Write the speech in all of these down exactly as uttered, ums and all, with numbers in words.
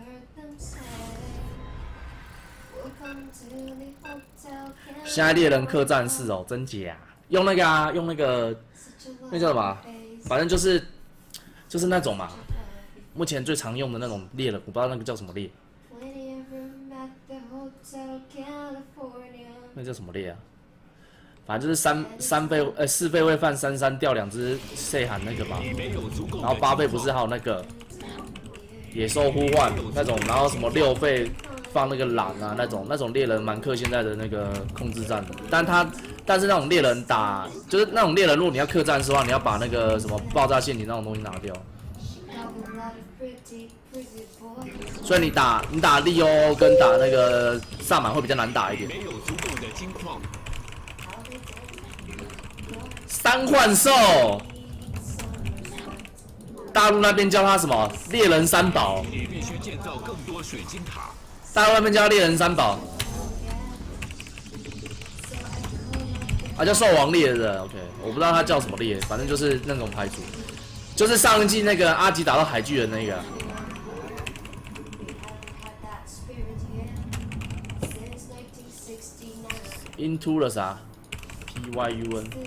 现在猎人客栈是哦，真假？用那个啊，用那个那叫什么？反正就是就是那种嘛，目前最常用的那种猎人，我不知道那个叫什么猎。那叫什么猎啊？反正就是三三倍呃四倍位犯三三掉两只 C 喊那个嘛，然后八倍不是还有那个野兽呼唤那种，然后什么六倍放那个狼啊那种那种猎人蛮克现在的那个控制战的，但他但是那种猎人打就是那种猎人，如果你要克战士的话，你要把那个什么爆炸陷阱那种东西拿掉。所以你打你打利欧跟打那个萨满会比较难打一点。三幻兽，大陆那边叫它什么？猎人三宝。你必须建造更多水晶塔。大陆那边叫它猎人三宝。啊，叫兽王猎的 ，OK， 我不知道它叫什么猎，反正就是那种牌组，就是上一季那个阿吉打到海巨人那个。Into 了啥 ？P Y U N。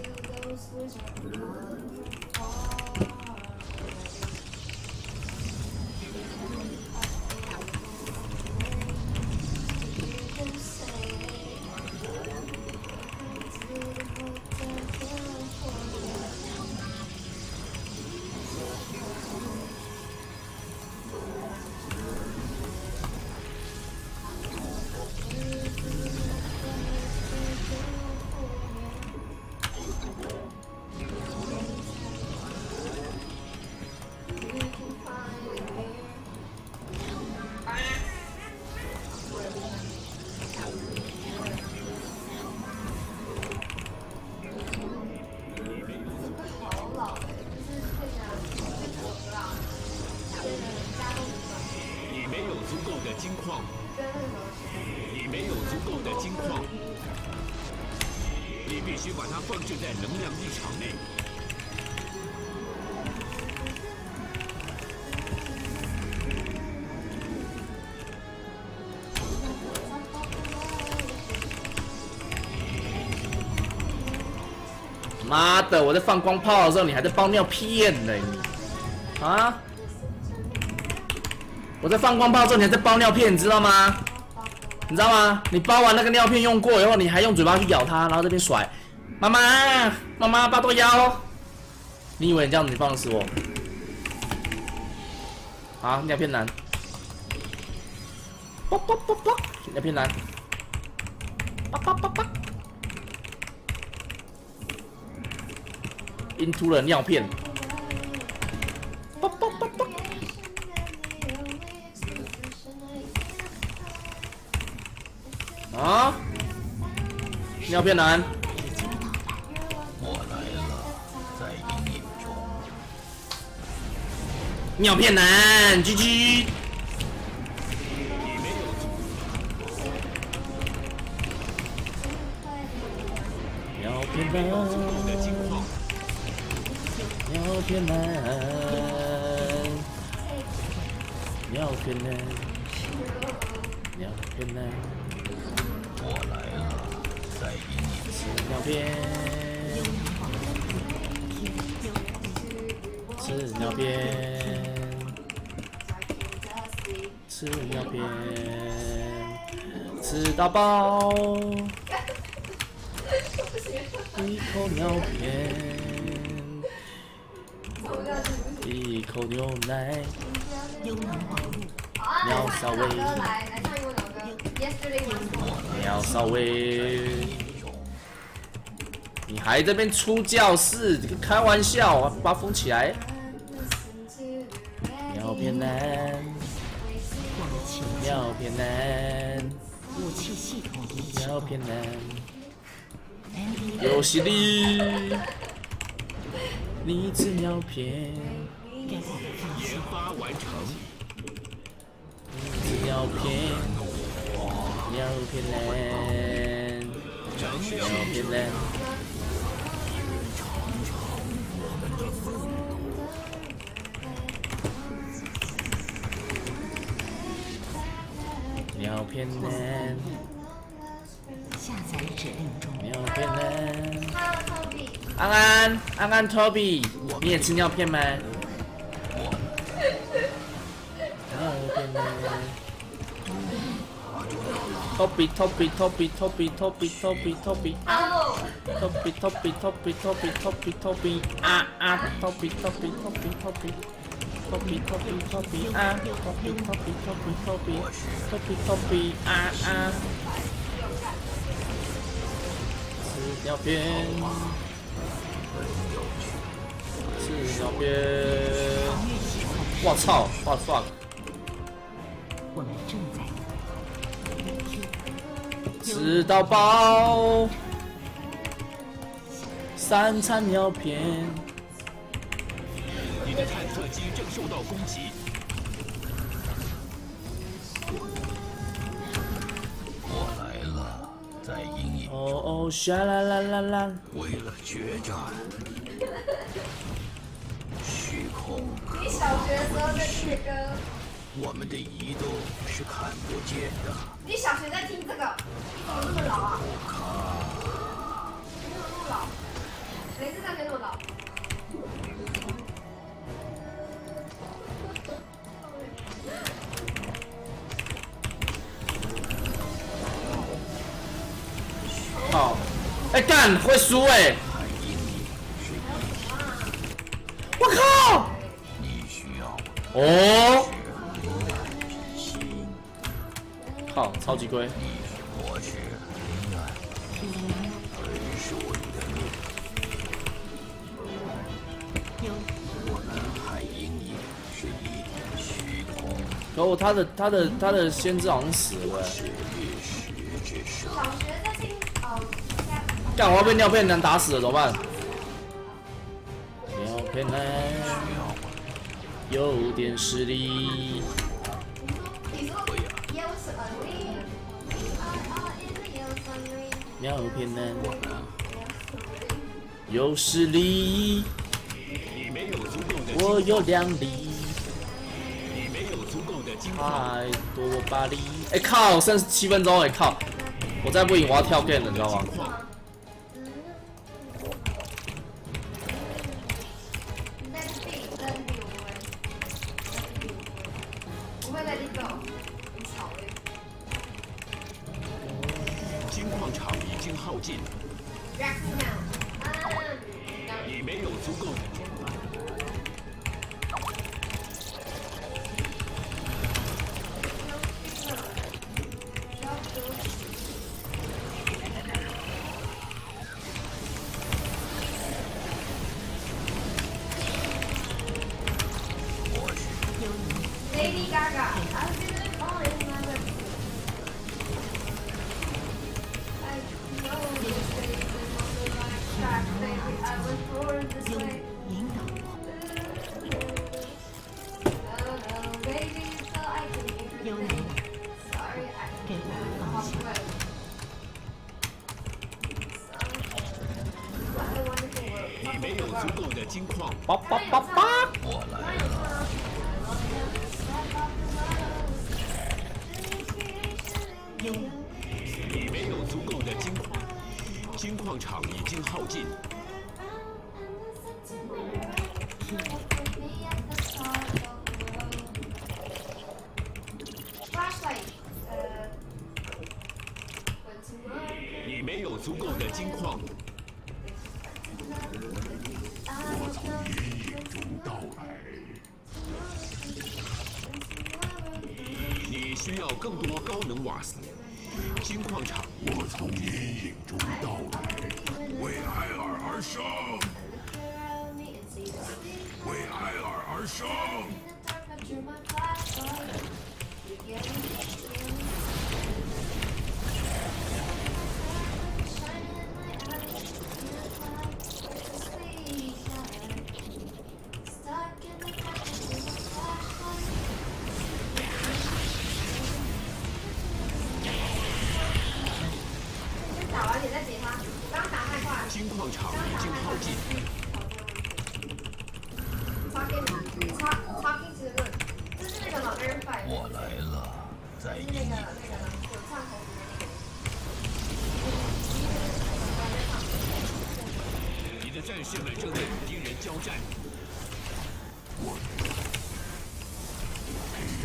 妈的！我在放光炮的时候，你还在包尿片呢，你啊！我在放光炮的时候，你还在包尿片，你知道吗？你知道吗？你包完那个尿片用过以后，你还用嘴巴去咬它，然后这边甩，妈妈，妈妈，八多腰！你以为你这样子你放得死我？好，尿片男，啵啵啵啵，尿片男，叭叭叭叭。Into 了尿片，啵啵啵啵，啊！尿片男，我来了，在阴影中。尿片男 ，G G。尿片男。尿片男，尿片男，尿片男，我来了，再给你一次尿片，吃尿片，吃尿片，吃到饱，一口尿片。一口牛奶，尿骚味，尿骚味。你还这边出教室，开玩笑，把它封起来。尿片男，尿片男，武器系统尿片男，有实力。你吃尿片，研发完成。你吃尿片，尿片男，尿片男。 有骗人。 下载指令中。 没有骗人。安安，安安 ，Toby， 你也吃尿片吗？没有骗人。Toby Toby Toby Toby Toby Toby Toby 啊 ！Toby Toby Toby Toby Toby Toby 啊啊！Toby Toby Toby Toby Toby Toby Toby 啊！Toby Toby Toby Toby Toby Toby 啊啊！吃尿片，吃尿片！我操！我操！ 我们正在。 吃到饱，三餐尿片。 你的探测机正受到攻击。 我来了，在阴影中。 哦哦，沙啦啦啦啦。 为了决战，虚空。 你小学的时候在听的歌。 我们的移动是看不见的。 你小学在听这个，你怎么那么老啊？你怎么那么老？谁知道你那么老？ 好，哎干，会输哎！我靠！ 你需要哦。 靠，超级龟！ 我是黑暗，本是我的命。我南海阴影是一点虚空。 哦，他的他的他的先知好像死了。 是月食之蛇。 小学在听哦。 干，我要被尿片男打死了，怎么办？尿片男有点实力。 尿片男有实力，我有两粒，太多巴黎。哎靠，剩七分钟哎靠，我再不赢我要跳 game 了，你知道吗？ 金矿场已经耗尽，你没有足够的装备。 Lady Gaga, I've been falling in my bed. I know this way is on the right track, baby. I was born this way. 引导我。 No, no, baby, so I can hear 有 you. 你 Sorry, I 给我方向。 What a wonderful world. 你没有足够的金矿， 叭叭叭叭！ 我来了。 有你没有足够的金矿，金矿场已经耗尽。 你没有足够的金矿。 我从阴影中到来。 你需要更多高能瓦斯。金矿场。 我从阴影中到来，为艾尔而生，为艾尔而生。 打完你再解他，刚打太快。 金矿场已经耗尽。 Talking, talk, talking to the moon， 这是那个老跟人摆。 我来了， 在阴影那个那个有唱头的那个。 你的战士们正在与敌人交战。 我黑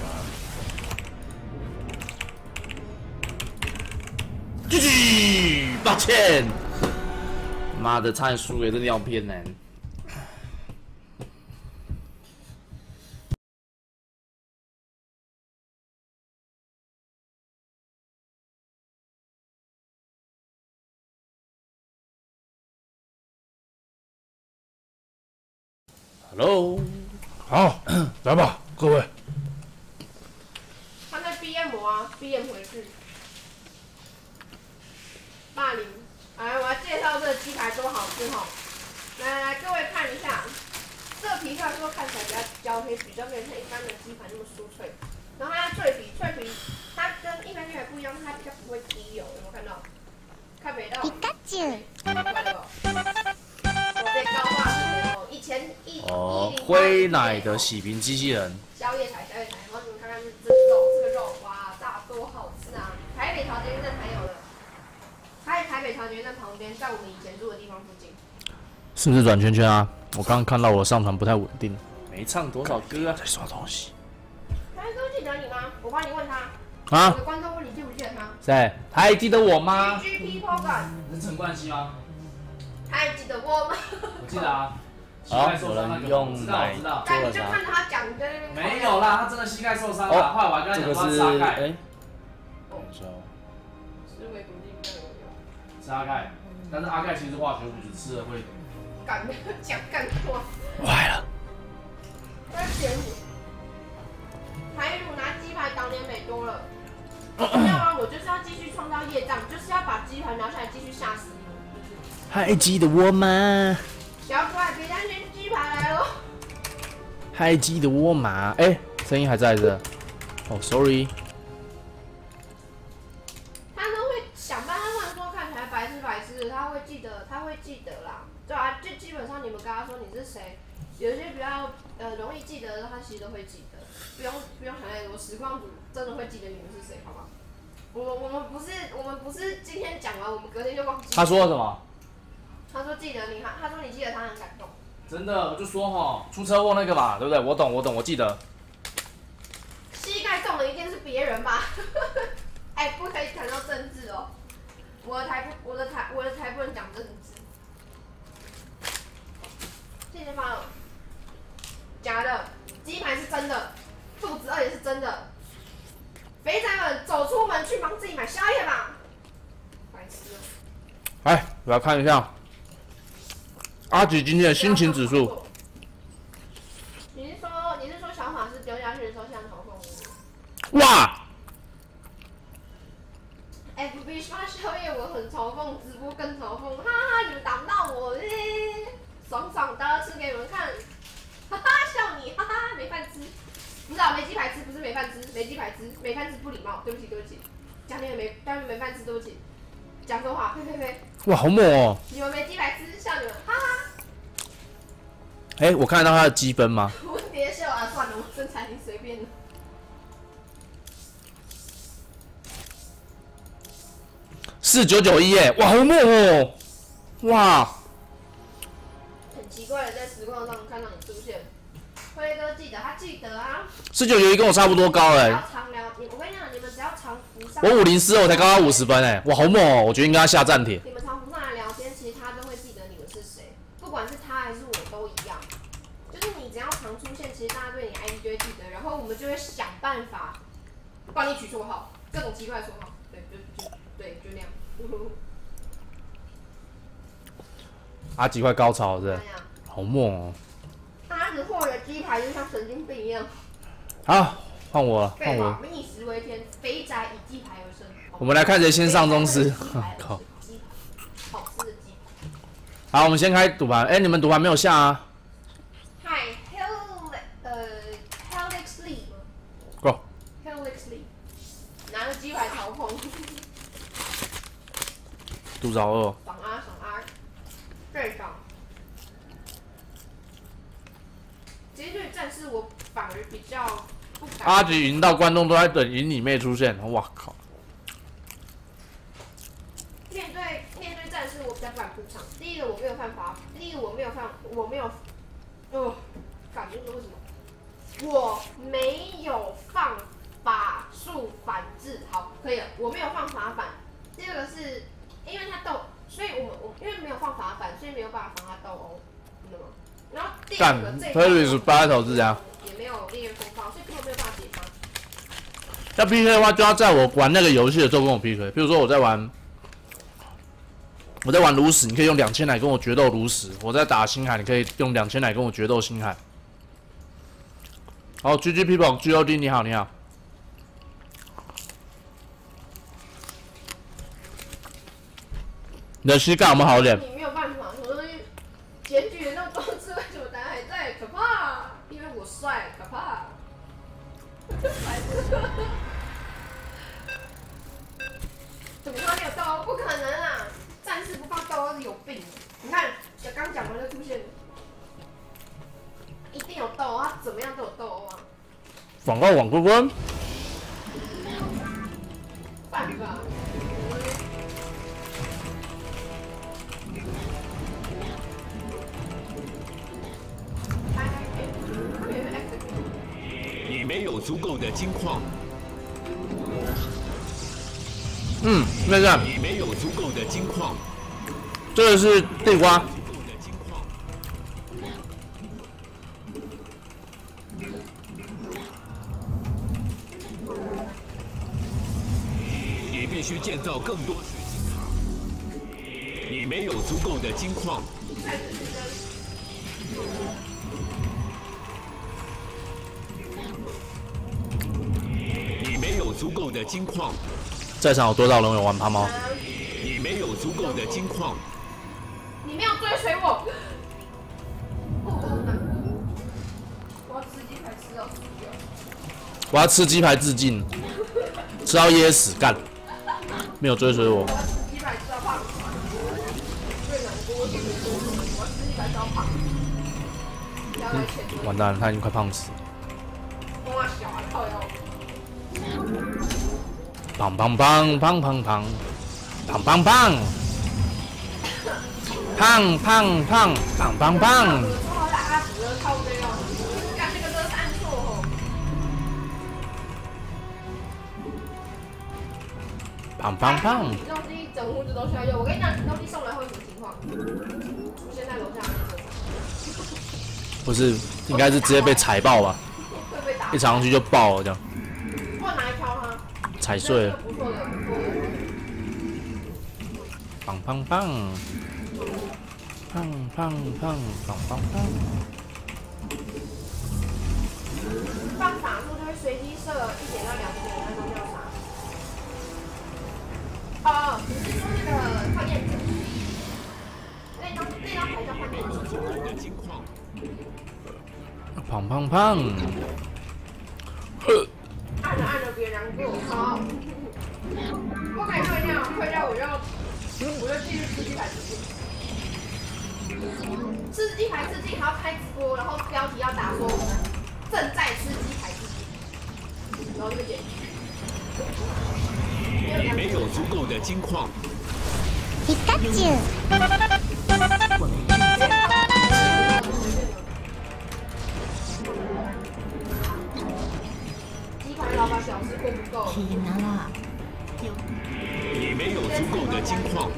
暗。 G G， 抱歉，妈的，差点输给这尿片呢。Hello， 好，来吧，各位。 他在 B M 啊 ，B M 回去。霸凌，来，我要介绍这个鸡排多好吃哈。来来来，各位看一下，这个皮虽然说看起来比较焦黑，比较没有像一般的鸡排那么酥脆。然后它脆皮，脆皮，它跟一般鸡排不一样，它比较不会滴油，有没有看到？看没到？皮卡丘。我被高化哦，以前一哦，灰奶的洗屏机器人。 宵夜台，宵夜台，然后你们看看这这肉，这个肉，哇，大多好吃啊！台北桃捷运站还有的，还有台北桃捷运站旁边，在我们以前住的地方附近。 是不是转圈圈啊？我刚刚看到我上传不太稳定。没唱多少歌啊？在刷东西。 他都记得你吗？我帮你问他。 啊？ 我的观众问你记不记得他？ 谁？他还记得我吗？ G P Program。 是陈冠希吗？ 他还记得我吗？ 我记得啊。好，有人用奶做了但你就啥？ 看他讲的那边。 没有啦，他真的膝盖受伤了。后来我还跟他讲说吃阿盖。哎，等一下哦。 思维独立没有用。 吃阿盖，但是阿盖其实化学物质吃了会。 敢讲干话。 坏了。 在选你。台乳拿鸡排当年美多了。没有啊，我就是要继续创造业障，就是要把鸡排拿下来继续吓死你们。 还记得我吗？ 小可爱，别担心，鸡排来了。 还记得我吗？哎、欸，声音还在这。哦 ，sorry。 他都会想办法，虽然说看起来白痴白痴的，他会记得，他会记得啦。对啊，就基本上你们跟他说你是谁，有一些比较呃容易记得的，他其实都会记得。不用不用想太多，实况组真的会记得你们是谁，好吗？我们我们不是我们不是今天讲完，我们隔天就忘记。 他说了什么？ 他说记得你，他他说你记得他很感动。 真的，我就说哈，出车祸那个嘛，对不对？我懂，我懂，我记得。 膝盖中的一定是别人吧？哎、欸，不可以谈到政治哦。我的台不，我的台，我的台不能讲政治。谢谢发了。假的，鸡排是真的，肚子饿也是真的。肥仔们走出门去帮自己买宵夜吧。白痴哦。 来，我来看一下阿吉今天的心情指数。 你是说你是说小马是丢下去的时候像嘲讽我？ 哇 ！F B 刷宵夜我很嘲讽，直播更嘲讽，哈哈！你们打不到我，嘿爽爽的吃给你们看，哈哈！笑你，哈哈！没饭吃，不是啊，没鸡排吃，不是没饭吃，没鸡排吃，没饭吃不礼貌，对不起对不起，讲你们没，讲你们没饭吃，对不起，讲错话，呸呸呸！ 哇，好猛哦！ 你们没鸡排吃，笑你们，哈哈！ 哎、欸，我看得到他的积分吗？ 我别笑啊，算了，我身材你随便的。 四九九一哎，哇，好猛哦！哇， 很奇怪的，在实况上看到你出现，辉哥记得，他记得啊。 四九九一跟我差不多高哎、 只要常聊，你我跟你讲，你们只要常浮上。 我五零四，我才刚刚五十分哎，哇，好猛哦！我觉得应该要下站帖。 你们常浮上来聊天，其实他都会记得你们是谁，不管是他还是我都一样。就是你只要常出现，其实大家对你 I D 就会记得，然后我们就会想办法帮你取绰号，各种奇怪的绰号，对，就就对，就那样。 阿吉快高潮了，好猛哦！ 阿子获得鸡排就像神经病一样。 好，换我了，换废话， 我。 民以食为天，肥宅以鸡排而生。 我们来看谁先上宗师。靠！ 鸡排，好吃的鸡排。 好，我们先开赌盘。哎、欸，你们赌盘没有下啊？ 嗨 ，Hell 呃 Helix Lee。 Go。 Helix Lee。拿着鸡排嘲讽。 杜兆二。 爽啊爽啊！最爽。其实对战士我反而比较阿吉赢到观众都在等赢你妹出现，哇靠！ 面对面对战士，我比较不敢铺场。第一个我没有犯法，第一个我没有犯，我没有，哦，感觉是为什么？我没有放法术反制，好，可以了，我没有放法反。第二个是因为他斗，所以我们我因为没有放法反，所以没有办法防他斗殴，知道吗？然后第二个这 Felix battle 是这样， 也没有烈焰风暴，所以根本没有办法解他。 要 P K 的话，就要在我玩那个游戏的时候跟我 P K。比如说我在玩，我在玩炉石，你可以用两千来跟我决斗炉石；我在打星海，你可以用两千来跟我决斗星海。好 ，G G People G O D 你好，你好。你的膝盖有没有好点？ 你没有办法，我东西检举的那么多次，为什么大家还在？可怕！因为我帅，可怕。怎么他没有斗殴？不可能啊！战士不放斗殴是有病。你看，小刚讲完就出现，一定有斗殴，他怎么样都有斗殴啊！ 广告网关关。 办法。 你没有足够的金矿， 嗯，那个你没有足够的金矿， 这个是地瓜。 足够的金矿。你必须建造更多水晶塔。你没有足够的金矿。你没有足够的金矿。 在场有多少人有玩趴猫？ 你没有足够的金矿。 你没有追随我。我要吃鸡排吃到死掉。 我要吃鸡排致敬，吃到噎死干。没有追随我。 我要吃鸡排吃到胖。最难过就是我要吃鸡排吃到胖。要来钱多。 完蛋了，他已经快胖死了。 哇，小啊，靠腰。 胖胖胖胖胖胖胖胖胖胖胖胖胖胖胖。 我好像阿紫的靠背哦，干这个真的是按错哦。 胖胖胖。 体重机整屋子都需要用，我跟你讲，体重机送来会什么情况？出现在楼下那个。 不是，应该是直接被踩爆吧？ 会被打。 一踩上去就爆了这样。 我拿来敲它。 踩碎了。 不错的，不错的。 胖胖胖，胖胖胖胖胖胖。 放法术就会随机射一点到两点，那种叫啥？哦，你是说那个换验者？那张那张牌叫换验者。 胖胖胖。 呵。按着按着别难过，好。不可以退掉，退掉我就我就继续吃鸡排致敬。吃鸡排致敬还要开直播，然后标题要打说正在吃鸡排致敬，然后就点。 你没有足够的金矿。 皮卡丘。 老板表示过不够。 你没有足够的金矿。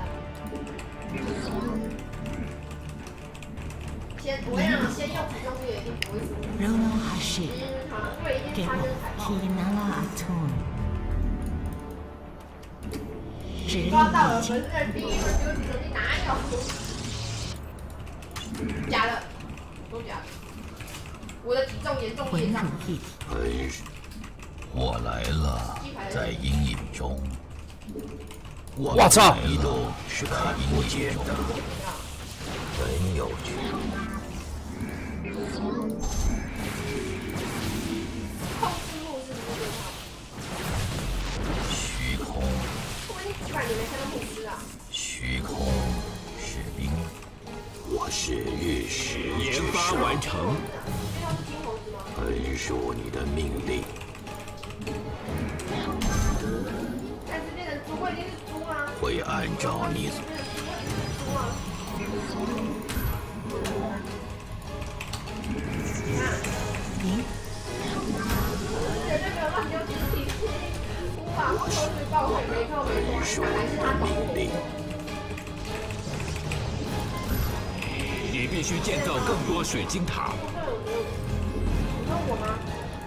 先，我想先用体重机一定不会输。嗯，好，因为一定发生海报。抓到了，本日第一轮这个体重机哪有？假的，都假的。我的体重严重变上。 哎，我来了，在阴影中。 我操！ 一路是看不见的，真有趣。 控制路是不是虚空。 我已经几百年没看到牧师啊。 虚空士兵，我是日食之研发完成。 这个是金猴子吗？ 本属你的命令。 但是变成猪会一定是猪啊。 会按照你。 猪啊。 您。 绝对没有乱丢肢体。无法口水爆水，没错没错，还是他懂我。 你必须建造更多水晶塔。 你问我吗？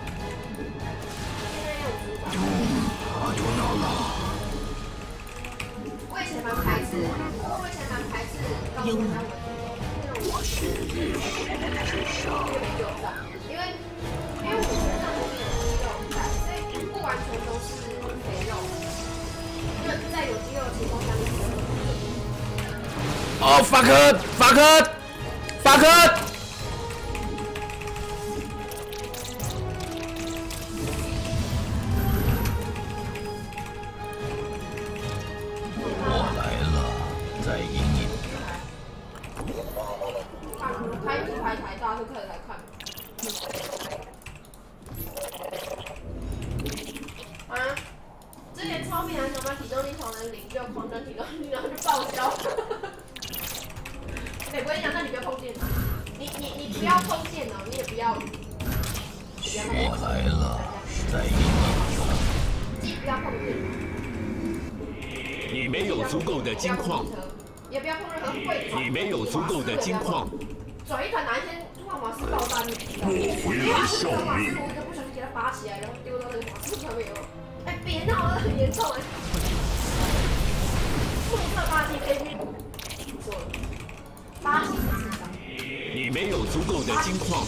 阿多纳拉。 我以前蛮排斥，我以前蛮排斥高中生文我是日食之上。 因为因为我身上有肌肉在，所以不完全都是肥肉。就在有肌肉的情况下，你可能哦 ，fuck fuck。 发科！ 我来了，在阴影。 开一排台大就可以来看。啊！之前超频还想把体重力调成零，就狂增体重力，然后就报销。哎，我跟你讲，那你不要碰电脑，你你你不要碰电脑，你也不要。 我来了，在阴影中。 既不要碰电脑。 你没有足够的金矿。 也不要碰任何会转。 你没有足够的金矿。 转一转，哪一天突然瓦斯爆炸，你不知道。 我回来效瓦斯力。 炉一个不小心给它拔起来，然后丢到那个瓦斯上面了。哎，别闹了，很严重哎。目测八级飞机。错了。 八级的智商， 你没有足够的金矿。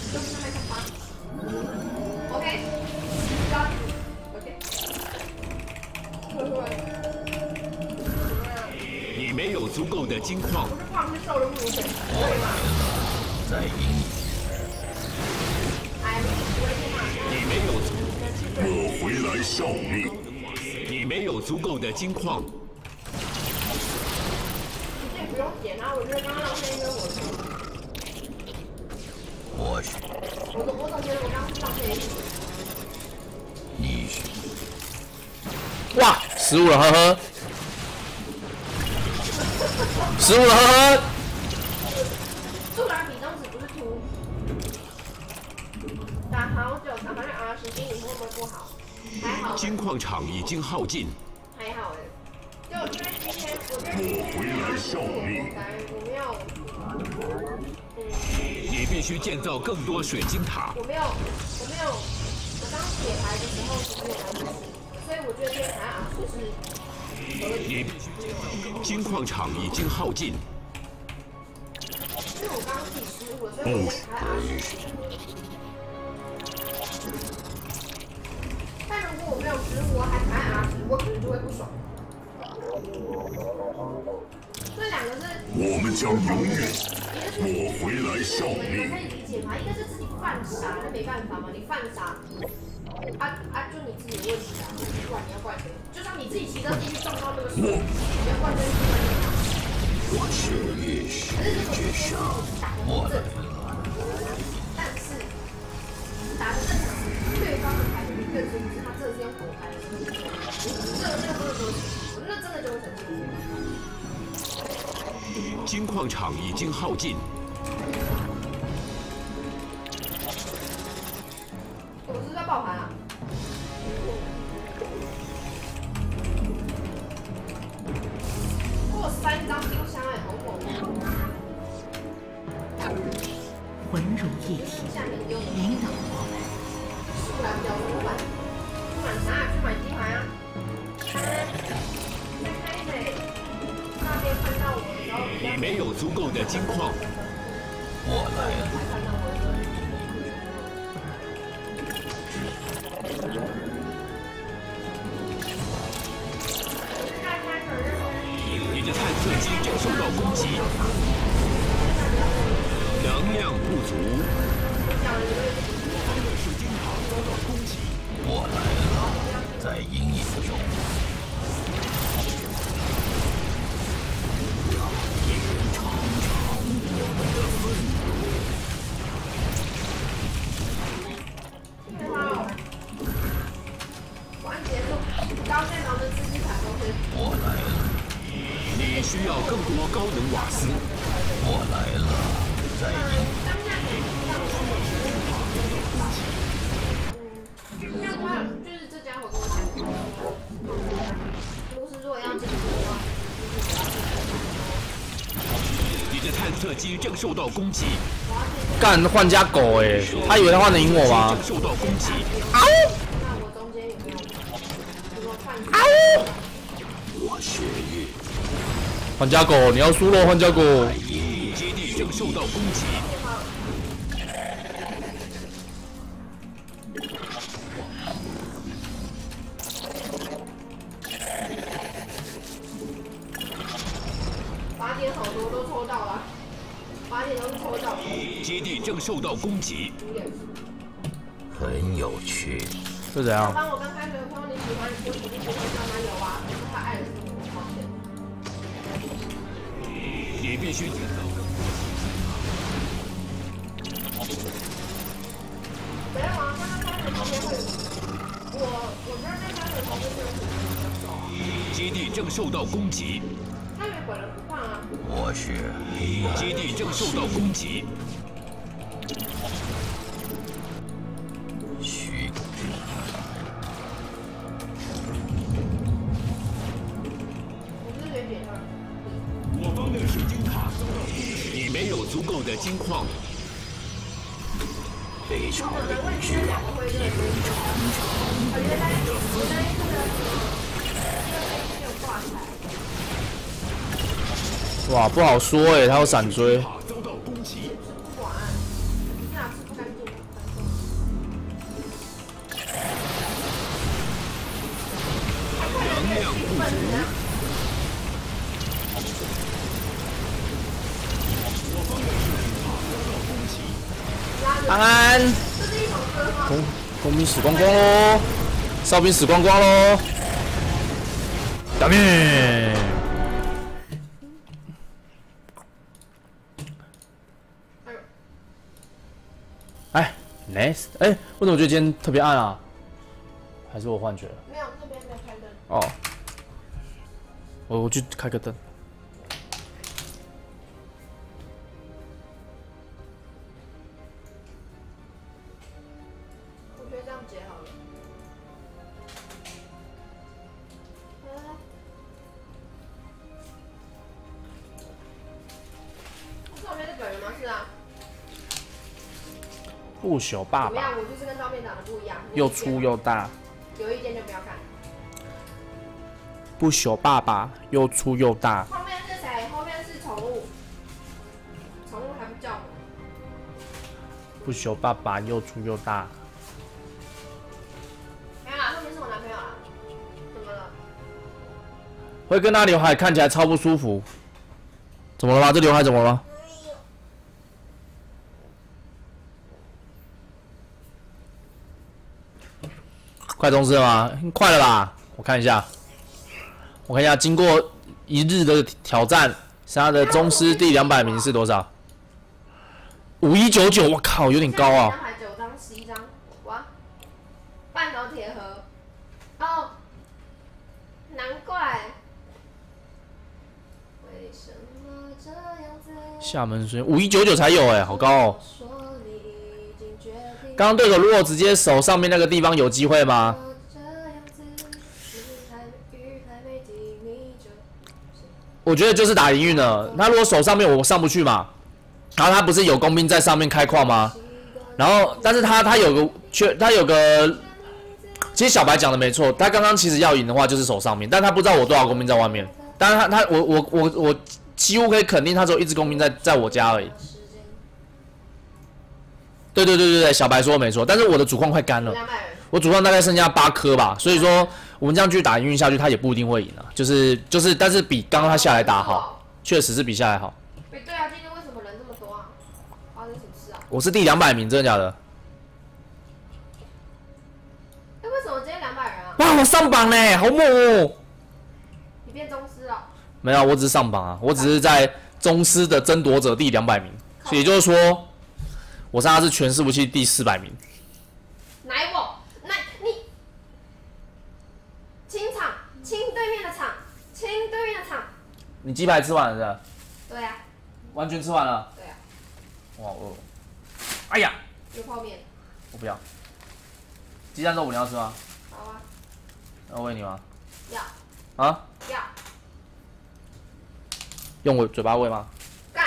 OK， 高级 ，OK。会不会？ 你没有足够的金矿。 不是矿是瘦的不如谁？ 我来了，在阴影。 哎， 你没有足。 我回来效力。 你没有足够的金矿。 不用点啊！我觉得刚刚浪费一个我。 我是。 我总我总觉得我刚刚是浪费一个。 你是。 哇，失误了，呵呵。失误了，呵呵。 突然比中指不是秃。打好久，打好像 R 十经理会不会不好？还好。 金矿场已经耗尽。 还好哎。 就因为今天，我觉得今天他是我我没有，嗯。 你必须建造更多水晶塔。 我没有，我没有，我刚铁牌的时候是没有来不及，所以我觉得这台啊就是合理。 你必须建造金矿场已经耗尽。 因为我刚刚自己失误了，所以我觉得台啊是合理。但如果我没有失误，我还台啊十，我可能就会不爽。 这两个是， 我们将永远我回来效力。 可以理解吗？一个是自己犯傻，那没办法嘛，你犯傻，啊啊，就你自己的问题啊，不管你要怪谁，就像你自己骑车进去撞到那个树，你要怪这个树。 我是日食之上，我来了。 但是打的正常，对方的牌比更深，是他真的是用狗牌的，这个这个不是说。 那真的就会生气。 金矿场已经耗尽。 我是在爆盘啊！我三张冰箱哎，好猛！ 魂如一体，引导我们。 是来不了怎么办？去买啥？去买鸡排啊！ 你没有足够的金矿。 我来了。 你的探测机正受到攻击，能量不足。水晶塔遭到攻击。 我来了，在阴影中。 我需要更多高能瓦斯。 我来了，在那他就是这家伙跟我讲，如是若要进行的话， 你的探测机正受到攻击， 干换家狗哎、欸，他以为他换得赢我吗？ 正受到攻击。 那我中间有没有？如果看， 我血液换家狗，你要输了，换家狗。 基地正受到攻击， 八点好多都抽到了，八点都是抽到。 基地正受到攻击。 很有趣。 是怎样？ 帮我刚开学的朋友，你喜欢你就一定不会干嘛有啊？可是他爱的是我，抱歉。 你必须捡到。 没有啊，刚刚开学旁边会有，我我觉得在开学旁边会有很多人走啊。 基地正受到攻击， 开学本人不胖啊。 我是黑暗。 基地正受到攻击。 虚空之我是学姐的。 我方的水晶塔遭到攻击，你没有足够的金矿。 非常可的能会这两个会热追求。我原来原来这个没有挂彩。 哇，不好说哎、欸，他有闪追。 塔遭到攻击， 不管，你哪吃不干净？ 能量不足。 安安， 这是一首歌吗？ 工工兵死光光喽，哨兵死光光喽，打面。哎 ，next， 哎，为什么我觉得今天特别暗啊？还是我幻觉了？ 没有，这边没有开灯。 哦，我我去开个灯。 我觉得这样结好了。来，照片是本人吗？是啊。 不朽爸爸怎么样？我就是跟照片长得不一样。 又粗又大， 有意见就不要看。 不朽爸爸又粗又大。 后面是谁？后面是宠物。宠物还不叫我。 不朽爸爸又粗又大。 没有啦，后面是我男朋友啦。怎么了？ 会跟他刘海看起来超不舒服。怎么了吗？这刘海怎么了？快中式了吗？快了吧？我看一下，我看一下，经过一日的挑战，他的宗师第两百名是多少？五一九九，我靠，有点高啊！ 两百九张，十一张，哇！半导铁盒，哦，难怪。为什么这样子？ 厦门水五一九九才有哎、欸，好高哦！ 说你已经决定刚刚对手如果直接手上面那个地方有机会吗？ 这样子，你还雨还没停，你就我觉得就是打营运了。他如果手上面我上不去嘛，然后他不是有工兵在上面开矿吗？然后，但是他他有个缺，他有个，其实小白讲的没错，他刚刚其实要赢的话就是手上面，但他不知道我多少工兵在外面。但是他他我我我我几乎可以肯定，他只有一支工兵在在我家而已。对对对对对，小白说的没错，但是我的主矿快干了， 两百人。 我主矿大概剩下八颗吧，所以说我们这样继续打营运下去，他也不一定会赢啊。就是就是，但是比刚刚他下来打好，确实是比下来好。 哎，对啊，今天为什么人这么多啊？发生什么事啊？ 我是第两百名，真的假的？ 哎，为什么今天两百人啊？ 哇，我上榜嘞，好猛哦！ 你变宗师了？ 没有，我只是上榜啊，我只是在宗师的争夺者第两百名，所以也就是说，我上他是全伺服器第四百名。 奶我，奶你，清场，清对面的场，清对面的场， 你鸡排吃完了是吧？ 对呀、啊。 完全吃完了。 对呀、啊。 哇饿。哎呀。 有泡面。 我不要。鸡蛋豆腐你要吃吗？ 好啊。 要喂你吗？ 要。 啊？ 要。 用我嘴巴喂吗？ 干。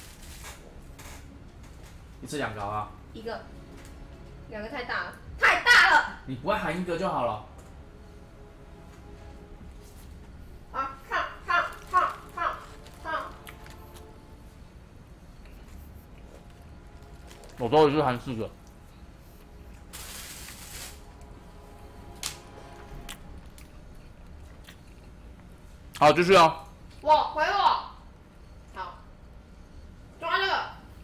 一次两个啊。 一个。两个太大了，太大了。 你不会含一个就好了。 啊！烫烫烫烫烫！ 我都是含四个。好，继续哦。 我回我。好。抓这个。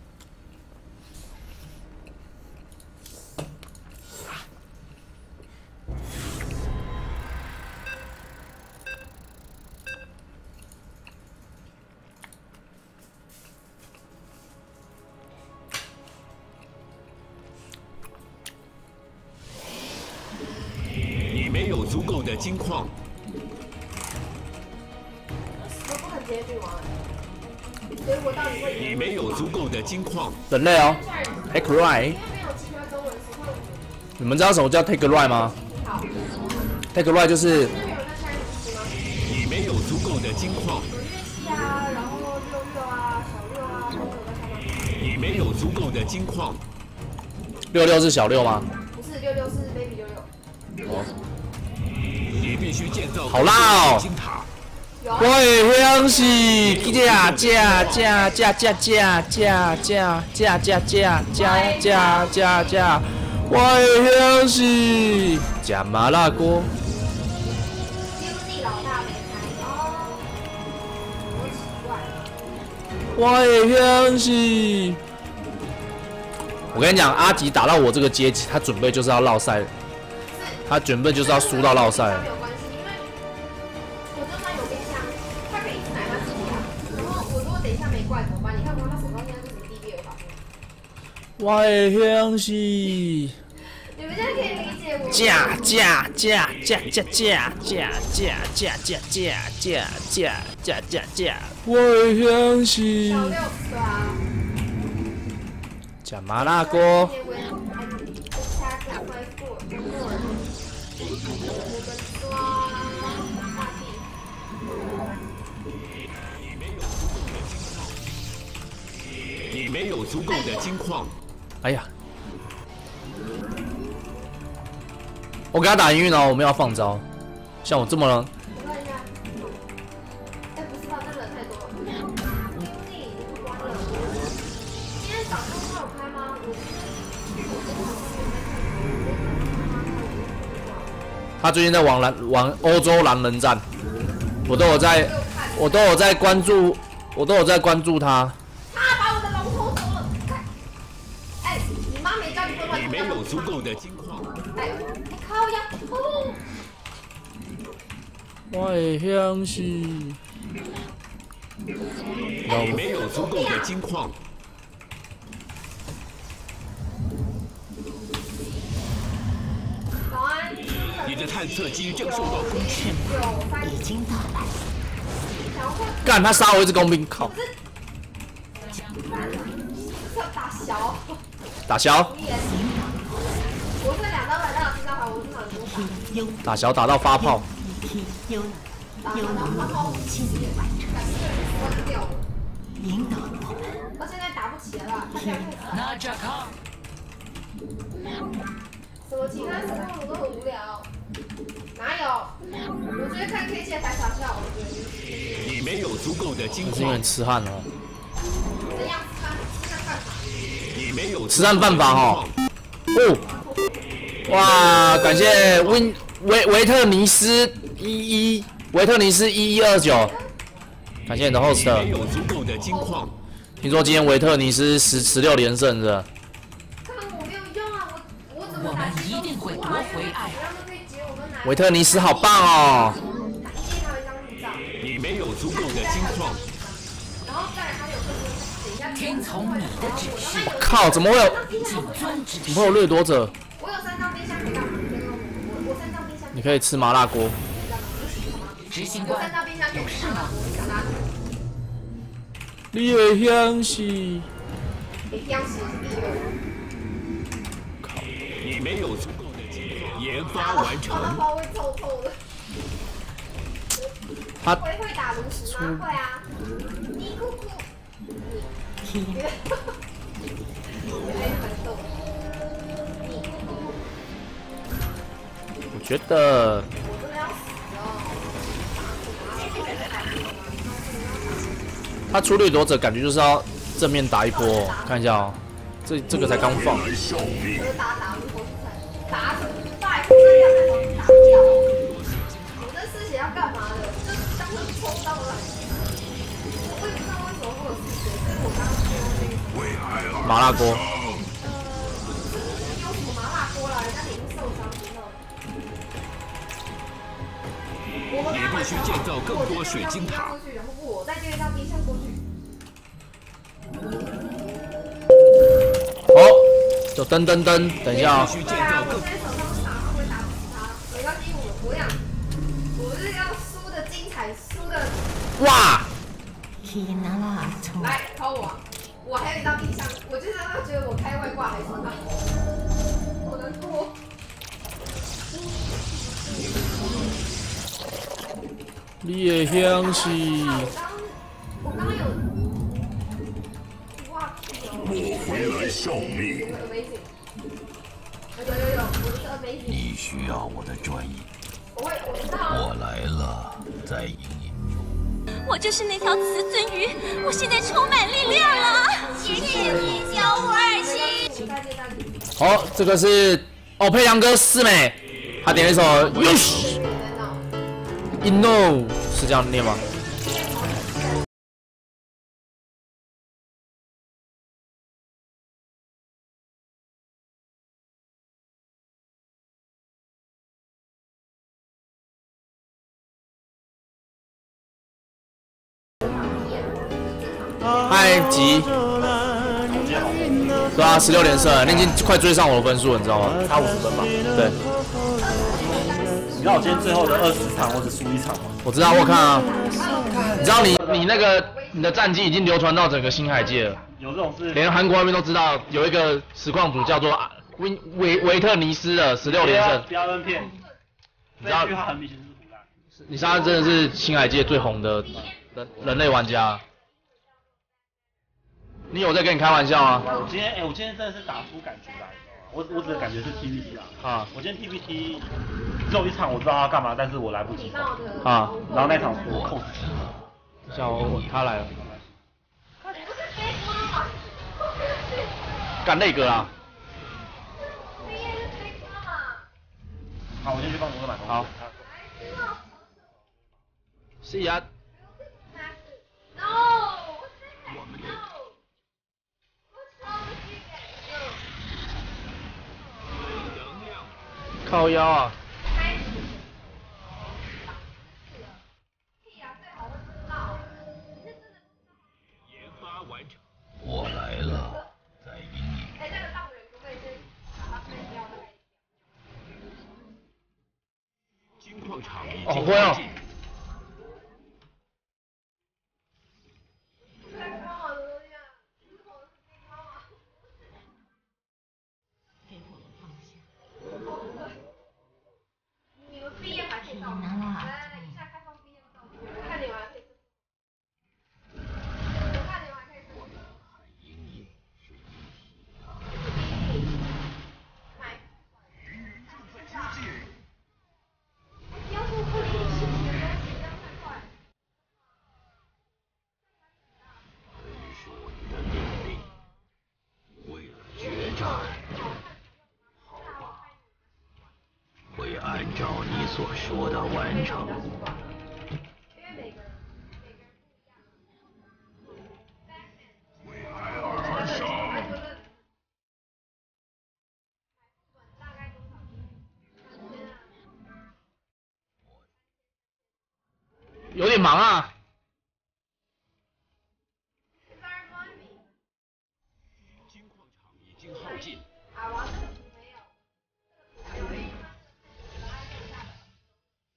你没有足够的金矿。 我不肯直接去玩，所以我到底会赢？ 你没有足够的金矿。 人类哦 ，take right。 因为没有其他中文实况。 你们知道什么叫 take right 吗？ 好。 take right 就是。 你没有足够的金矿。 有乐器啊，然后六六啊，小六啊，都有在上面。 你没有足够的金矿。 六六是小六吗？ 不是，六六是 baby 六六。 哦。 你必须建造好辣哦！ 金塔。 喂，香是价价价价价价价价价价价价价价价，喂，香是加麻辣锅。 经济老大没开哦，多奇怪。 喂，香是。我跟你讲，阿吉打到我这个阶级，他准备就是要落赛了，他准备就是要输到落赛了。我的香是。 你们现在可以理解我。 价价价价价价价价价价价价价价价价，我的香是。 小六刷。 加麻辣锅。 你没有足够的金矿。 哎呀！我给他打营运哦，我们要放招。像我这么。 我看一下。哎，不是吧？那人太多了。经理已经关了。今天早上他有开吗？ 他最近在玩蓝玩欧洲狼人战，我都有在，我都有在关注，我都有在关注他。 他把我的龙头走了。哎，你妈没教你会玩。 你没有足够的金矿。 哎，靠呀！哦。 我的香是。 你没有足够的金矿。 早安。 你的探测机正受到攻击。 已经到来。 干，他杀我一只工兵，靠！ 打小。 打小。 我这两刀来到第三盘，我经常多打。 打小打到发炮。 优能优能武器完成。引导我们。 我现在打不起来了。 那这卡。 什么其他时候我都很无聊。哪有？我觉得看 K 线才傻笑。 你没有足够的金矿。 是因为吃汉了。 怎样吃汉？吃汉犯法。 你没有吃汉犯法哦。哦。哇！感谢温维维特尼斯一一维特尼斯一一二九，感谢你的 host。 没有足够的金矿。 听说今天维特尼斯十十六连胜是吧？ 看我没有用啊，我我怎么打击都输啊！ 维特尼斯好棒哦！ 你没有足够的金矿。 然后再来还有个听从你的指示。 我靠，怎么会有？怎么会有掠夺者？ 我有三张冰箱可以干嘛？我我三张冰箱。 你可以吃麻辣锅。 执行官有事吗？ 你的香是。 你僵尸是敌人。 你没有足够的经验研发完成。 他包会臭臭的。 他会会打炉石吗？会啊。你姑姑。 天， 我觉得。他出掠夺者感觉就是要正面打一波、哦，看一下哦，这这个才刚放。 打打打死，拜托这样才能打掉。我这嗜血要干嘛的？就是当成抽刀来。我也不知道为什么会有嗜血，就是我刚刚说的那个。 麻辣锅。 有什么麻辣锅啦？人家脸受伤之后。 你必须建造更多水晶塔。 然后我再建一道冰箱过去。 好，就噔噔噔，等一下啊、哦。 对啊，我现在手上打，会打不死他，没关系，我我想，我是要输的精彩，输的。 哇！ 天哪，从来考我，我还有一道冰箱，我就是让他觉得我开外挂还是吧，好难过。 你的香是。 我刚刚有。 我回来效命。 有有有，我是 amazing。 你需要我的专业。 我会，我知道。 我来了，在隐隐中。 我就是那条雌尊鱼，我现在充满力量了。谢谢你，小五二七。 好，这个是哦，佩良哥四美，他点了一首《哟西》。You know 是这样念吗？嗨，吉。对啊，十六连胜，你已经快追上我的分数了，你知道吗？ 差五十分吧。 对。 你知道我今天最后的二十场，我只输一场吗？ 我知道，我看啊。你知道你你那个你的战绩已经流传到整个星海界了。 有这种事？ 连韩国那边都知道，有一个实况组叫做维维维特尼斯的十六连胜。 不要扔骗。 你知道？ 这句话很明显是胡乱。 你现在真的是星海界最红的人人类玩家。你有在跟你开玩笑吗？ 我今天哎、欸，我今天真的是打出感觉来，我我只的感觉是 T V T 啊。啊。我今天 T V T 只有一场我知道他干嘛，但是我来不及啊。然后那场我扣死。 像我他来了。干内格啊！ 好，我先去帮我买东西。 好。是呀。靠腰啊！ 研发完成。 我来了，在隐隐。 金矿场已哦， 经会哦。 会按照你所说的完成。为爱而生。 有点忙啊。 金矿场已经耗尽。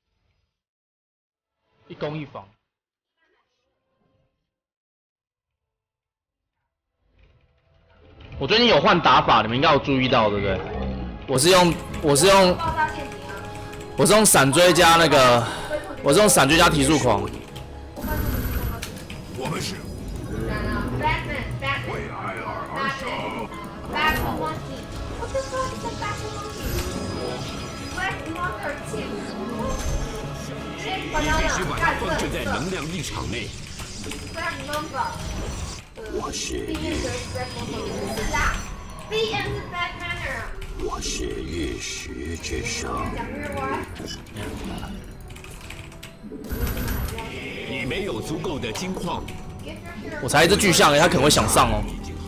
一攻一防。 我最近有换打法，你们应该有注意到，对不对？ 我是用我是用我是用闪追加那个，我是用闪追加提速狂。 我们是为爱而生。Back monkey. What the fuck is a back monkey? Black monster team. 你必须把它放置在能量立场内。 Black monster. 我是地面是 Black monster 是大 ，B M 是 Black Panther。 我是日食之声。 讲日文。 你没有足够的金矿。 我才一只巨象哎，他可能会想上哦。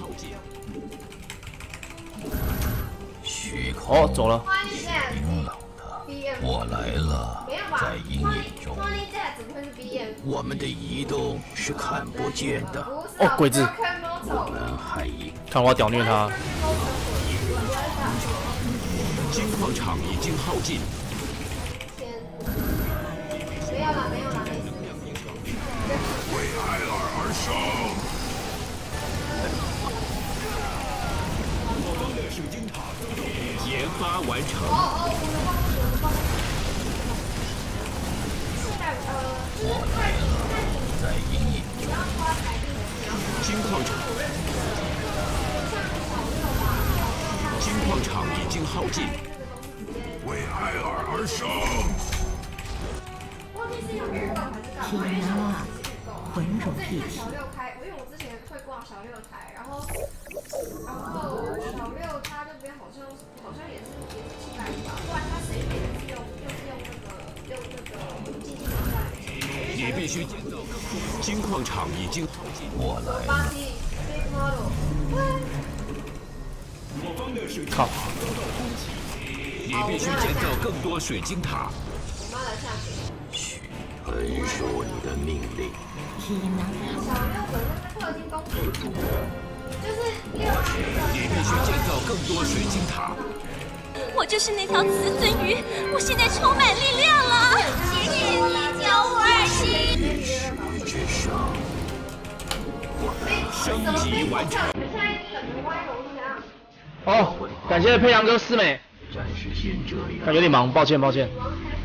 哦，走了。 冰冷的，我来了。在阴影中，我们的移动是看不见的。 哦，鬼子。 我们还一看我要屌虐他。 金矿场已经耗尽。 没有了，没有了，没事。 为艾尔而生。水晶塔研发完成。 哦哦，我的忘记，我的忘记。现在呃，就是看看你在阴影中。 金矿场。金矿场已经耗尽。为艾尔而生。 天啊，浑融一体。 小六开，因为我之前会挂小六台，然后然后小六他这边好像好像也是也是七百吧，不然他谁也是用又是用那个用那个基金在。 你必须建造更多。金矿场已经耗尽。 我来了。 巴西 Big Model。 我方的水晶塔遭到攻击，你必须建造更多水晶塔。 我妈来下去。 传说你的命令。 天哪！ 小六本身是氪金公主，就是六。 你必须建造更多水晶塔。 我就是那条雌尊鱼，我现在充满力量了。谢谢你，教我二星。 日食之声。 升级完成。 哦，感谢佩阳哥思美。 战士先这里。 有点忙，抱歉抱歉。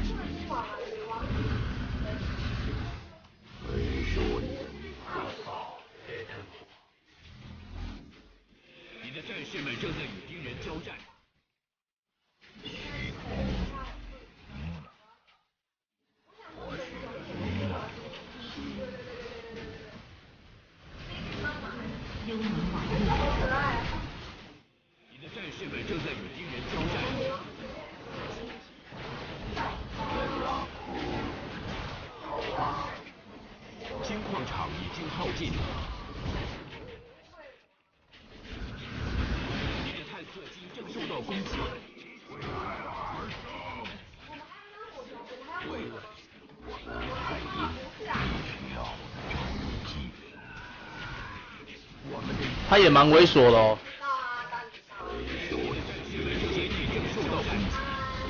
你的战士们正在与敌人交战。你的战士们正在与敌人交战。金矿场已经耗尽。你的探测机正受到攻击。为爱而生。为了我们还需要冲击。我们的他也蛮猥琐的哦。 基地正受到攻击。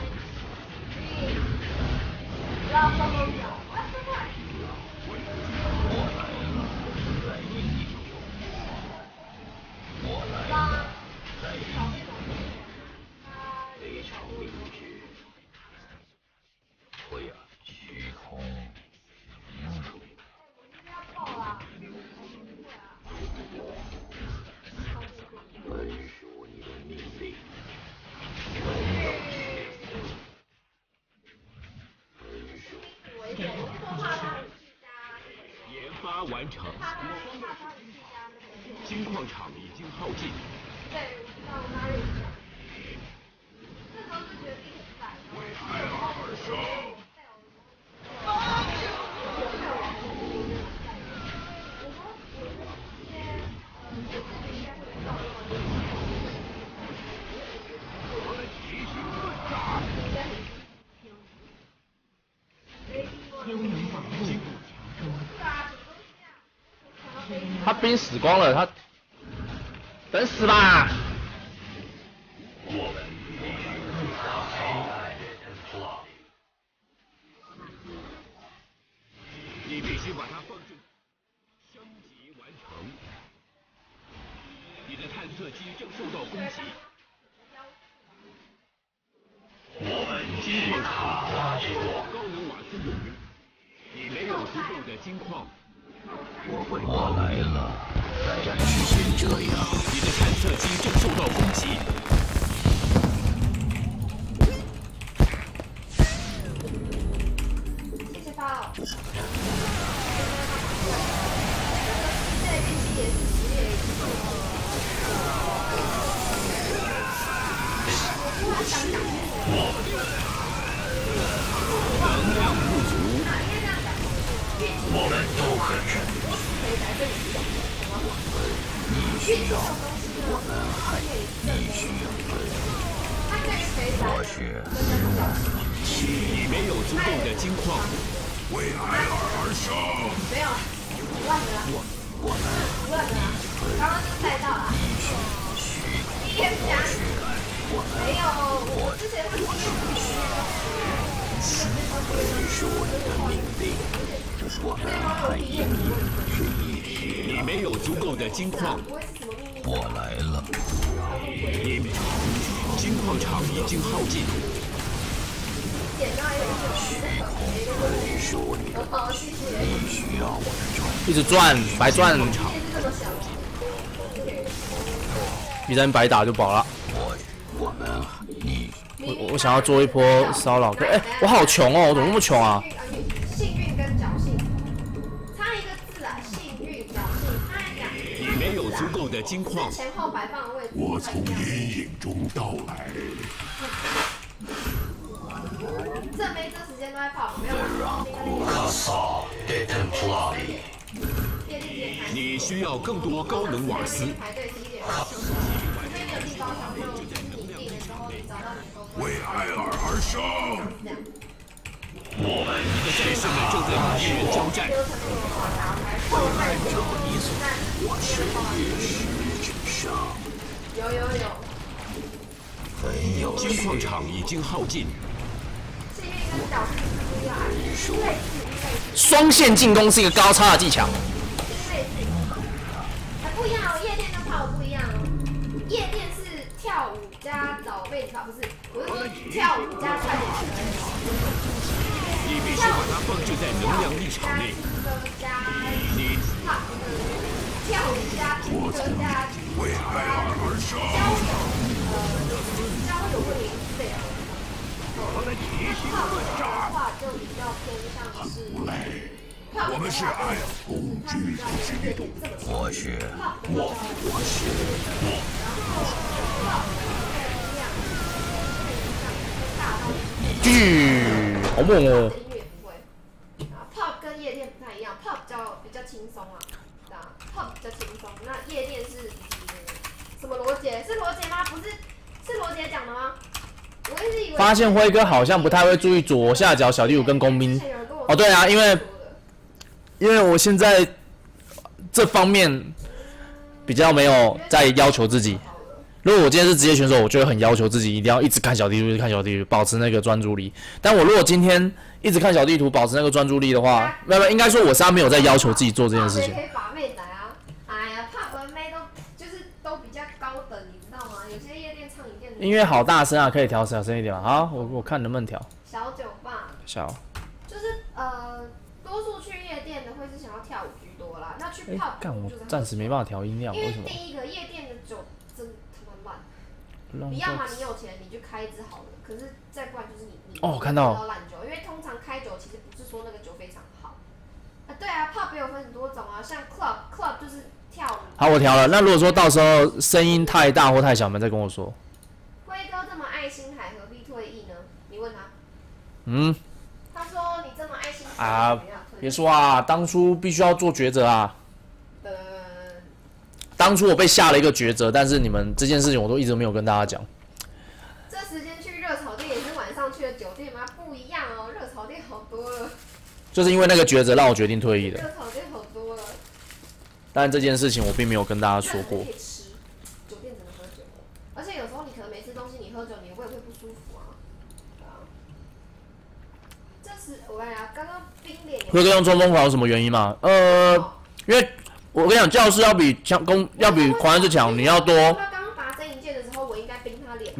我来了，在阴影中，非常明智，推而虚空，本属你的命令， 研发完成。金矿场已经耗尽。为艾尔而生。 幽灵网络强中。 他兵死光了，他等死吧！ 我们你必须把它放置。升级完成。你的探测机正受到攻击。 我们进卡拉这座。 高能瓦斯有余，你没有足够的金矿。 我来了，暂时先这样。 你的探测机正受到攻击。 能量不足，我们都很沉。你需要，我们还你需要。我是你没有足够的金矿， 为艾尔而生。 没有，忘了。 我我们忘了，刚刚就猜到了。一天加。 没有，我之前会听这是我的命令，我们还一体。 你没有足够的金矿， 我来了。 你们金矿场已经耗尽。 这是我的，你需要我的专。 一直转，白转。一人白打就饱了。 我们，你， 我我想要做一波骚扰，可哎、欸，我好穷哦，我怎么那么穷啊？ 幸运跟侥幸，差一个字啊，幸运侥幸，差一点。 你没有足够的金矿。 前后摆放的位置。 我从阴影中到来。 这没这时间都在跑，没有。 卡萨德滕普拉里。 你需要更多高能瓦斯。 排队几点？ 为艾尔而生。我们战士们正在与敌人交战。 按照你所，我是月石之上。 有有有。 很有金矿场已经耗尽。 双线进攻是一个高超的技巧。 不一样哦，夜店跟跑不一样哦。夜店是跳舞加找妹子跑，不是，我是说跳舞加快点跑。 你必须把它放置在能量立场内。你跳舞加听歌加为艾尔而生。 交友会零费啊。泡的话就比较偏向是。 我们是爱共居之居，我是我我是我。巨，好猛哦！ 音乐不会，啊 ，pop 跟夜店不太一样 ，pop 比较比较轻松啊，啊 ，pop 比较轻松，那夜店是什么罗杰？是罗杰吗？不是，是罗杰讲的吗？我一直以为。 发现辉哥好像不太会注意左下角小第五跟工兵。哦，对啊，因为。因为我现在这方面比较没有在要求自己。如果我今天是职业选手，我就会很要求自己一定要一直看小地图，一直看小地图，保持那个专注力。但我如果今天一直看小地图，保持那个专注力的话，没有，应该说我是没有在要求自己做这件事情。 可以把妹仔啊，哎呀，怕文妹都就是都比较高等，你知道吗？有些夜店唱影片。 音乐好大声啊，可以调小声一点吗？好，我我看能不能调。 小酒吧。 小。 就是呃。多数去夜店的会是想要跳舞居多啦，那去泡干我暂时没办法调音量，为什么？ 因为第一个夜店的酒真他妈烂，你要么你有钱你就开一支好的，可是再不然就是你你哦看到烂酒，因为通常开酒其实不是说那个酒非常好啊，对啊，泡也有分很多种啊，像 club club 就是跳舞。 好，我调了。那如果说到时候声音太大或太小，你们再跟我说。 辉哥这么爱星海，何必退役呢？你问他。 嗯。 他说你这么爱星海啊。别说啊，当初必须要做抉择啊。 呃， 当初我被下了一个抉择，但是你们这件事情我都一直没有跟大家讲。 这时间去热炒店也是晚上去的酒店吗？不一样哦，热炒店好多了。 就是因为那个抉择让我决定退役的。 热炒店好多了。 但这件事情我并没有跟大家说过。 可以吃，酒店只能喝酒，而且有时候你可能没吃东西，你喝酒，你的胃会不舒服啊。对啊。这是我跟你讲，刚刚。 辉哥用冲锋袍有什么原因吗？呃，因为我跟你讲，教室要比强攻要比狂人之强，你要多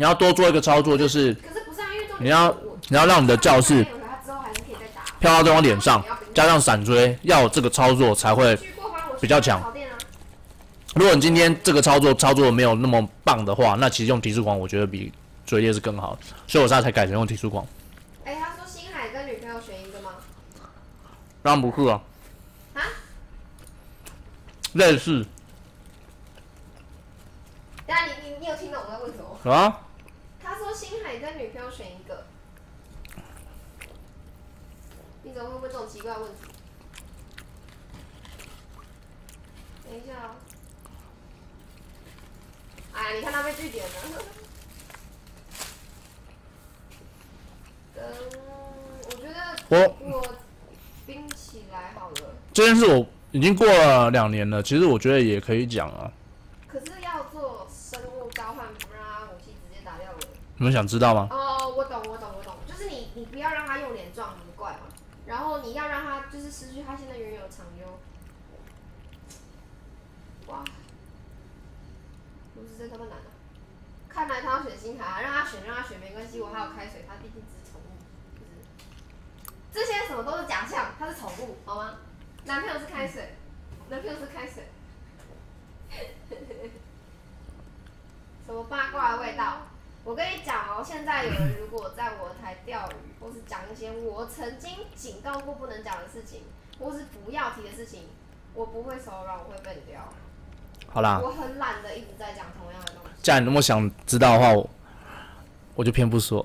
你要多做一个操作，就是你要你要让你的教室飘到对方脸上，加上闪追，要有这个操作才会比较强。如果你今天这个操作操作没有那么棒的话，那其实用提速狂我觉得比追猎是更好的，所以我现在才改成用提速狂。 哎、欸，他说星海跟女朋友选一个吗？ 当然不是啊。啊？类似。 等下你你你有听懂我在问什么？ 有啊。 他说星海跟女朋友选一个。你怎么会问这种奇怪的问题？等一下哦。哎呀，你看他被拒点了。嗯，我觉得我我冰起来好了。 这件事我已经过了两年了，其实我觉得也可以讲啊。 可是要做生物交换，不让他武器直接打掉人。 你们想知道吗？ 哦，我懂，我懂，我懂，就是你你不要让他用脸撞你的怪嘛，然后你要让他就是失去他现在原有的长优。哇，不是真他妈难啊！看来他要选星海啊，让他选，让他选没关系，我还有开水，他毕竟只是宠物，就是这些什么都是假象，他是宠物，好吗？男朋友是开水，男朋友是开水，什么八卦的味道？我跟你讲哦，现在有人如果在我台钓鱼，或是讲一些我曾经警告过不能讲的事情，或是不要提的事情，我不会手软，我会被你钓。 好啦， 我很懒得一直在讲同样的东西。 既然你那么想知道的话，我我就偏不说。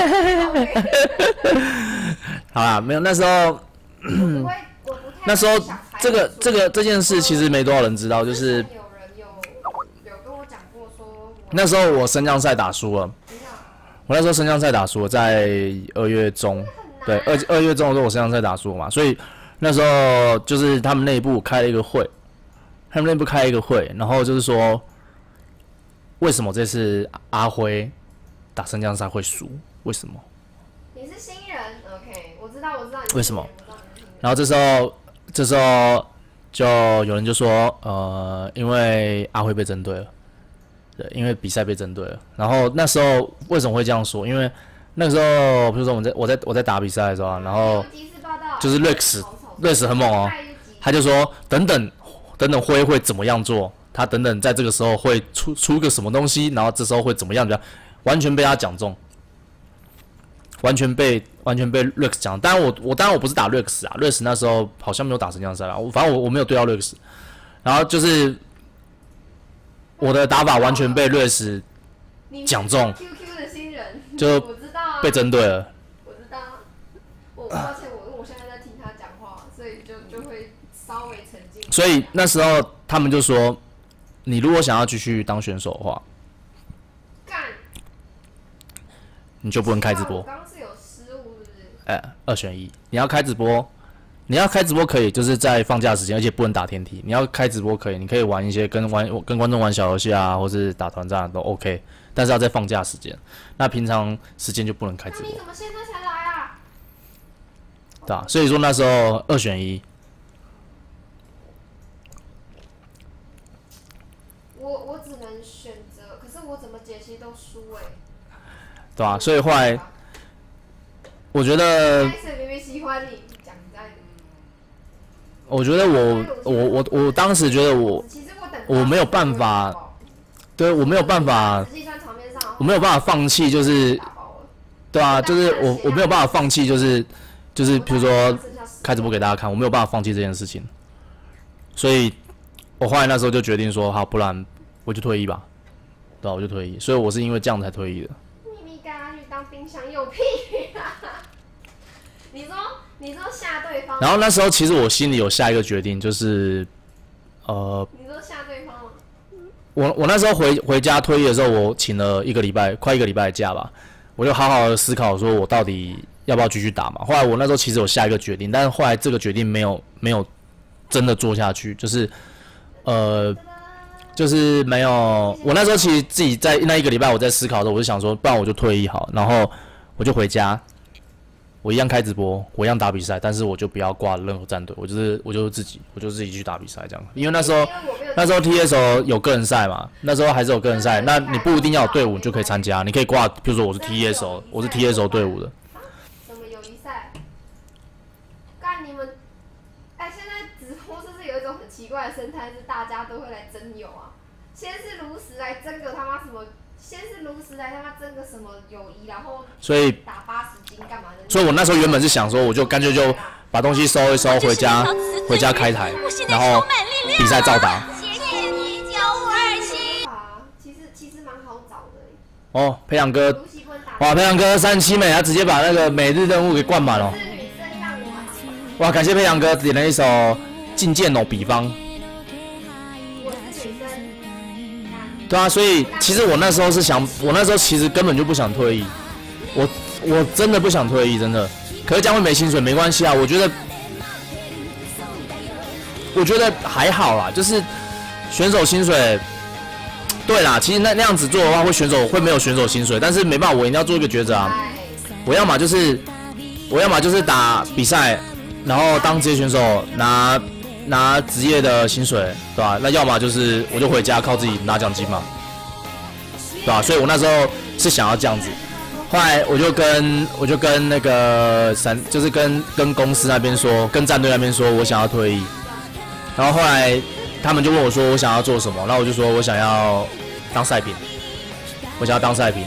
好啦，没有那时候，那时候这个这个这件事其实没多少人知道，就是有人有有跟我讲过说， 那时候我升降赛打输了。我那时候升降赛打输了，在二月中，对二二月中的时候我升降赛打输了嘛，所以那时候就是他们内部开了一个会。他们内部开一个会，然后就是说，为什么这次阿辉打升降赛会输？为什么？ 你是新人 ，OK， 我知道，我知道你。 为什么？然后这时候，这时候就有人就说，呃，因为阿辉被针对了，对，因为比赛被针对了。然后那时候为什么会这样说？因为那个时候，比如说我在我在我在打比赛的时候啊，然后就是 Rex，Rex 很猛哦，他就说等等。等等辉会怎么样做？他等等在这个时候会出出个什么东西，然后这时候会怎么样？完全被他讲中，完全被完全被 Rex 讲。当然我我当然我不是打 Rex 啊 ，Rex 那时候好像没有打升降赛啦，我反正我我没有对到 Rex， 然后就是我的打法完全被 Rex 讲中， Q Q 的新人就被针对了。 我知道，我抱歉，我我现在在听他讲话，所以就就会稍微沉浸。 所以那时候他们就说，你如果想要继续当选手的话， 干， 你就不能开直播。 我刚是有失误，是不是？ 哎、欸，二选一，你要开直播，你要开直播可以，就是在放假时间，而且不能打天梯。你要开直播可以，你可以玩一些跟玩跟观众玩小游戏啊，或是打团战都 OK， 但是要在放假时间。那平常时间就不能开直播。 那你怎么现在才来啊？ 对啊，所以说那时候二选一。 我我只能选择，可是我怎么解析都输哎、欸。 对啊，所以后来我觉得， 开始明明喜欢你，讲在。 我觉得我我我我当时觉得我我没有办法，对我没有办法，我没有办法放弃，就是对啊，就是我我没有办法放弃，就是就是比如说开直播给大家看，我没有办法放弃这件事情，所以我后来那时候就决定说，好，不然我就退役吧，对啊，我就退役，所以我是因为这样才退役的。 秘密干去当冰箱有屁啊！你说你说吓对方， 然后那时候其实我心里有下一个决定，就是呃， 你说吓对方吗？ 我我那时候回回家退役的时候，我请了一个礼拜，快一个礼拜的假吧，我就好好的思考，说我到底要不要继续打嘛。后来我那时候其实有下一个决定，但是后来这个决定没有没有真的做下去，就是呃，就是没有。我那时候其实自己在那一个礼拜我在思考的时候，我就想说，不然我就退役好，然后我就回家。我一样开直播，我一样打比赛，但是我就不要挂任何战队，我就是我就是自己，我就自己去打比赛这样。因为那时候那时候 T S O 有个人赛嘛，那时候还是有个人赛，那你不一定要有队伍就可以参加，你可以挂，比如说我是 T S O， 我是 T S O 队伍的。 什么友谊赛？干你们！哎，现在直播是不是有一种很奇怪的生态，是大家都会来争友啊？先是炉石来争个他妈什么？先是炉石来他妈争个什么友谊，然后所以打八十斤干嘛的？ 所以我那时候原本是想说，我就干脆就把东西收一收，回家回家开台，然后比赛照打。 谢谢你教我二七。 啊，其实其实蛮好找的。 哦，培养哥，哇，培养哥三十七美，他直接把那个每日任务给灌满了。哇，感谢培养哥点了一首《进剑哦比方》。对啊，所以其实我那时候是想，我那时候其实根本就不想退役，我我真的不想退役，真的。可是这样会没薪水，没关系啊，我觉得，我觉得还好啦，就是选手薪水，对啦，其实那那样子做的话，会选手会没有选手薪水，但是没办法，我一定要做一个抉择啊，我要么就是，我要么就是打比赛，然后当职业选手拿。拿职业的薪水，对吧？那要么就是我就回家靠自己拿奖金嘛，对吧？所以我那时候是想要这样子，后来我就跟我就跟那个闪，就是跟跟公司那边说，跟战队那边说我想要退役，然后后来他们就问我说我想要做什么，然后我就说我想要当赛评，我想要当赛评，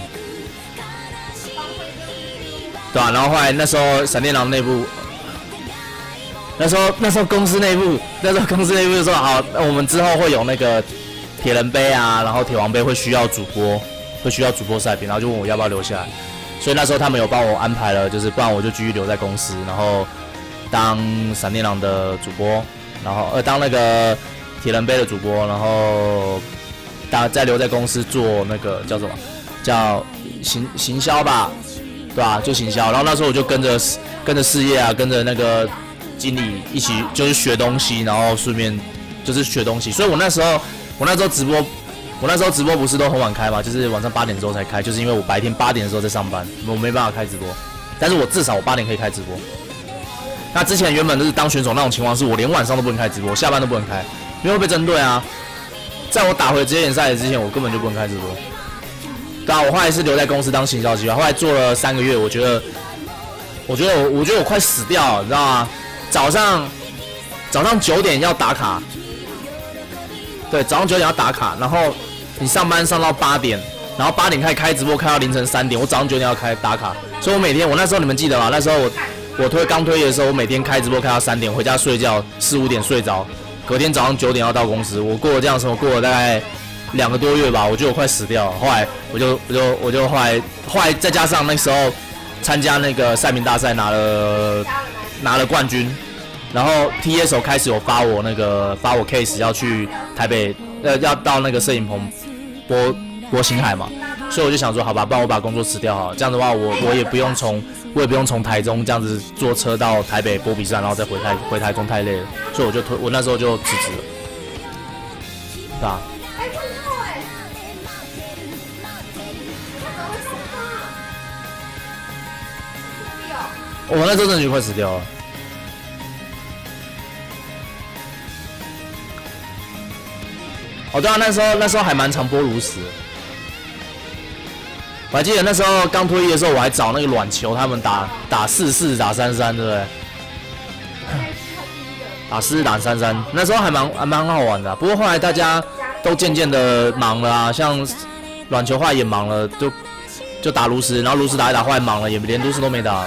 对吧？然后后来那时候闪电狼内部。那时候，那时候公司内部，那时候公司内部就说好，那我们之后会有那个铁人杯啊，然后铁王杯会需要主播，会需要主播赛评，然后就问我要不要留下来。所以那时候他们有帮我安排了，就是不然我就继续留在公司，然后当闪电狼的主播，然后呃当那个铁人杯的主播，然后当再留在公司做那个叫什么叫行行销吧，对吧？就行销。然后那时候我就跟着跟着事业啊，跟着那个。经理一起就是学东西，然后顺便就是学东西。所以我那时候，我那时候直播，我那时候直播不是都很晚开嘛，就是晚上八点之后才开，就是因为我白天八点的时候在上班，我没办法开直播。但是我至少我八点可以开直播。那之前原本就是当选手那种情况，是我连晚上都不能开直播，下班都不能开，因为会被针对啊。在我打回职业联赛之前，我根本就不能开直播。对啊，我后来是留在公司当行销计划，后来做了三个月，我觉得，我觉得我，我觉得我快死掉了，你知道吗？早上早上九点要打卡，对，早上九点要打卡，然后你上班上到八点，然后八点开始开直播，开到凌晨三点。我早上九点要开打卡，所以我每天我那时候你们记得吗？那时候我我推刚推的时候，我每天开直播开到三点，回家睡觉四五点睡着，隔天早上九点要到公司。我过了这样的生活，过了大概两个多月吧，我觉得我快死掉了。后来我就我就我就后来后来再加上那时候参加那个赛评大赛拿了。拿了冠军，然后 T S O 开始有发我那个发我 case 要去台北，呃，要到那个摄影棚播播星海嘛，所以我就想说，好吧，不然我把工作辞掉好了，这样的话我我也不用从我也不用从台中这样子坐车到台北播比赛，然后再回台回台中太累了，所以我就推我那时候就辞职了，对吧？我那时候真的就快死掉了。哦，对啊，那时候那时候还蛮常播炉石。我还记得那时候刚退役的时候，我还找那个软球他们打打四四打三三，对不对？打四四打三三，那时候还蛮还蛮好玩的、啊。不过后来大家都渐渐的忙了啊，像软球后来也忙了，就就打炉石，然后炉石打一打，后来忙了，也连炉石都没打。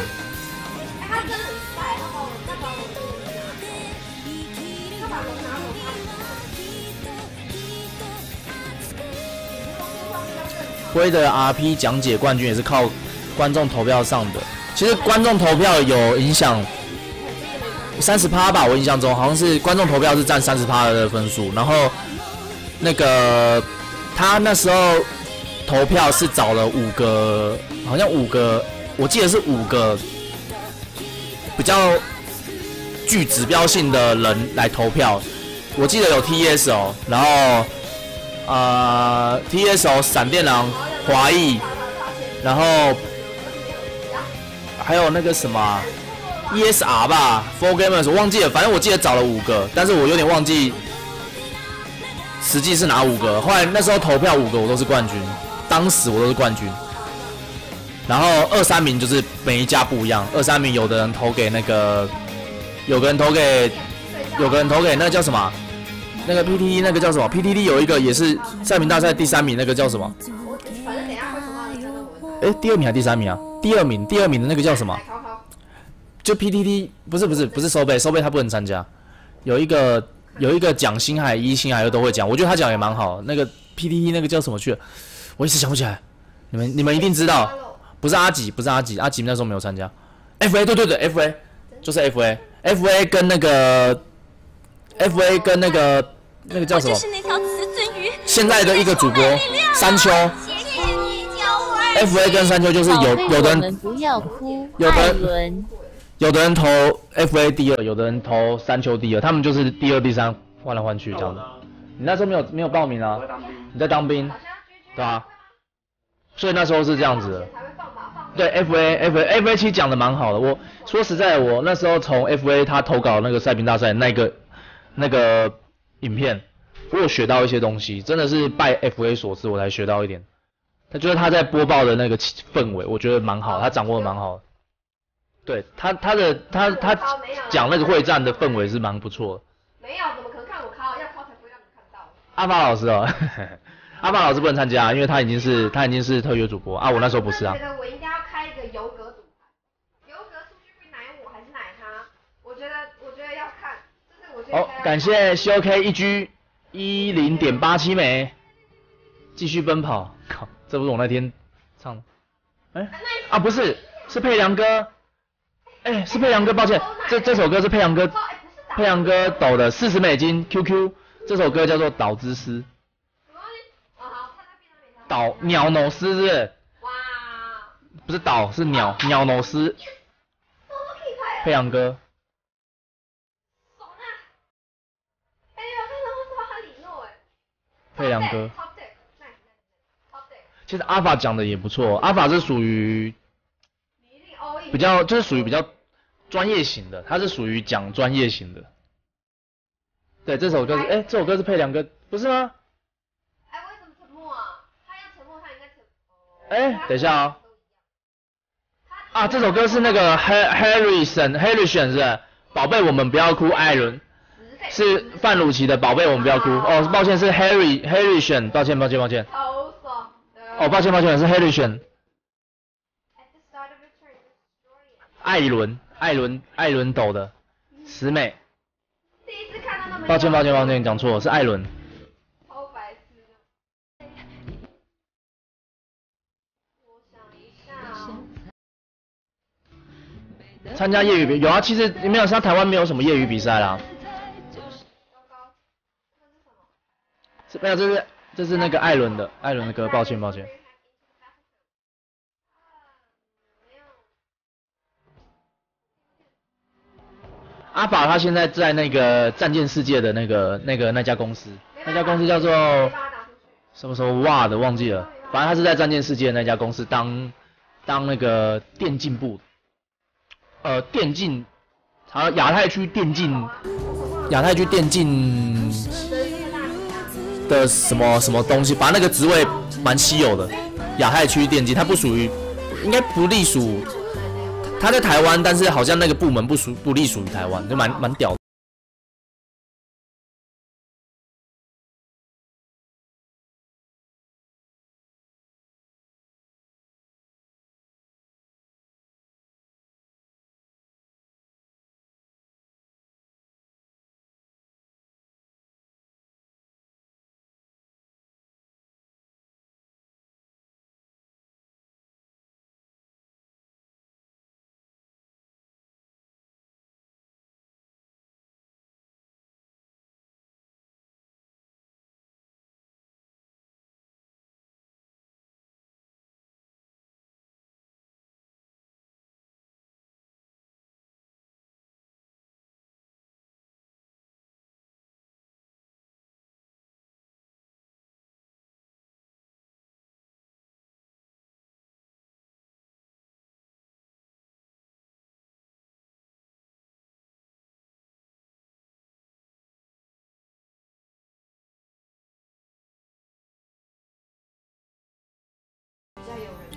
辉的 R P 讲解冠军也是靠观众投票上的。其实观众投票有影响三十趴吧，我印象中好像是观众投票是占三十趴的分数。然后那个他那时候投票是找了五个，好像五个，我记得是五个比较具指标性的人来投票。我记得有 T S O， 然后。呃 ，T S O 闪电狼、华裔，然后还有那个什么 E S R 吧 ，Four Gamers 我忘记了，反正我记得找了五个，但是我有点忘记实际是拿五个，后来那时候投票五个我都是冠军，当时我都是冠军。然后二三名就是每一家不一样，二三名有的人投给那个，有个人投给，有个人投给那个叫什么？那个 P T T 那个叫什么 ？P T T 有一个也是赛评大赛第三名，那个叫什么？ 反正等一下会说到你真的文。 哎，第二名还是第三名啊？第二名，第二名的那个叫什么？就 P T T 不是不是不是收贝，收贝他不能参加。有一个有一个讲星海一、星海二都会讲，我觉得他讲也蛮好。那个 P T T 那个叫什么去了？我一时想不起来。你们你们一定知道，不是阿吉，不是阿吉，阿吉那时候没有参加。F A 对对对 ，F A 就是 F A，F A 跟那个 F A 跟那个那个叫什么？现在的一个主播山丘。F A 跟山丘就是有有的人不要哭， 有的人有的人投 F A 第二，有的人投山丘第二，他们就是第二、第三换来换去这样子。你那时候没有没有报名啊？你在当兵，对啊。所以那时候是这样子的。对 F A F A F A 其实讲的蛮好的。我说实在，我那时候从 F A 他投稿那个赛评大赛那个那个影片，我有学到一些东西，真的是拜 F A 所赐，我才学到一点。他就是他在播报的那个氛围，我觉得蛮好，他掌握的蛮好的。对他他的他他讲那个会战的氛围是蛮不错的。 没有，怎么可能看我考？要考才不会让你看到。 阿发老师哦，阿发老师不能参加，因为他已经是他已经是特约主播啊，我那时候不是啊。 我觉得我应该要开一个游格组盘，游格数据会奶我还是奶他？我觉得我觉得要看，就是我觉得。 哦，感谢 C O K 一 G 一零点八七枚，继续奔跑，靠。这不是我那天唱的，哎、欸、啊不是，是佩良哥，哎、欸、是佩良哥，抱歉，这这首歌是佩良哥，佩良哥抖的四十美金 Q Q， 这首歌叫做《岛之诗》，岛鸟脑诗是不是？哇，不是岛是鸟鸟脑诗，佩良哥，佩良哥。其实阿法讲的也不错，阿法是属于比较就是属于比较专业型的，他是属于讲专业型的。对，这首歌是哎、欸，这首歌是佩良哥，不是吗？ 哎，为什么沉默啊？他要沉默，他应该沉默。 哎，等一下啊、哦，啊，这首歌是那个 Harrison Harrison 是宝贝，我们不要哭，艾伦是范玮琪的宝贝，我们不要哭。哦，抱歉是 Harry Harrison， 抱歉抱歉抱歉。哦，抱歉抱歉，是 Harrison。艾伦，艾伦，艾伦抖的，十美。抱歉抱歉抱歉，讲错，是艾伦。 超白痴的。我想一下哦。 参加业余比有啊，其实没有，像台湾没有什么业余比赛啦。是没有，这是。这是那个艾伦的，艾伦的歌，抱歉抱歉。阿法他现在在那个战舰世界的那个那个那家公司，那家公司叫做什么什么哇的忘记了，反正他是在战舰世界的那家公司当当那个电竞部，呃电竞，好亚太区电竞，亚太区电竞。的什么什么东西，反正那个职位蛮稀有的，亚太区电竞，它不属于，应该不隶属，它在台湾，但是好像那个部门不属不隶属于台湾，就蛮蛮屌的。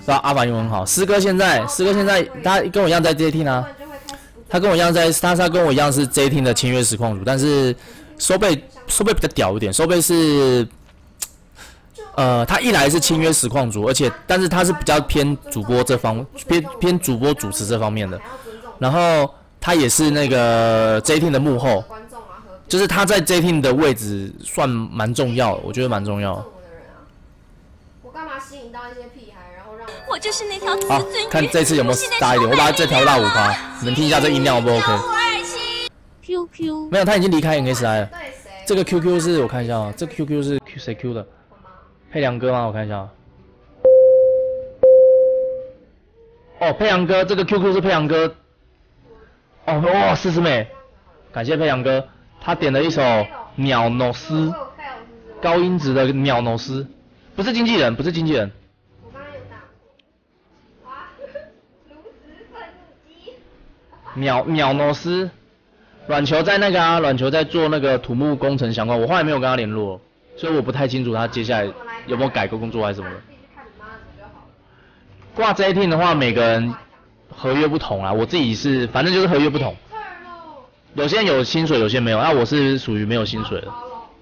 对吧？阿法英文很好，师哥现在师哥现在他跟我一样在 J T 呢，他跟我一样在他他跟我一样是 J T 的签约实况组，但是收贝收贝比较屌一点，收贝是。呃，他一来是签约实况组，而且但是他是比较偏主播这方偏偏主播主持这方面的，然后他也是那个 J Team 的幕后，就是他在 J Team 的位置算蛮重要的，我觉得蛮重要。 我干嘛吸引到一些屁孩，然后让我我就是那条自好尊鱼。 看这次有没有大一点，我把它这调到五趴，你们听一下这音量 O 不 OK？ Q Q 没有，他已经离开 N S I 了。这个 Q Q 是我看一下啊，这个 Q Q 是 Q 谁 Q 的？佩良哥吗？我看一下啊。哦，佩良哥，这个 Q Q 是佩良哥。哦哇，四十美，感谢佩良哥，他点了一首《鸟诺斯》，高音质的《鸟诺斯》，不是经纪人，不是经纪人。 我刚刚有打。啊，炉石愤怒机。 鸟鸟诺斯。软球在那个啊，软球在做那个土木工程相关，我后来没有跟他联络，所以我不太清楚他接下来有没有改过工作还是什么的。挂 J Team 的话，每个人合约不同啊，我自己是反正就是合约不同，有些人有薪水，有些没有，那我是属于没有薪水的。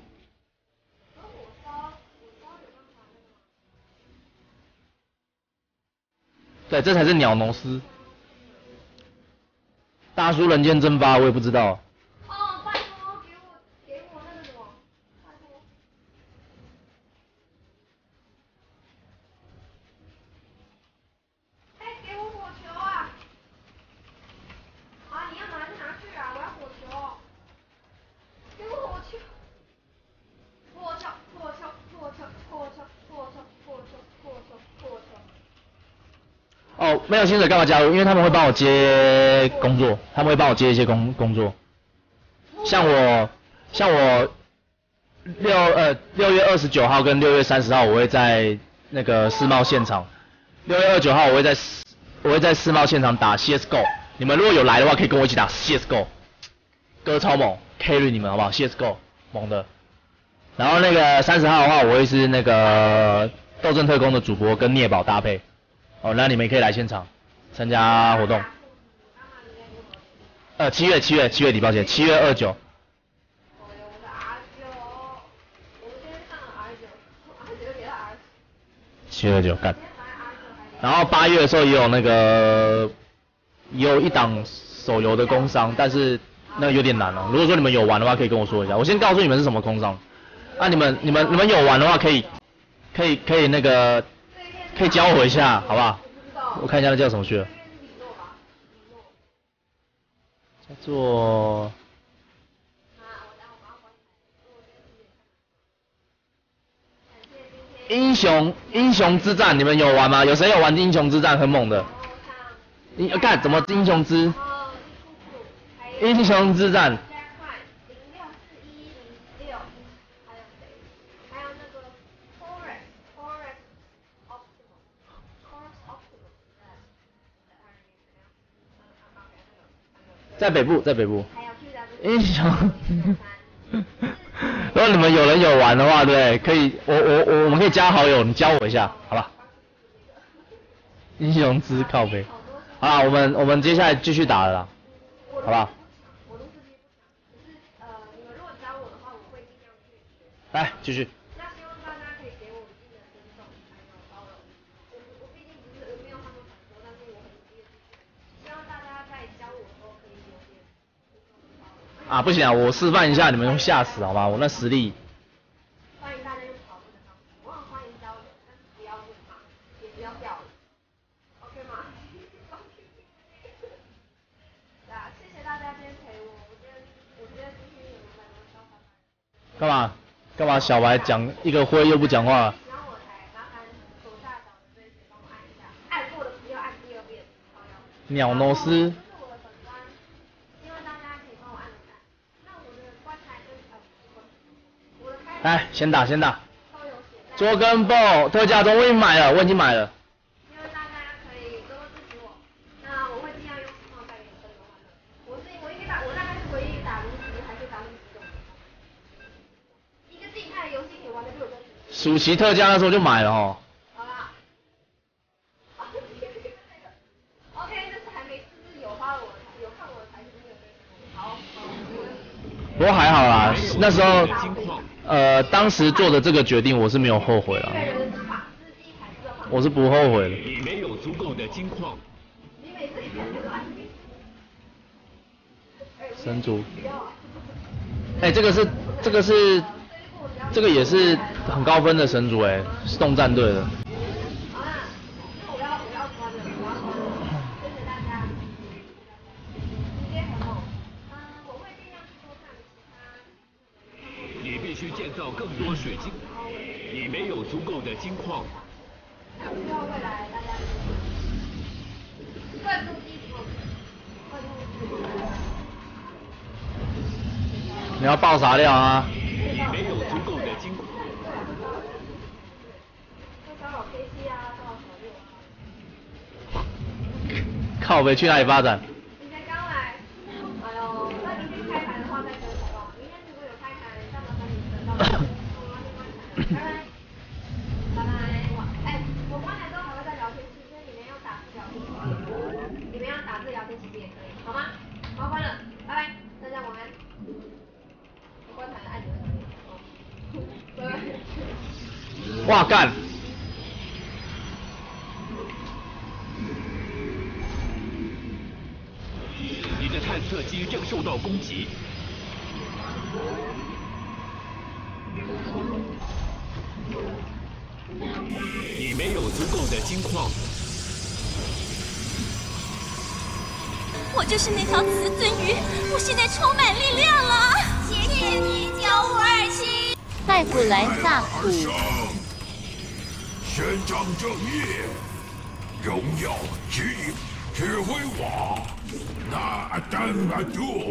对，这才是鸟农斯。大叔人间蒸发，我也不知道。 哦，拜托，给我给我那个什么，拜托。哎，给我火球啊！啊，你要拿就拿去啊，我要火球。给我火球。火球，火球，火球，火球，火球，火球，火球，火球。 哦，没有薪水干嘛加入？因为他们会帮我接工作，他们会帮我接一些工工作。像我，像我六呃六月二十九号跟六月三十号，我会在那个世贸现场。六月二十九号我会在我会在世贸现场打 C S G O。你们如果有来的话，可以跟我一起打 C S G O。哥超猛 ，carry 你们好不好 ？C S G O 猛的。然后那个三十号的话，我会是那个斗阵特工的主播跟聂宝搭配。哦，那你们也可以来现场参加活动。呃，七月七月七月底，抱歉，七月二九。七月二九干。然后八月的时候也有那个，也有一档手游的工商，但是那个有点难哦。如果说你们有玩的话，可以跟我说一下。我先告诉你们是什么工商。啊，你们你们你们有玩的话，可以可以可以那个。可以教我一下，好不好？我看一下那叫什么去了，叫做英雄英雄之战，你们有玩吗？有谁有玩英雄之战？很猛的。你看怎么英雄之英雄之战？在北部，在北部。英雄，如果你们有人有玩的话，对，可以，我我我我们可以加好友，你教我一下，好吧？英雄之靠背，好啦，我们我们接下来继续打了啦，好不好？来，继续。啊，不行啊，我示范一下，你们用吓死好吗？我那实力。 欢迎大家用讨论的方式，我很欢迎交流，但是不要问骂，也不要掉了 ，OK 吗？对啊，谢谢大家今天陪我，我觉得我觉得今天有蛮多消化。 干嘛？干嘛？小白讲一个会又不讲话。 喜欢我台，麻烦左下角的追随帮我按一下，按过的不要按第二遍。 鸟诺斯。来，先打先打。捉根 ball 特价中我已经买了，我已经买了。 希望大家可以多多支持我。那我会尽量用实况带给你们更多欢乐。我是我应该打，我大概是唯一打炉石还是打炉石的。一个静态游戏可以玩的就有这。 暑期特价那时候就买了哦。 好啦。啊， 不过还好啦，那时候呃当时做的这个决定我是没有后悔啦，我是不后悔的。 你没有足够的金矿。 神族，哎、欸，这个是这个是这个也是很高分的神族哎、欸，是动战队的。 你必须建造更多水晶，你没有足够的金矿。 你要爆啥料啊？ 你没有足够的金矿。 靠北去哪里发展？ 你才刚来，哎呦，那明天开盘的话再跟好不好？明天如果有开盘，上麻烦你等到我拜拜，拜拜，晚。哎，我关台之后还会再聊天室，所以你们要打字聊天室，你们要打字聊天其实也可以，好吗？好，关了，拜拜，大家晚安。我关台了，爱你们，拜拜。 哇干！ 你的探测机正受到攻击。你没有足够的金矿。 我就是那条雌尊鱼，我现在充满力量了。谢谢你，九五二七。 再不来大苦。 伸张正义，荣耀指引。指挥我，那丹阿杜。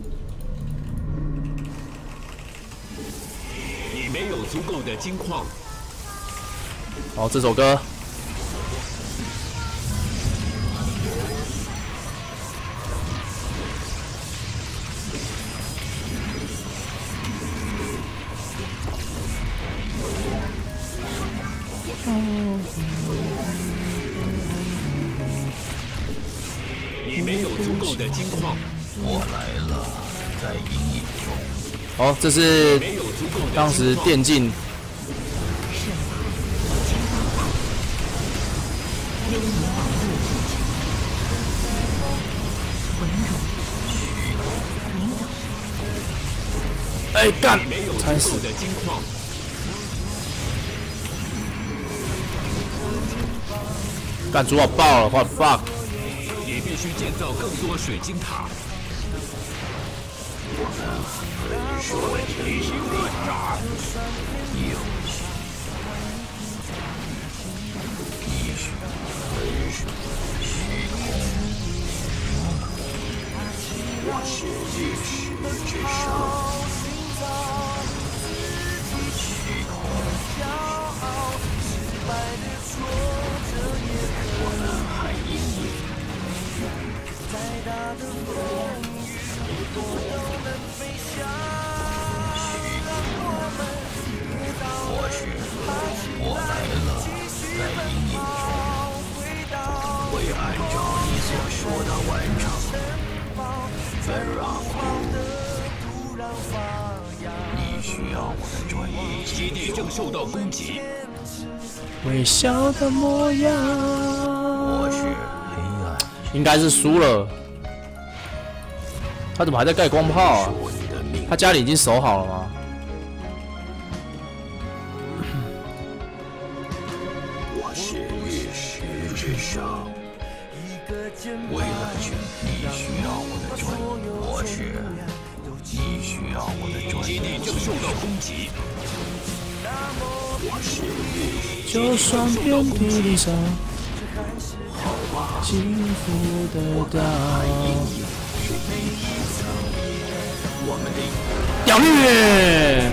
你没有足够的金矿。 哦，这首歌。 嗯。你没有足够的金矿。 我来了，在阴影中。 哦，这是当时电竞。哎干！惨死！干主我爆了 ，what fuck！ 你必须建造更多水晶塔。 说提醒力大，有必须分水虚空。我是历史之上，虚空。我们还阴影。再大的风雨，我都能飞翔。或许我来了，在阴影中，会按照你所说的完成。芬让，你需要我的专业。 基地正受到攻击。 微笑的模样。 我是黑暗。 应该是输了。他怎么还在盖光炮啊？他家里已经守好了吗？ 我是月石之上，为了去，你需要我的专业。我是，你需要我的专业。 基地正受到攻击。 我是月石。 就算遍体鳞伤， 好吧， 幸福得到。 我们的咬虐。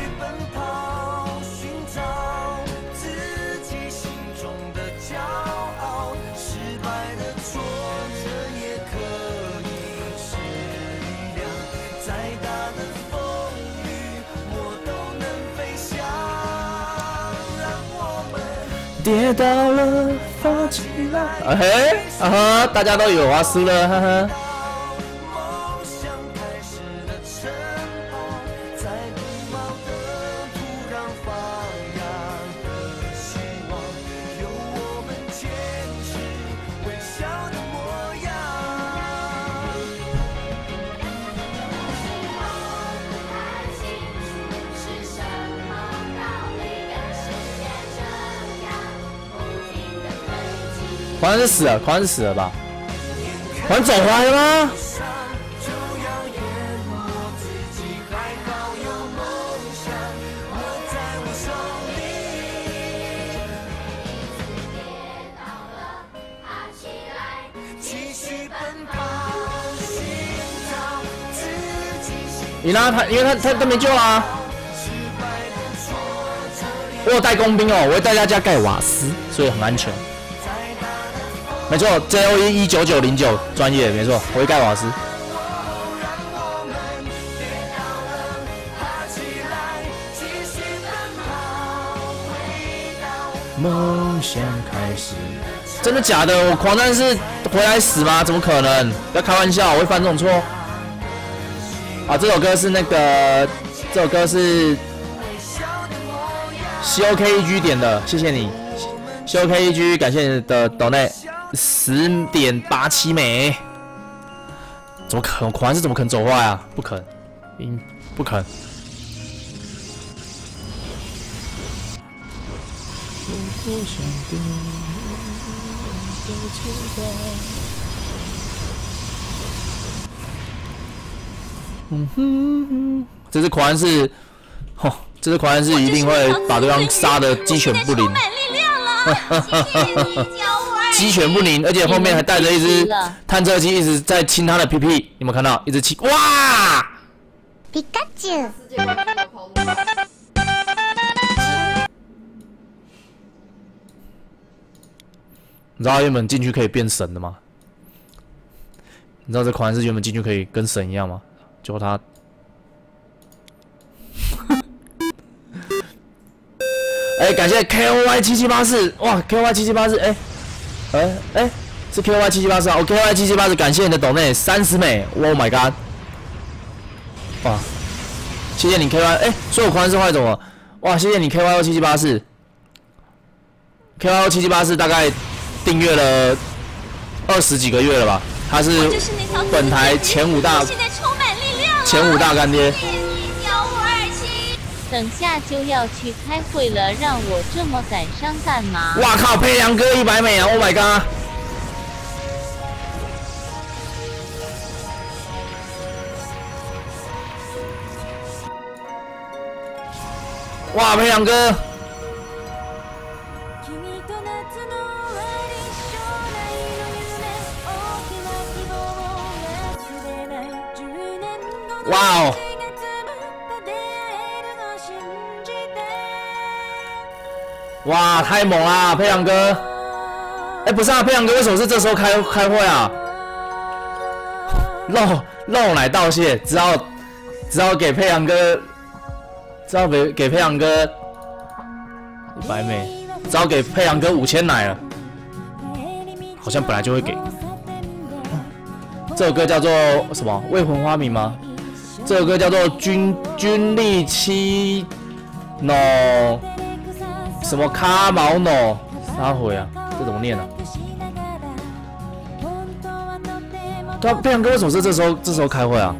跌倒了，放起来。啊嘿，啊哈，大家都有啊，输了，哈哈。 狂人是死了，狂人是死了吧？狂人走回来了吗？赢啦，他因为他他他没救啦、啊。我有带工兵哦，我会带大家盖瓦斯，所以很安全。没错 ，J O E 一九九零九专业，没错，我会盖瓦斯。梦想开始，真的假的？我狂战士回来死吗？怎么可能？不要开玩笑，我会犯这种错。啊，这首歌是那个，这首歌是 C O K E G 点的，谢谢你 ，C O K E G 感谢你的donate十点八七美，怎么可能？狂战士怎么可能走坏啊？不可能，嗯，不可能。嗯哼哼，这只狂战士，哦，这只狂战士一定会把对方杀得鸡犬不宁。鸡犬不宁，而且后面还带着一只探测器，一直在亲他的屁屁，你有没有看到？一直亲，哇！皮卡丘。你知道原本进去可以变神的吗？你知道这狂战士原本进去可以跟神一样吗？结果他，哎、欸，感谢 K O Y 七七八四，哇 ，K O Y 七七八四，哎，哎哎，是 K O Y 七七八四啊，我 K O Y 七七八四，感谢你的抖内三十美 ，Oh my god， 哇，谢谢你 K Y， 哎、欸，所有狂战士坏怎么？哇，谢谢你 K Y O 七七八四 ，K Y O 七七八四大概订阅了二十几个月了吧？他是本台前五大。前五大干爹， 等下就要去开会了，让我这么感伤干嘛？ 哇靠！佩良哥一百美啊 ！Oh my god！ 哇，佩良哥！哇哦！哇，太猛啦，佩良哥！哎、欸，不是啊，佩良哥为什么是这时候开开会啊？漏漏奶道谢，只好只好给佩良哥，只好给给佩良哥一百美，只好给佩良哥五千奶了。好像本来就会给。这首歌叫做什么？未魂花名吗？这首歌叫做军军力七 no 什么卡毛 no 啥回啊？这怎么念啊？对啊，佩良哥为什么是这时候这时候开会啊？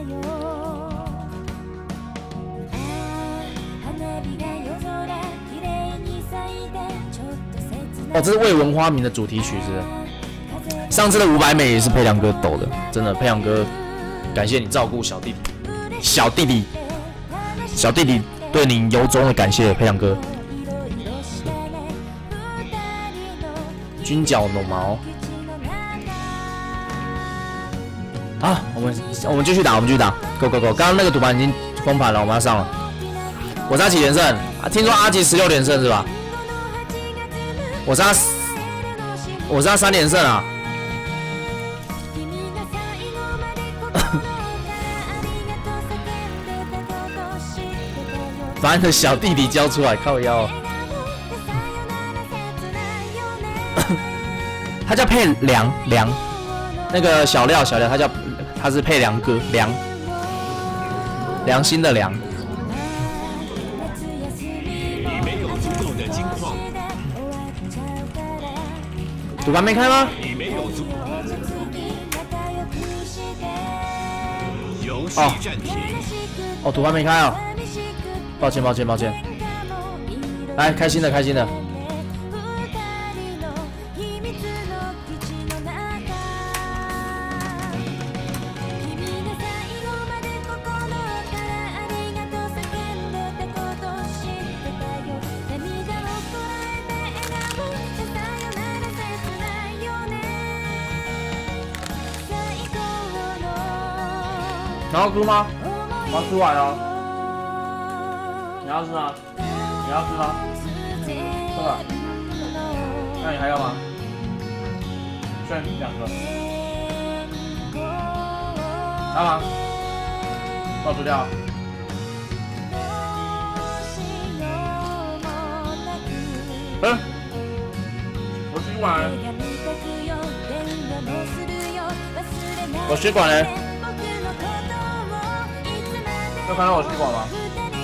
哦，这是未闻花名的主题曲是不是？上次的五百美也是佩良哥抖的，真的，佩良哥，感谢你照顾小弟弟，小弟弟，小弟弟对你由衷的感谢，佩良哥。军角弄毛。好，我们我们继续打，我们继续打 ，Go Go Go！ 刚刚那个赌盘已经封盘了，我们要上了。我杀几连胜？啊，听说阿吉十六连胜是吧？我杀，我杀三连胜啊！把你的小弟弟交出来，靠腰。他叫佩良良，那个小廖小廖，他叫他是佩良哥良，良心的良。 你没有足够的金矿。 赌盘没开吗？ 你没有足。游戏暂停。 哦，赌盘没开哦。抱歉，抱歉，抱歉。来，开心的，开心的。 想要吃吗？我要吃完哦。你要吃吗？你要吃吗？是吧？那你还要吗？剩两个。要吗？倒出掉。嗯，我吸管。我吸管嘞？有看到我吸管吗？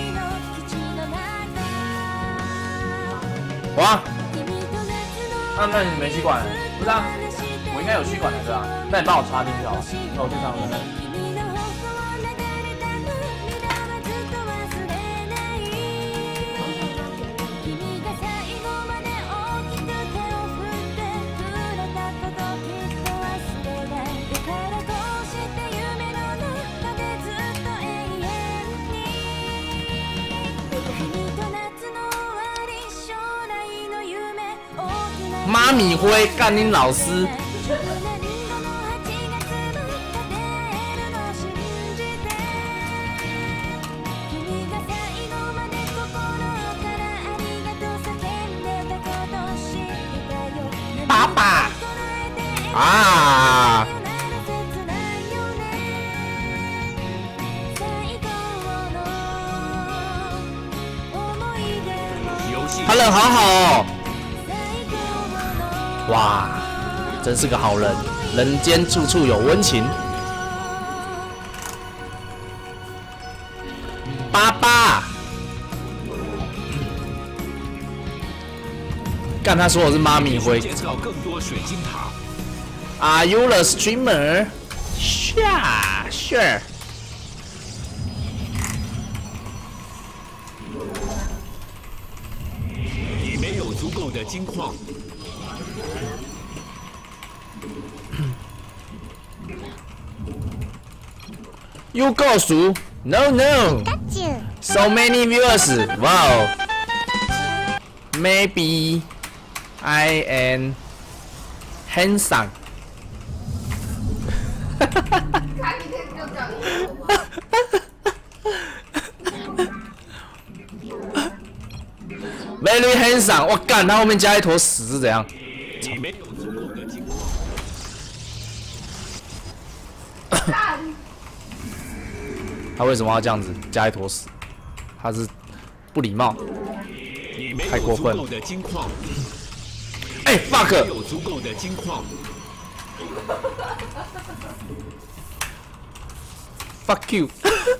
我啊？那那你没吸管？不是啊，我应该有吸管的对吧？那你帮我插进去好吧？那我去插那个。妈咪灰干你老师！爸爸啊！他人好好哦。哇，真是个好人，人间处处有温情。爸爸，干他说我是妈咪灰。 建造更多水晶塔。 Are you the streamer? Sure, sure. 你没有足够的金矿。 You go, Su? No, no. So many viewers. Wow. Maybe I am handsome. ，Very handsome。我干，他后面加一坨屎是怎样？ 你没有足够的金矿。 他为什么要这样子加一坨屎？他是不礼貌，太过分了。哎 ，fuck！ 有足够的金矿。 fuck you！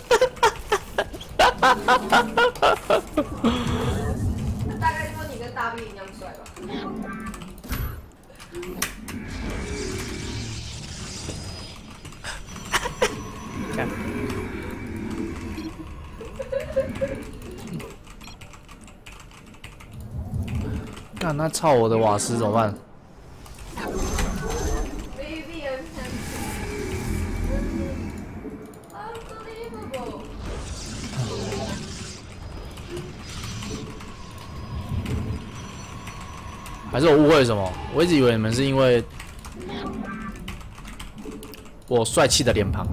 大概说你跟大 B 一样帅吧。 看。看他操我的瓦斯怎么办？还是我误会什么？我一直以为你们是因为我帅气的脸庞，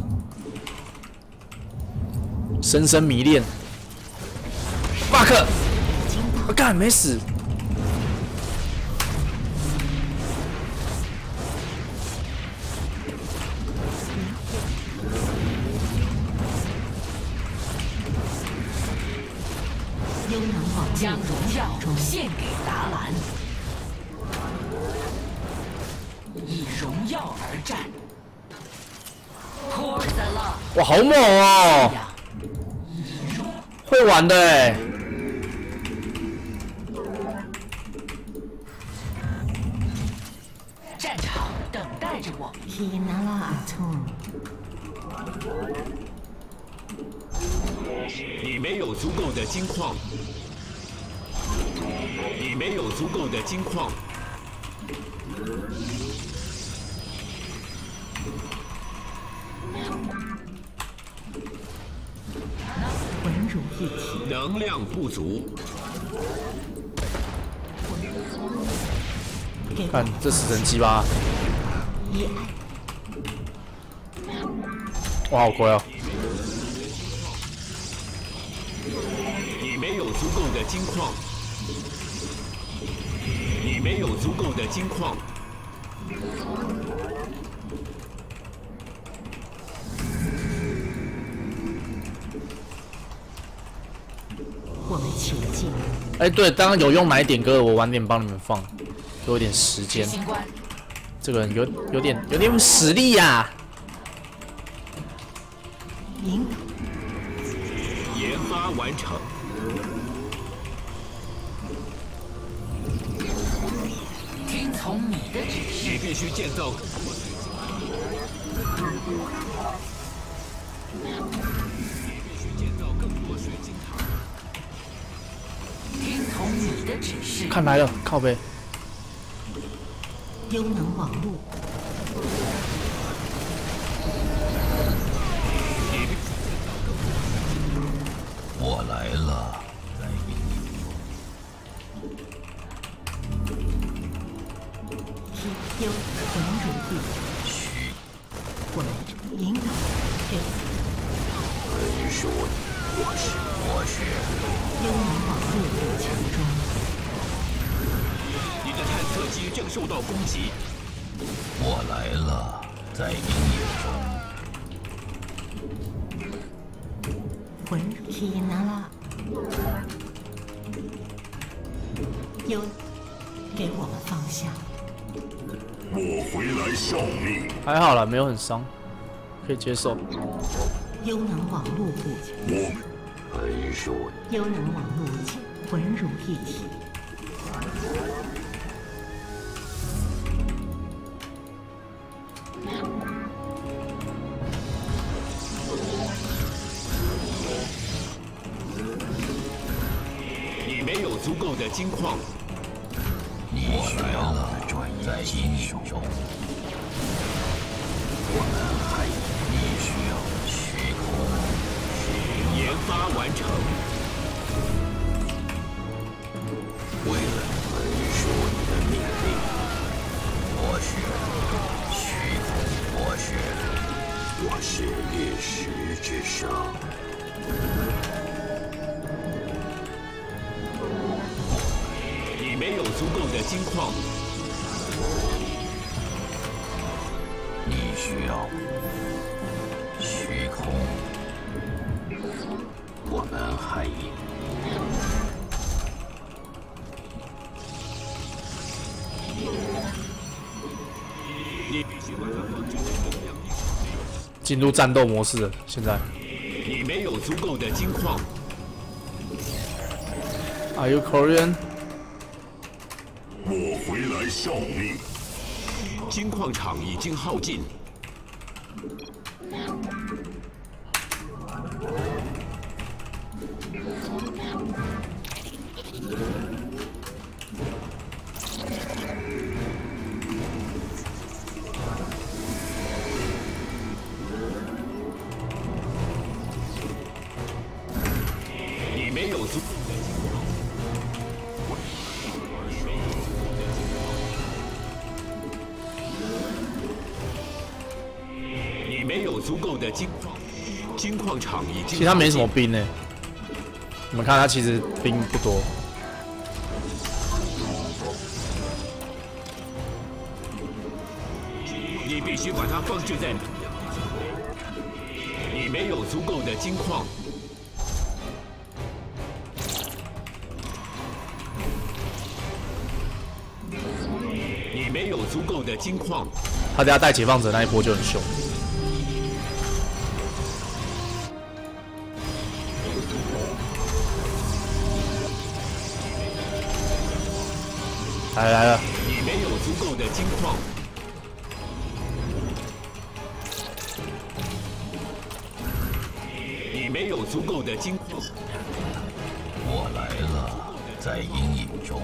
深深迷恋。fuck！ 我干没死。 幽囊宝将荣耀献给达兰。 以荣耀而战， 哇，好猛哦！会玩的哎。 战场等待着我。天哪，痛！ 你没有足够的金矿，你没有足够的金矿。 浑如一体， 能量不足。 看这死神鸡巴，哇，好亏哦！ 足够的金矿，你没有足够的金矿。 我们前进。 哎，对，刚刚有用买点歌，我晚点帮你们放，给我点时间。这个人有有点有点实力呀、啊。 引导。 研发完成。 听从你的指示。 你必须建造。 听从你的指示。 看来了，靠背。 优能网络。 我来了，在阴影中。优魂如意。 虚。 我们引导给。 本属我是我是。 优能网络入强中。 你的探测机正受到攻击。 我来了，在阴影中。 魂体拿了。优，给我们方向。 我回来效命。 还好啦，没有很伤，可以接受。 优能网络部。 我本属。 优能网络魂如一体。 你没有足够的金矿。 你需要在阴影中。我们还你需要虚空。 研发完成。 为了本属你的命令，我是虚空，我是我是烈石之上。 你没有足够的金矿。 你需要虚空。我们还赢。 你必须把它放置在能量地上面。 进入战斗模式了，现在。 你没有足够的金矿。 Are you Korean？ 我回来效命。 金矿场已经耗尽。你没有足够的金矿。你没有足够的金矿，金矿场已经。 其实他没什么兵呢，你们看他其实兵不多。 你必须把它放置在能量地上面。你没有足够的金矿。你没有足够的金矿。 他等下带解放者那一波就很凶。来来了。 你没有足够的金矿。你没有足够的金矿。 我来了，在阴影中。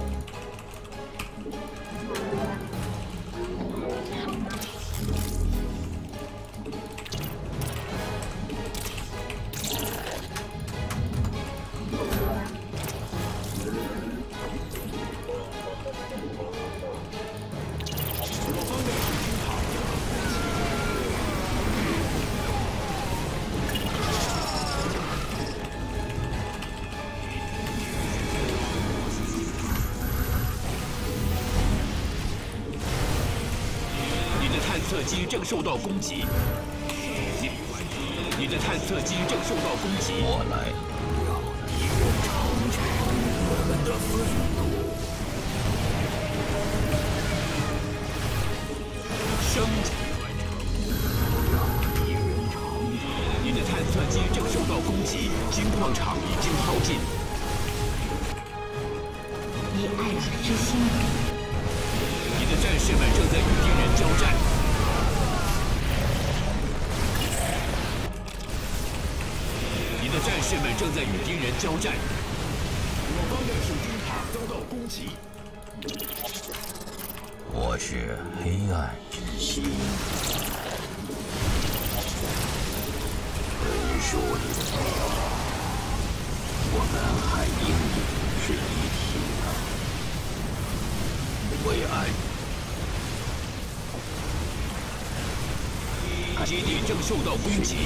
机正受到攻击。你的探测机正受到攻击。 我来让敌人尝尝我们的愤怒。 升级完成。让敌人尝尝。你的探测机正受到攻击，金矿场已经耗尽。 以爱之心。 你的战士们正在与敌人交战。你的战士们正在与敌人交战。我方的水晶塔遭到攻击。 我是黑暗之心，本属你的地方。我们海鹰营是一体的，为爱。 基地正受到攻击。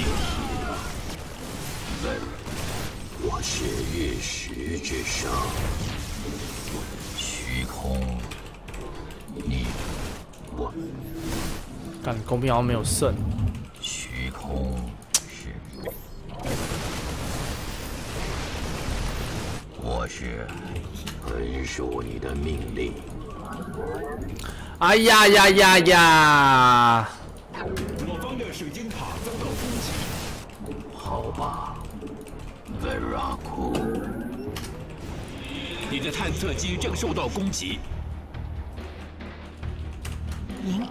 我是日食之上，虚空，你，我， 干公屏好像没有剩。 虚空是，我是本属你的命令。 哎呀呀呀呀！ 我方的水晶塔遭到攻击。 好吧。Veraku， 你的探测机正受到攻击。 赢。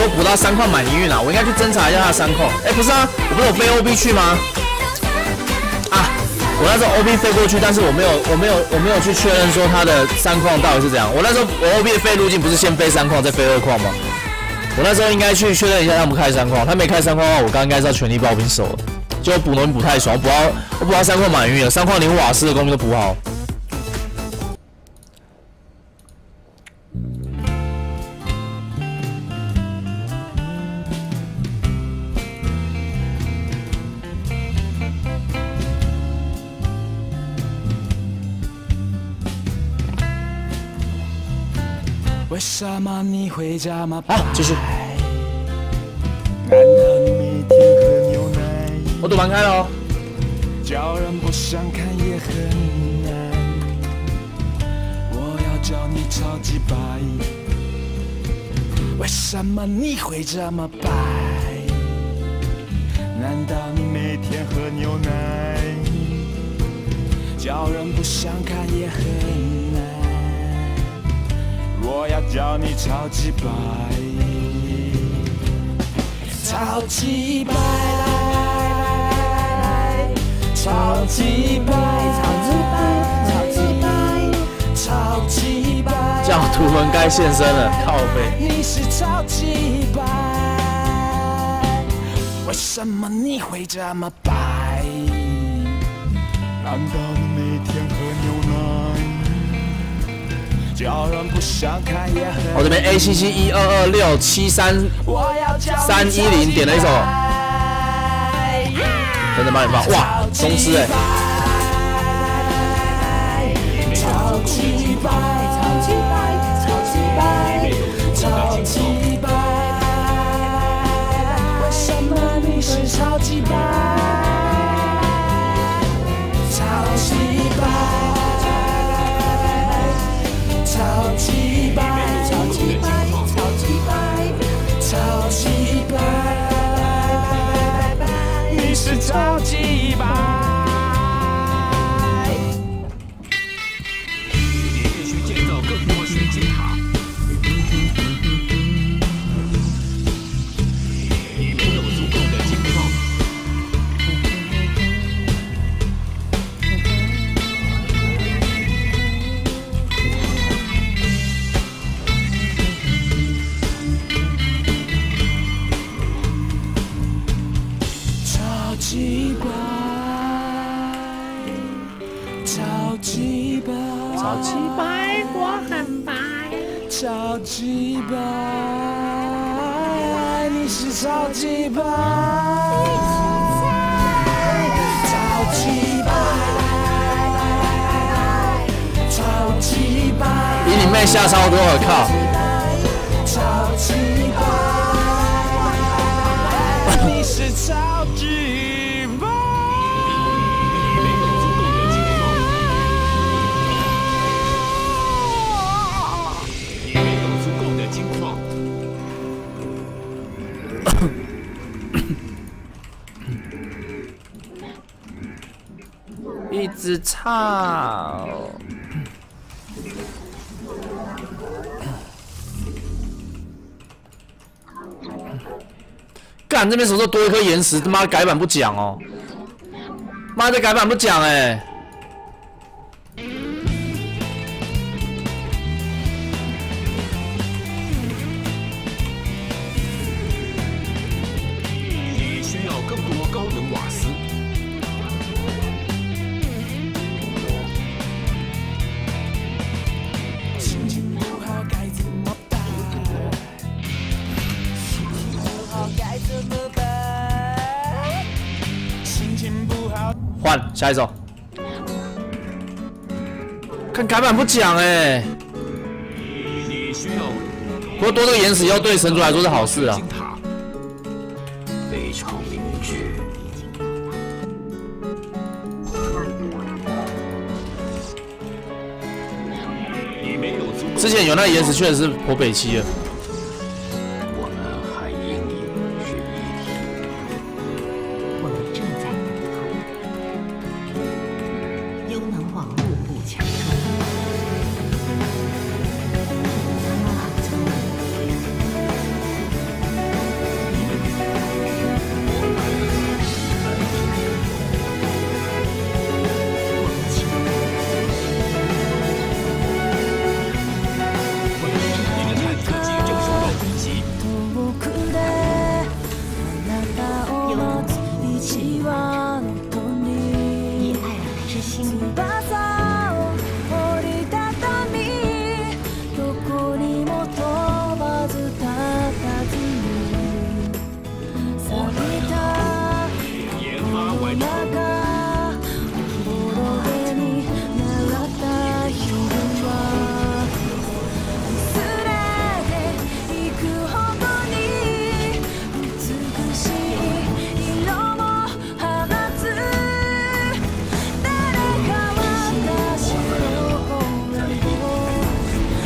我补到三矿满营运啊，我应该去侦查一下他的三矿。哎，不是啊，我不是有飞 O B 去吗？啊，我那时候 O B 飞过去，但是我没有，我没有，我没有去确认说他的三矿到底是怎样。我那时候我 O B 飞路径不是先飞三矿再飞二矿吗？我那时候应该去确认一下他们开三矿，他没开三矿的话，我刚应该是要全力爆兵手了。就我补农补太爽，我补到我补到三矿满营运了，三矿连瓦斯的工兵都补好。 为什么你会这么好，继续。 难道你每天喝牛奶？ 我赌盘开了哦。 叫人不想看也很难。我要叫你超级白。为什么你会这么白？难道你每天喝牛奶？叫人不想看也很难。我要叫你超级白，超级白，超级白，超级白，超级白，超级白。 叫图文该现身了，靠背。 你是超级白，为什么你会这么白？难道你每天喝牛奶？叫人不想看也很。 我这边 A 七七一二二六七三三一零点了一首，等等帮你放，哇，中师哎！ 超级白，超级白，超级白，超级白，为什么你是超级白？超级白。超级白，超级白，超级白，超级白，你是超级白。 你必须建造更多水晶塔。你没有足够的金矿。 超级白，超级白， 超级白，我很白。超级白，你是超级白。超级白，超级白。 比你妹下超多，我靠！ 超级白，你是超级白。 你没有足够的金矿。 一直唱。干这边什么时候多一颗岩石？他妈改版不讲哦！妈的改版不讲哎、欸！ 你需要更多高能瓦斯。 心情不好该怎么办？心情不好该怎么办？心情不好。 换下一首。看改版不讲哎、欸。 你需要。 不过多这个岩石要对神族来说是好事啊。 非常明智。 你没有足够。 之前有那岩石确实是颇北七的。 我们和阴影是一体。 我们正在等候。优能网络不强中。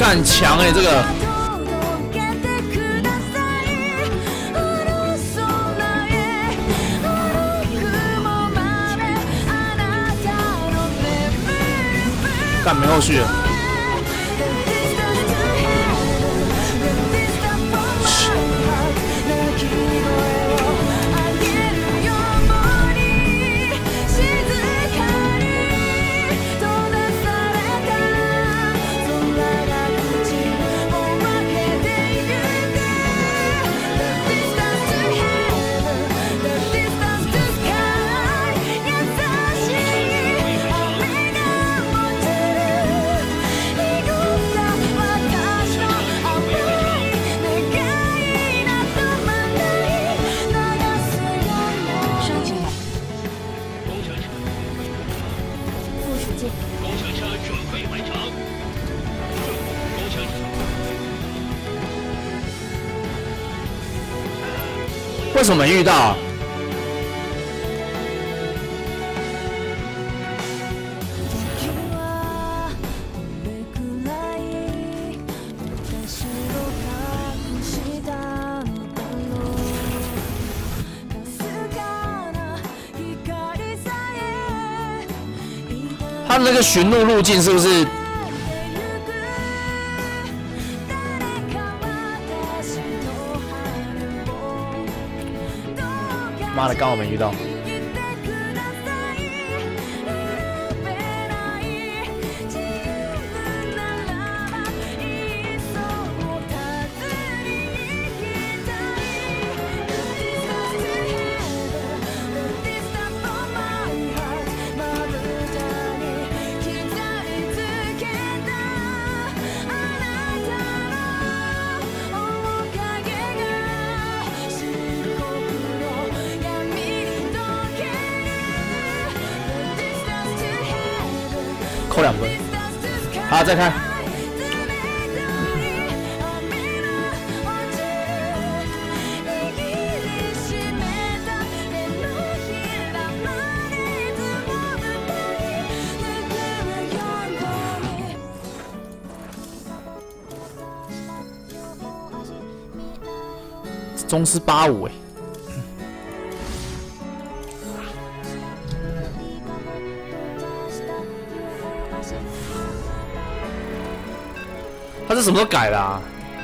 干强哎，这个。 干没后续了。为什么没遇到、啊？他的那个寻路路径是不是？ 妈的，刚好没遇到。扣两分，好，再看。中师八五哎。 他是什么时候改的啊？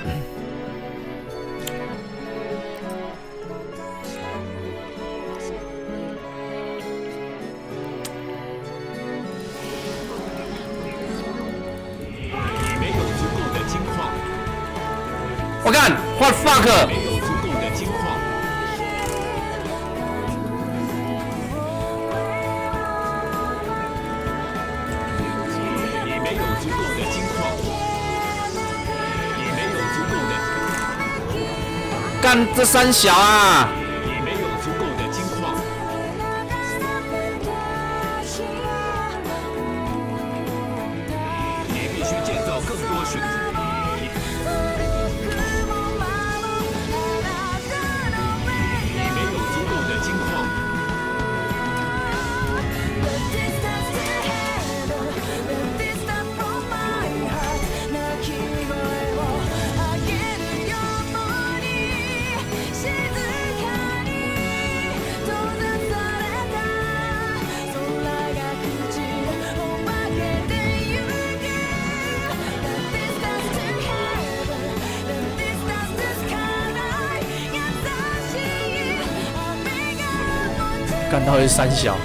没有足够的金矿。 我干 ，what fuck？ 没有足够的金矿。你没有足够的金矿。 干这三小啊！ 你没有足够的金矿。你必须建造更多水井。你没有足够的金矿。 干到是三小，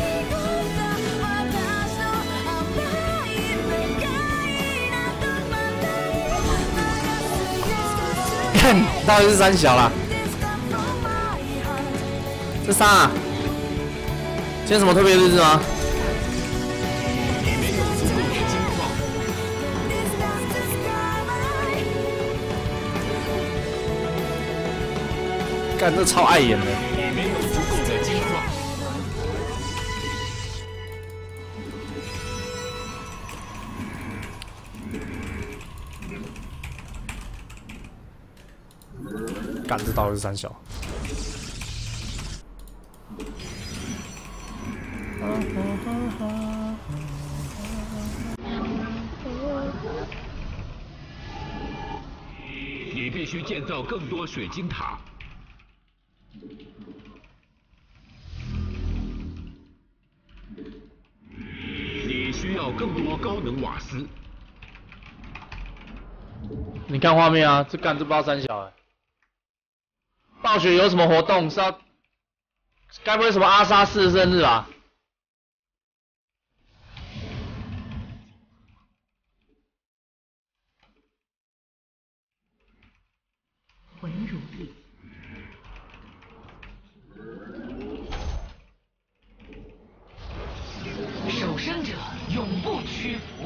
看到底是三小啦。这仨、啊，今天什么特别日子吗？干，这超碍眼的。 干，这到底是三小。 须建造更多水晶塔。你需要更多高能瓦斯。 你看画面啊，这干这不知道三小哎。暴雪有什么活动是要？该不会什么阿莎四生日吧？ 魂如意。 守生者永不屈服。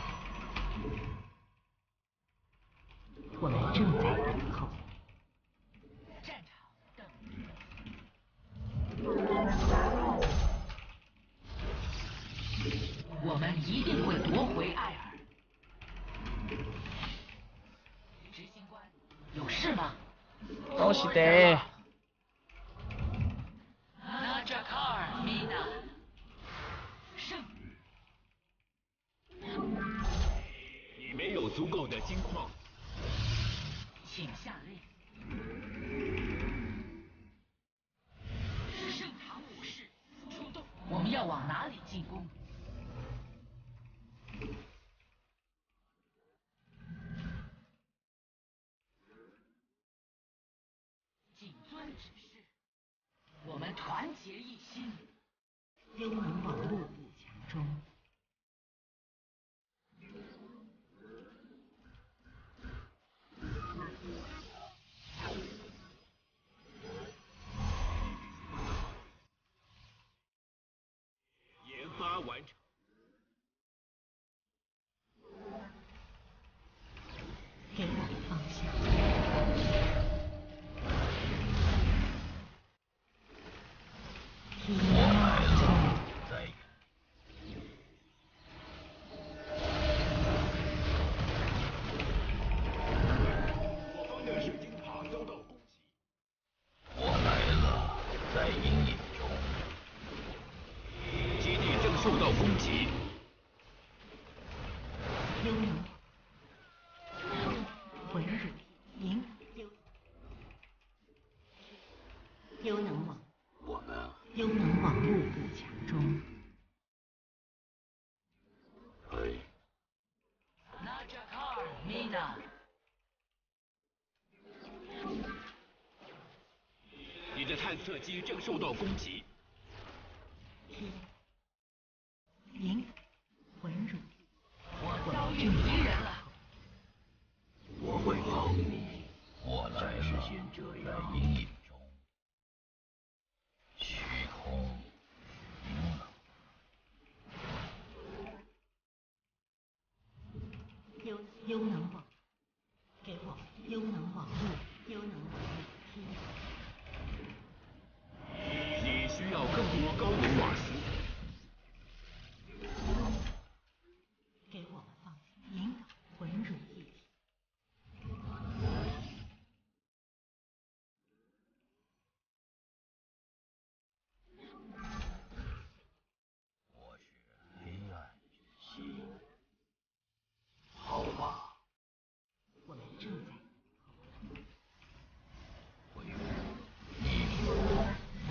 我们正在等候。 战场等。我们一定会夺回艾尔。执行官，有事吗？ 恭喜得。 纳扎卡尔米娜。胜。 你没有足够的金矿。 请下令。圣堂武士出动，我们要往哪里进攻？谨遵指示，我们团结一心。 幽能网络补强中。 研发完成。 给我方向。 我来了，在。 我方的水晶塔遭到攻击。 我来了，在阴影中。 基地正受到攻击。 幽能。魂乳银幽。幽能网。 我们。 幽能网络补强中。 哎。 纳扎卡尔米娜。 你的探测机正受到攻击。 银魂乳。 我遭遇敌人了。 我会帮你。我来了，在阴影中。虚空冰冷。 幽幽能网，给我幽能网络，幽能网络批。 你需要更多高能瓦斯。 给我们方向，引导魂乳一体。 我是黑暗之息。好吧。 我们正在。 回复你说。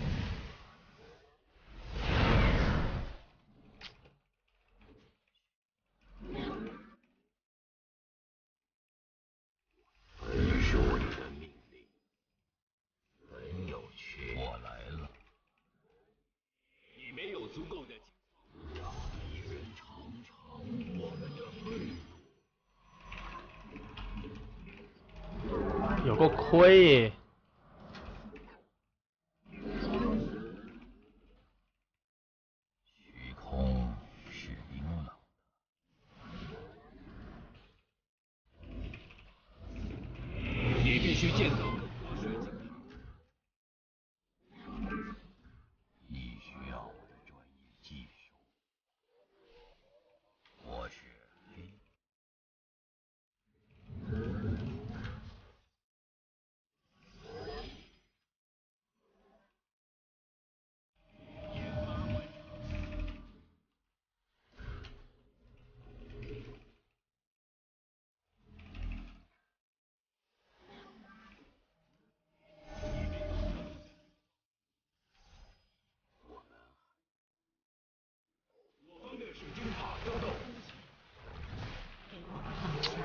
本属你的命令。很有趣。我来了。 你没有足够的金矿。 让敌人尝尝我们的愤怒。 有够亏耶！ 虚空是冰冷的。 你必须建造更多水晶塔。 你需要我的专业技术。我是黑。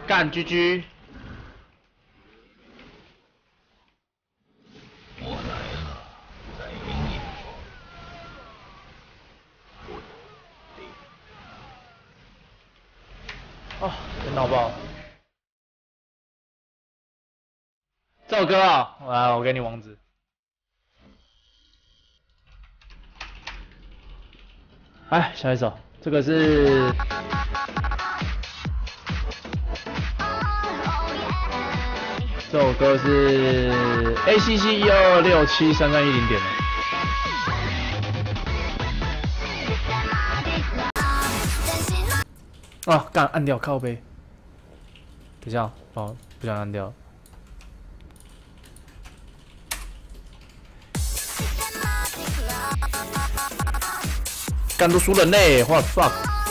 干 G G。 我来了，在阴影中。哦，真闹爆！这首歌啊，来，我给你网址。哎，下一首，这个是。这首歌是 A C C 一二二六七三三一零点的。啊，干按掉靠背。等一下，哦，不想按掉。干都输人嘞 ，what fuck！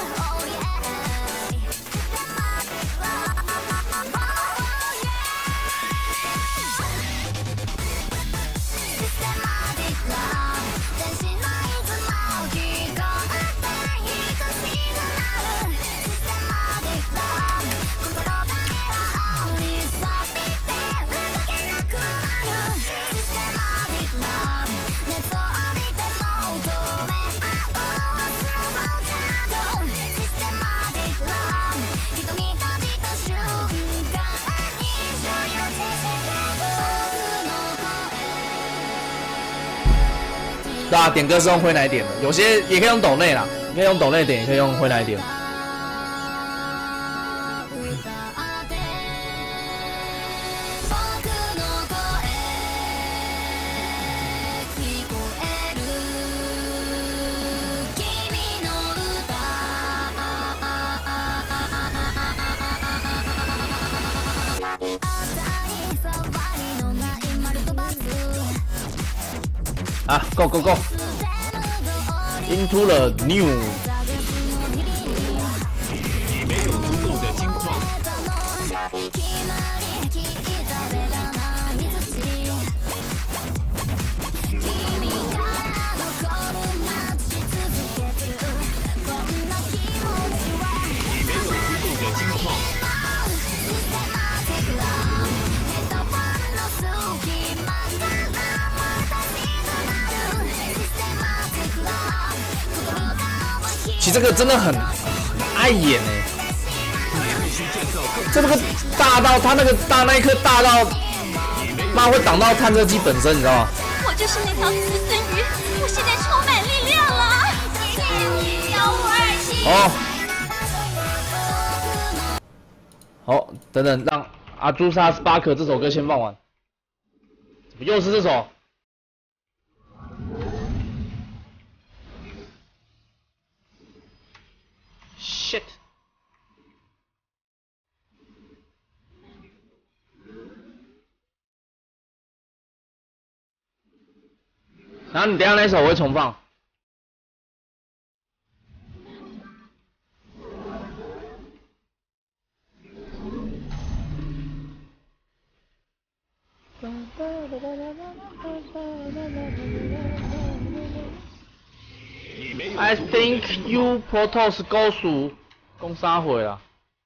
大家点歌是用灰奶点的，有些也可以用抖内啦，你可以用抖内点，也可以用灰奶点。啊 ，Go Go Go！ Into the new。 你没有足够的金矿。你没有足够的金矿。 其实这个真的很很碍眼哎，这个大到他那个大那一颗大到，妈会挡到探测器本身，你知道吗？ 我就是那条雌鳟鱼，我现在充满力量了。幺五二七。 哦，好，等等，让阿朱莎斯巴克这首歌先放完。怎么又是这首？ Shit！ 然后你等一下那首我会重放。I think you Protoss 高数攻杀回了。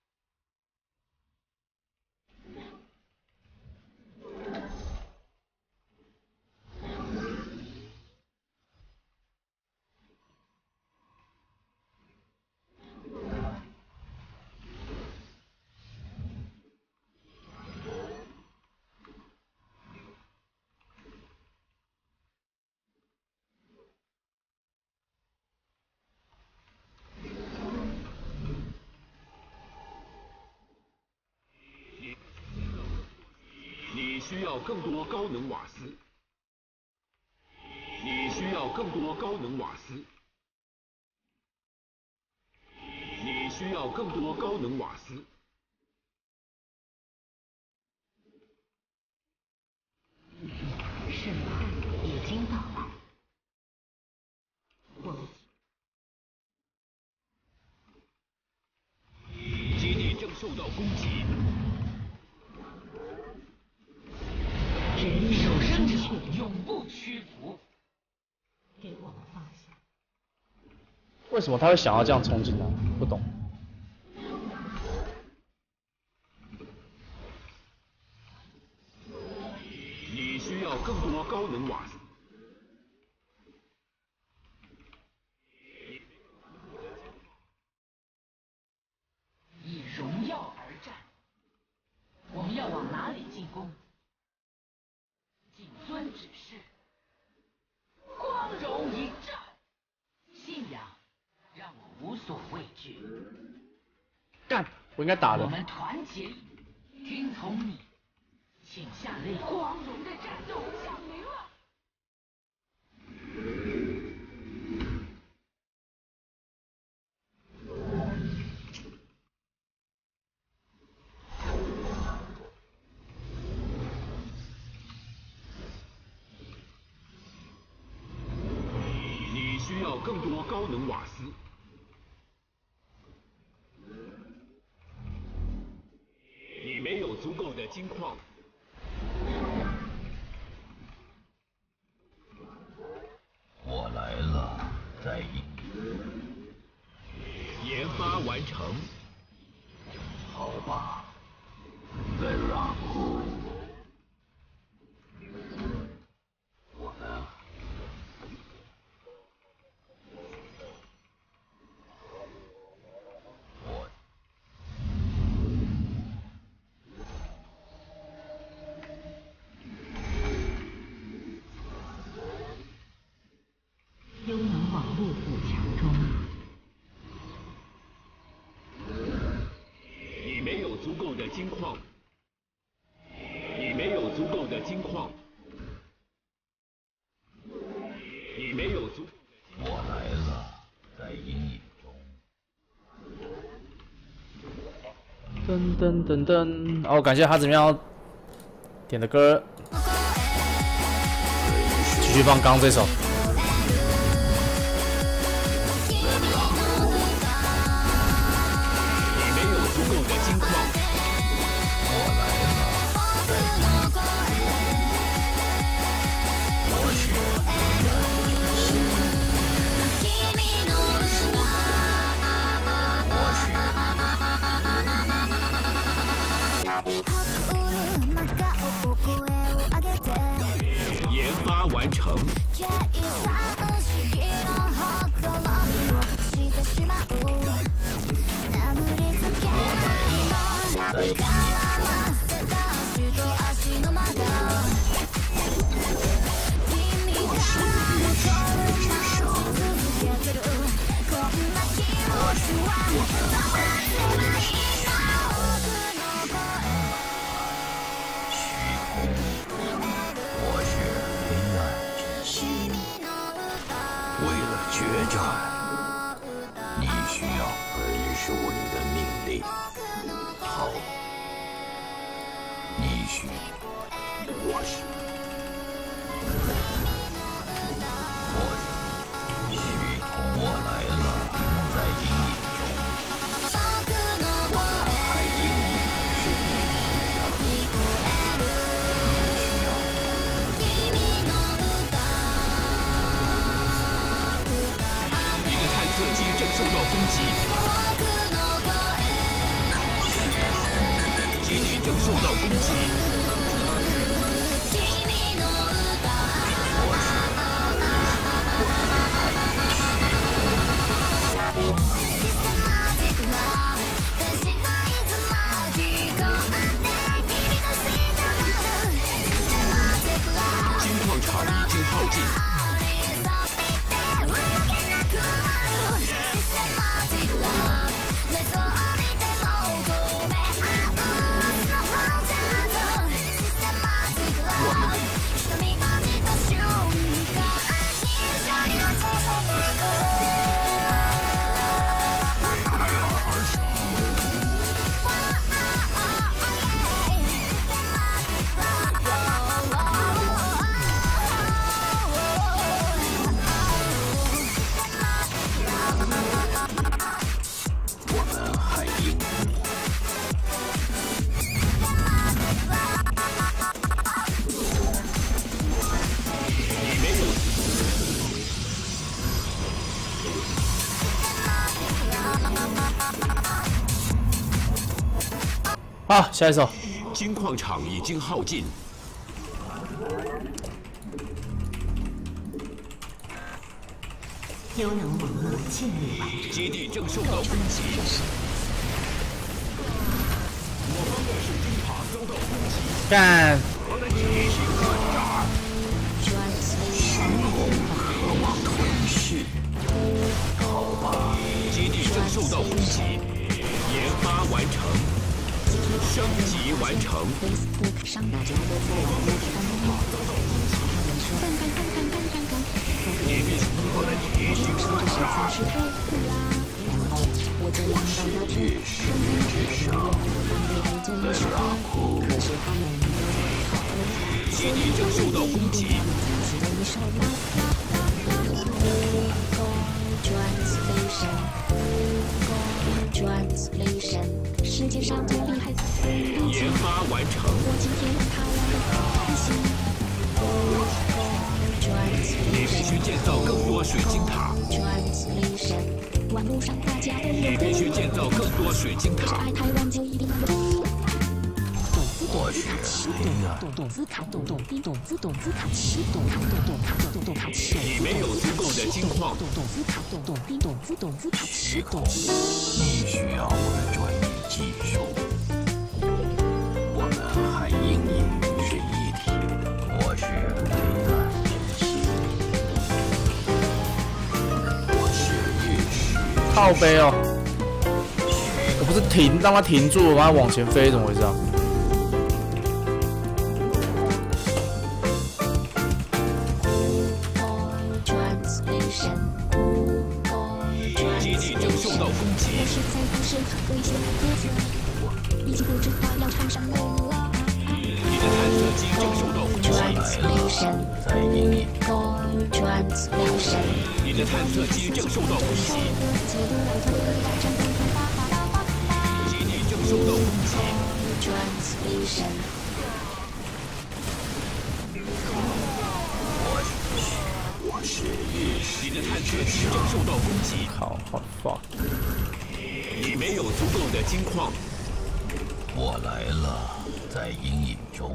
你需要更多高能瓦斯。你需要更多高能瓦斯。你需要更多高能瓦斯。 审判已经到来。我基地正受到攻击。 人手生气，永不屈服。给我们放下。 为什么他会想要这样冲进来？不懂。 更多高能瓦斯。 以荣耀而战，我们要往哪里进攻？谨遵指示，光荣迎战，信仰让我无所畏惧。 干，我应该打的。 我们团结，听从你，请下令。光荣的战斗降临了。 你需要更多高能瓦斯。你没有足够的金矿。 我来了，在印研发完成。 好吧，再让步。我们。我。 优能网络补强中。 你没有足够的金矿。你没有足够的金矿。你没有足。 我来了，在阴影中。 噔噔噔噔！哦，感谢哈子喵点的歌，继续放刚刚这首。 研发完成。 为了决战，你需要分属你的命令。好，你需，我是，我是，许同我来了，在阴影中，海阴影是你的力量，你需要。 探测机正受到攻击，基地正受到攻击。金矿场已经耗尽。 好，下一首。 金矿场已经耗尽。 优能网络建立完成。 基地正受到攻击。我方的水晶塔遭到攻击。 干。 我的奇形怪状。 山后渴望吞噬。好吧。 基地正受到攻击，研发完成，升级完成。上大家都在我的山后遭到攻击。你必须我的奇形怪状。 日食之上，在拉库。 基地正受到攻击。 世界上最厉害的研发完成。 我今天让他你必须建造更多水晶塔。 网络上大家都有。 你必须建造更多水晶塔。 爱台湾就一定有。 我是黑暗。 你没有足够的金矿。 时空，你需要我的专业技术。我们还应影是一体。我是黑暗之心。我是日食。 靠背哦！我不是停，让它停住，我让它往前飞，怎么回事啊？ 基地正受到攻击。 我实在不是很危险的鸽子，已经不知道要唱什么了。 你的探测机正受到攻击。 在阴影。 你的探测机正受到攻击。基地正受到攻击。 我是日食。 你的探测机正受到攻击。 好，好 fuck。 你没有足够的金矿。 我来了，在阴影中。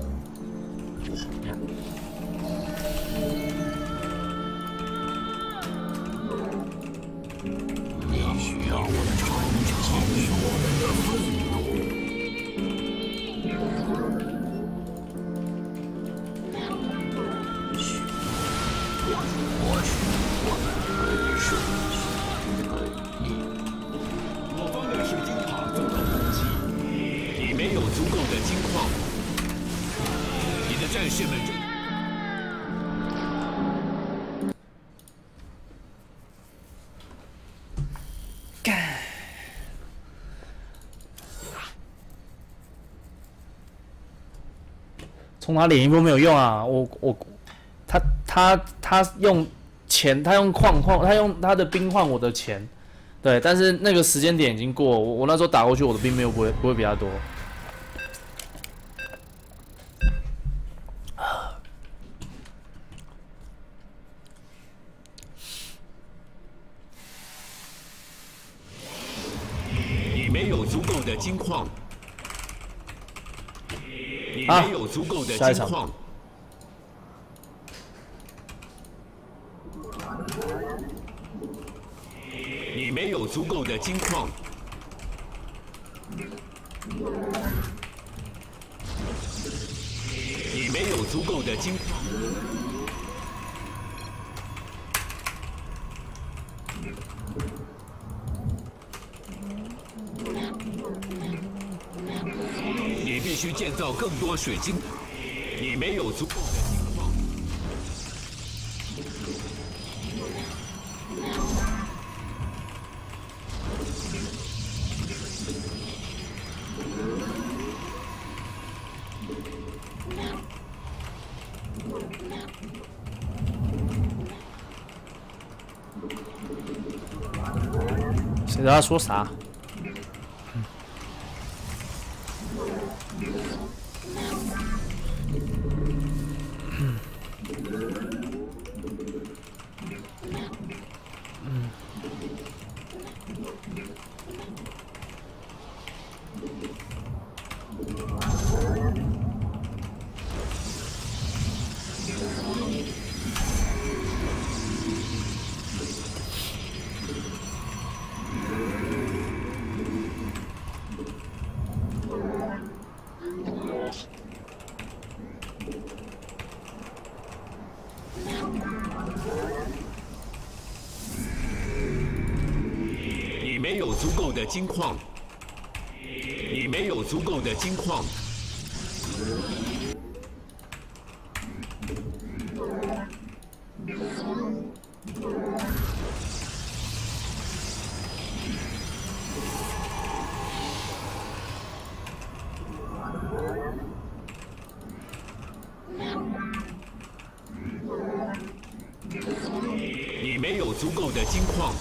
你需要我的专业技术。我是我们很顺利。 我方的水晶塔遭到攻击，你没有足够的金矿。你的战士们正。 干。冲他脸一波没有用啊！我我他他他用钱，他用矿矿，他用他的兵换我的钱，对，但是那个时间点已经过，我我那时候打过去，我的兵没有不会不会比他多。 你没有足够的金矿。你没有足够的金矿。你没有足够的金矿。你没有足够的金矿。你必须建造更多水晶塔。你没有足够的金矿。 谁知道他说啥？ 你没有足够的金矿，你没有足够的金矿。你没有足够的金矿。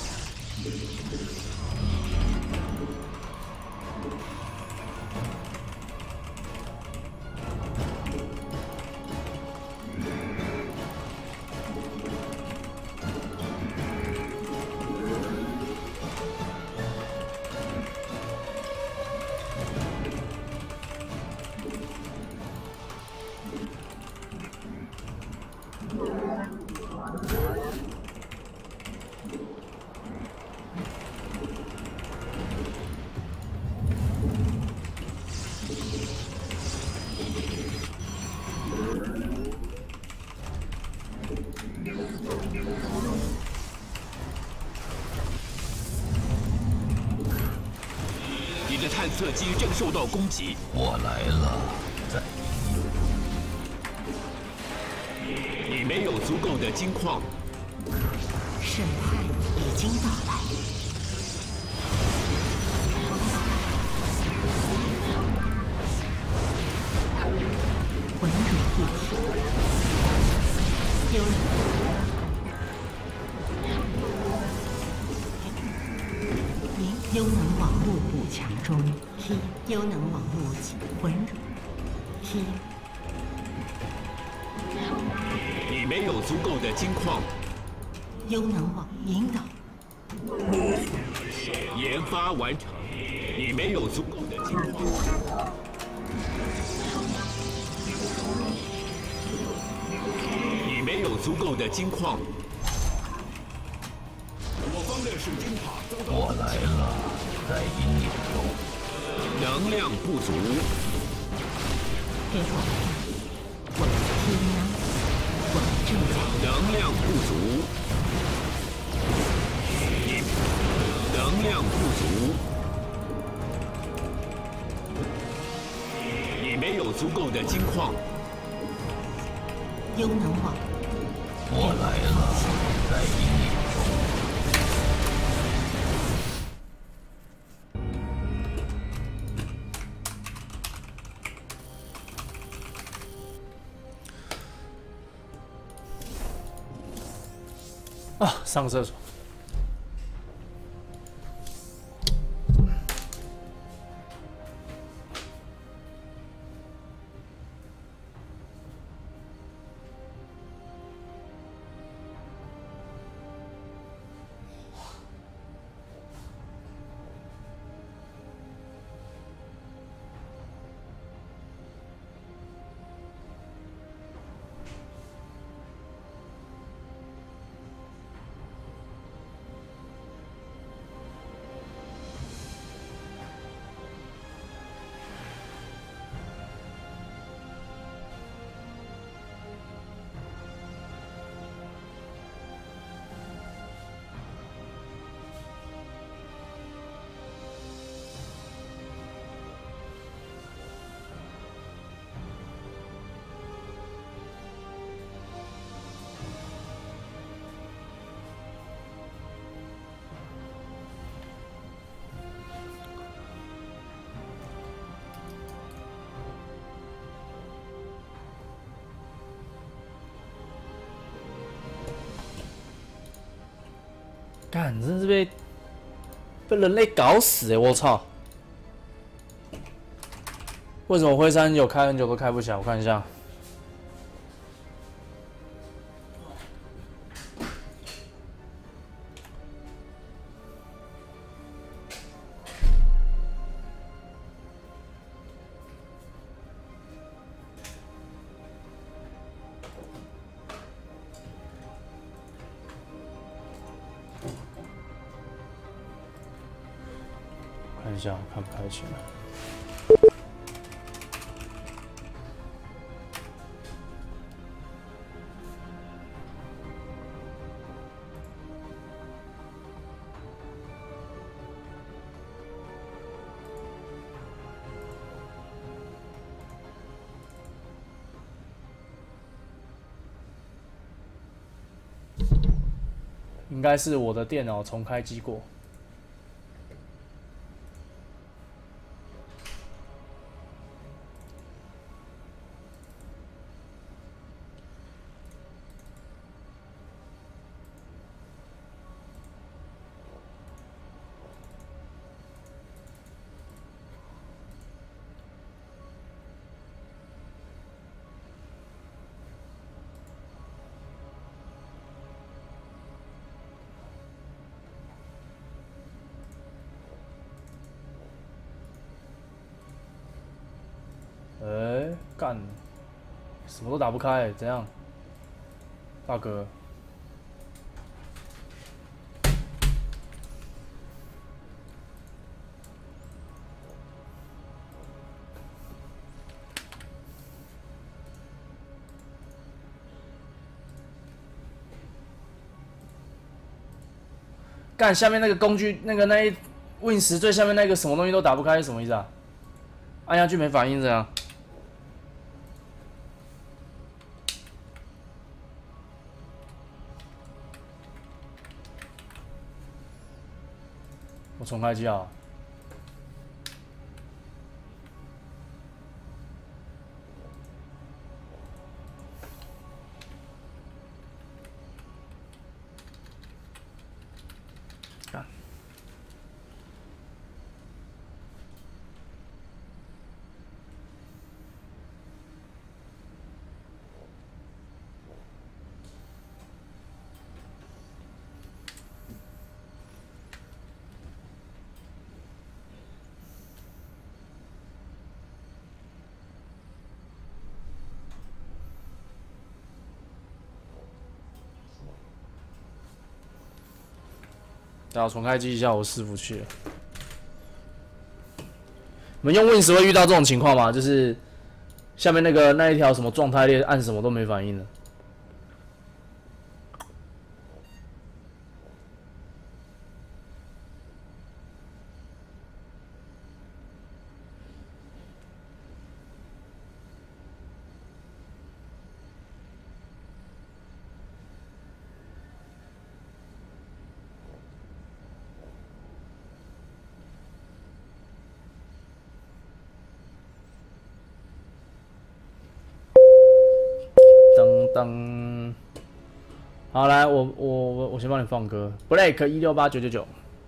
你的探测机正受到攻击。 我来了，在你没有足够的金矿。 审判已经到来。浑浊一体，幽灵幽能网络补强中。T 幽能网络及浑浊 T。 你没有足够的金矿。 优能网引导。 研发完成。你没有足够的金矿。你没有足够的金矿。我方的水晶塔遭到。 我来了，在阴影中。 能量不足。 给我我的天呐！ 我们正在能量不足，能量不足，你没有足够的金矿。 优能网， 我来了，在阴影中。 啊，上厕所。干，真是被被人类搞死哎！我操！为什么灰山有开很久都开不起来？我看一下。看一下，看不开起来。 应该是我的电脑重开机过。哎，干，什么都打不开，怎样 ？bug。干，下面那个工具，那个那一 Win 十最下面那个什么东西都打不开，是什么意思啊？按下去没反应，这样。 我重开机啊！干！大家重开机一下，我伺服器了。你们用 Win 十会遇到这种情况吗？就是下面那个那一条什么状态列，按什么都没反应了。噔噔，好，来，我我我我先帮你放歌 ，Black 一六八九九九。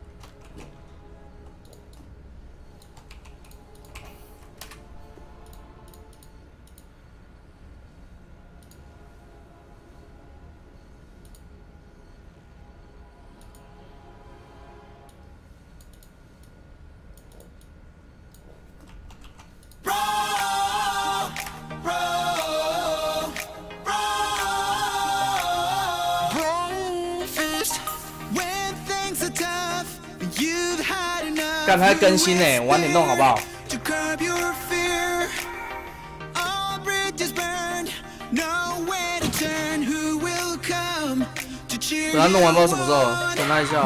干，它更新呢，晚点弄好不好？等它弄完不知道什么时候，等它一下哦。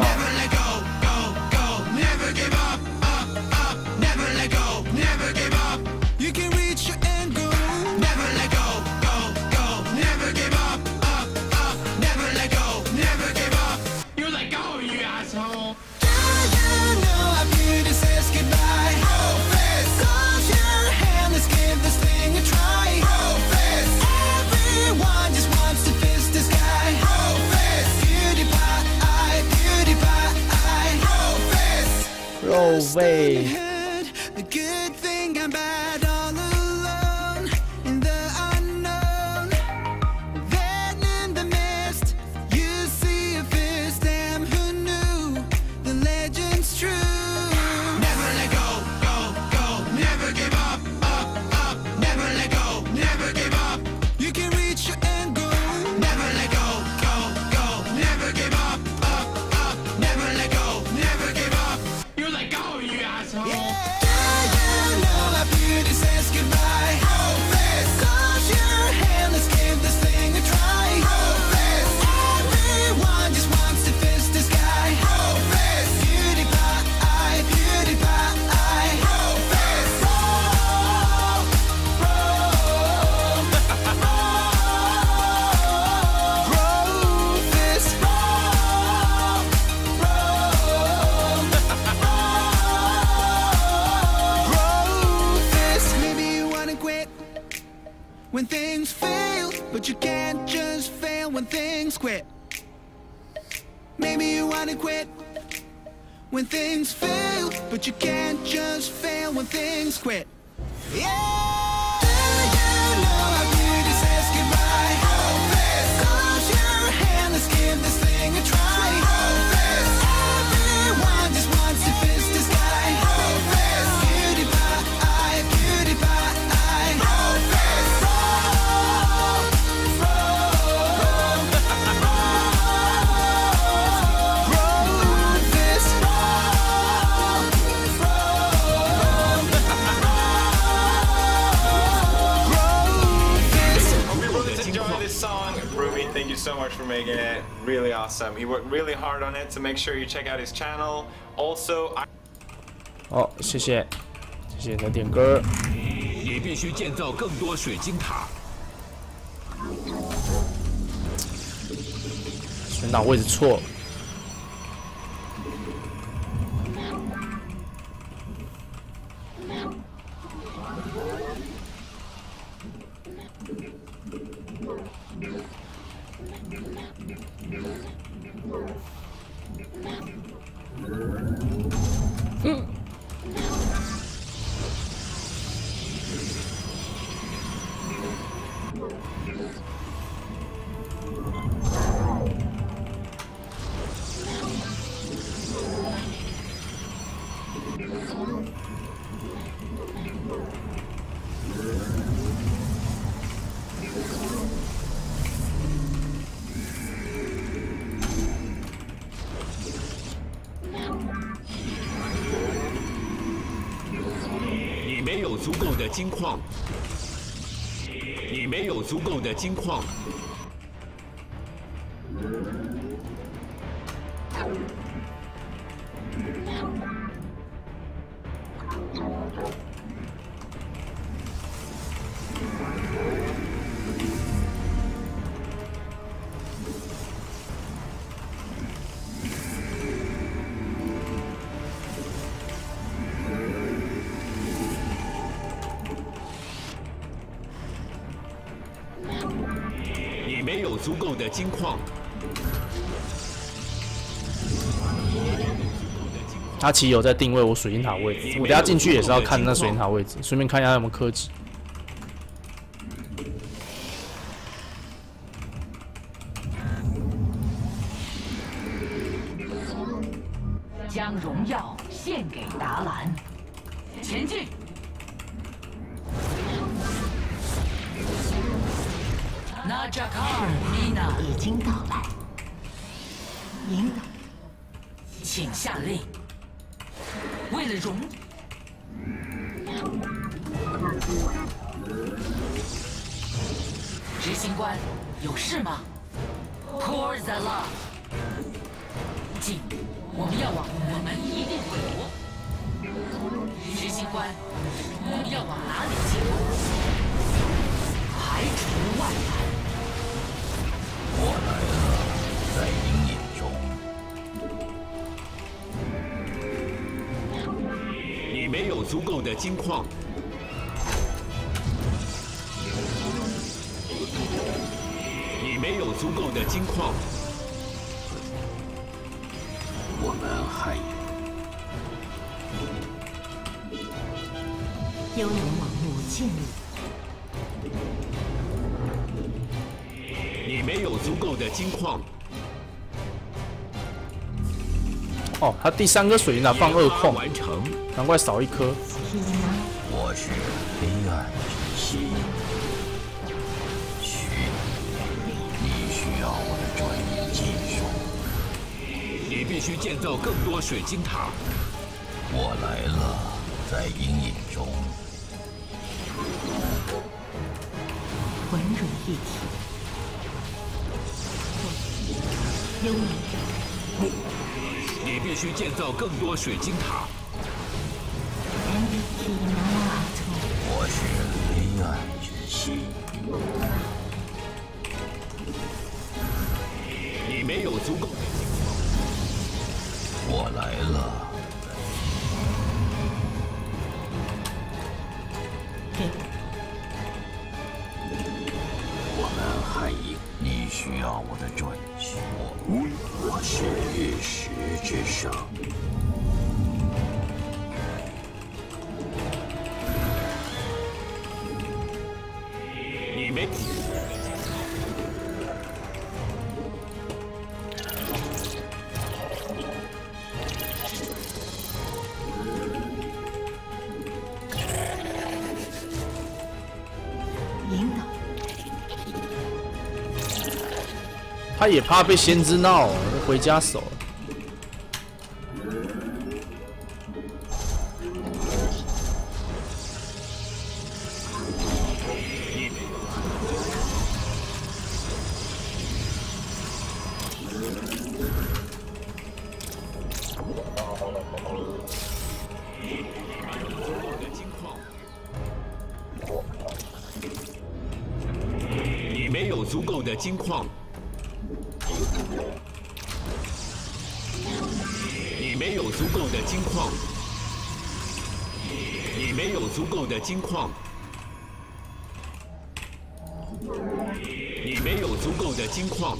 肉味。 Yeah, you know how beauty but you can't just fail when things quit. Maybe you wanna quit when things fail, but you can't just fail when things quit. Yeah, you know how good it says goodbye. Close your hand, let's give this thing a try. Everyone just wants to fist the sky. Cutie pie, cutie pie. Thank you so much for making it really awesome. He worked really hard on it, so make sure you check out his channel. Also, I 好，谢谢，谢谢你的点歌。 你必须建造更多水晶塔。 选档位置错了。嗯。 你没有足够的金矿，你没有足够的金矿。你没有足够的金矿。 他其实有在定位我水晶塔位置，我等下进去也是要看那水晶塔位置，顺便看一下有没有科技。 将荣耀献给达兰，前进！纳扎卡尔米娜已经到来，引导， 请下令。为了荣，执行官，有事吗 ？Korzala， 进，我们要往，我们一定会夺。执行官，我们要往哪里进？排除万难。 我来了，在阴影中。 你没有足够的金矿。你没有足够的金矿。 我们还幽灵网络建立。 你没有足够的金矿。 哦，他第三颗水晶塔放二矿， 完成， 难怪少一颗。 我是黑暗之息，需你需要我的专业技术。 你必须建造更多水晶塔。 我来了，在阴影中。 浑融一体。幽灵。 你必须建造更多水晶塔。 我是黑暗之息。 你没有足够的金矿。 我来了。我们还没。 引导。 他也怕被先知闹，回家守了。 你没有足够的金矿。 你没有足够的金矿，你没有足够的金矿，你没有足够的金矿。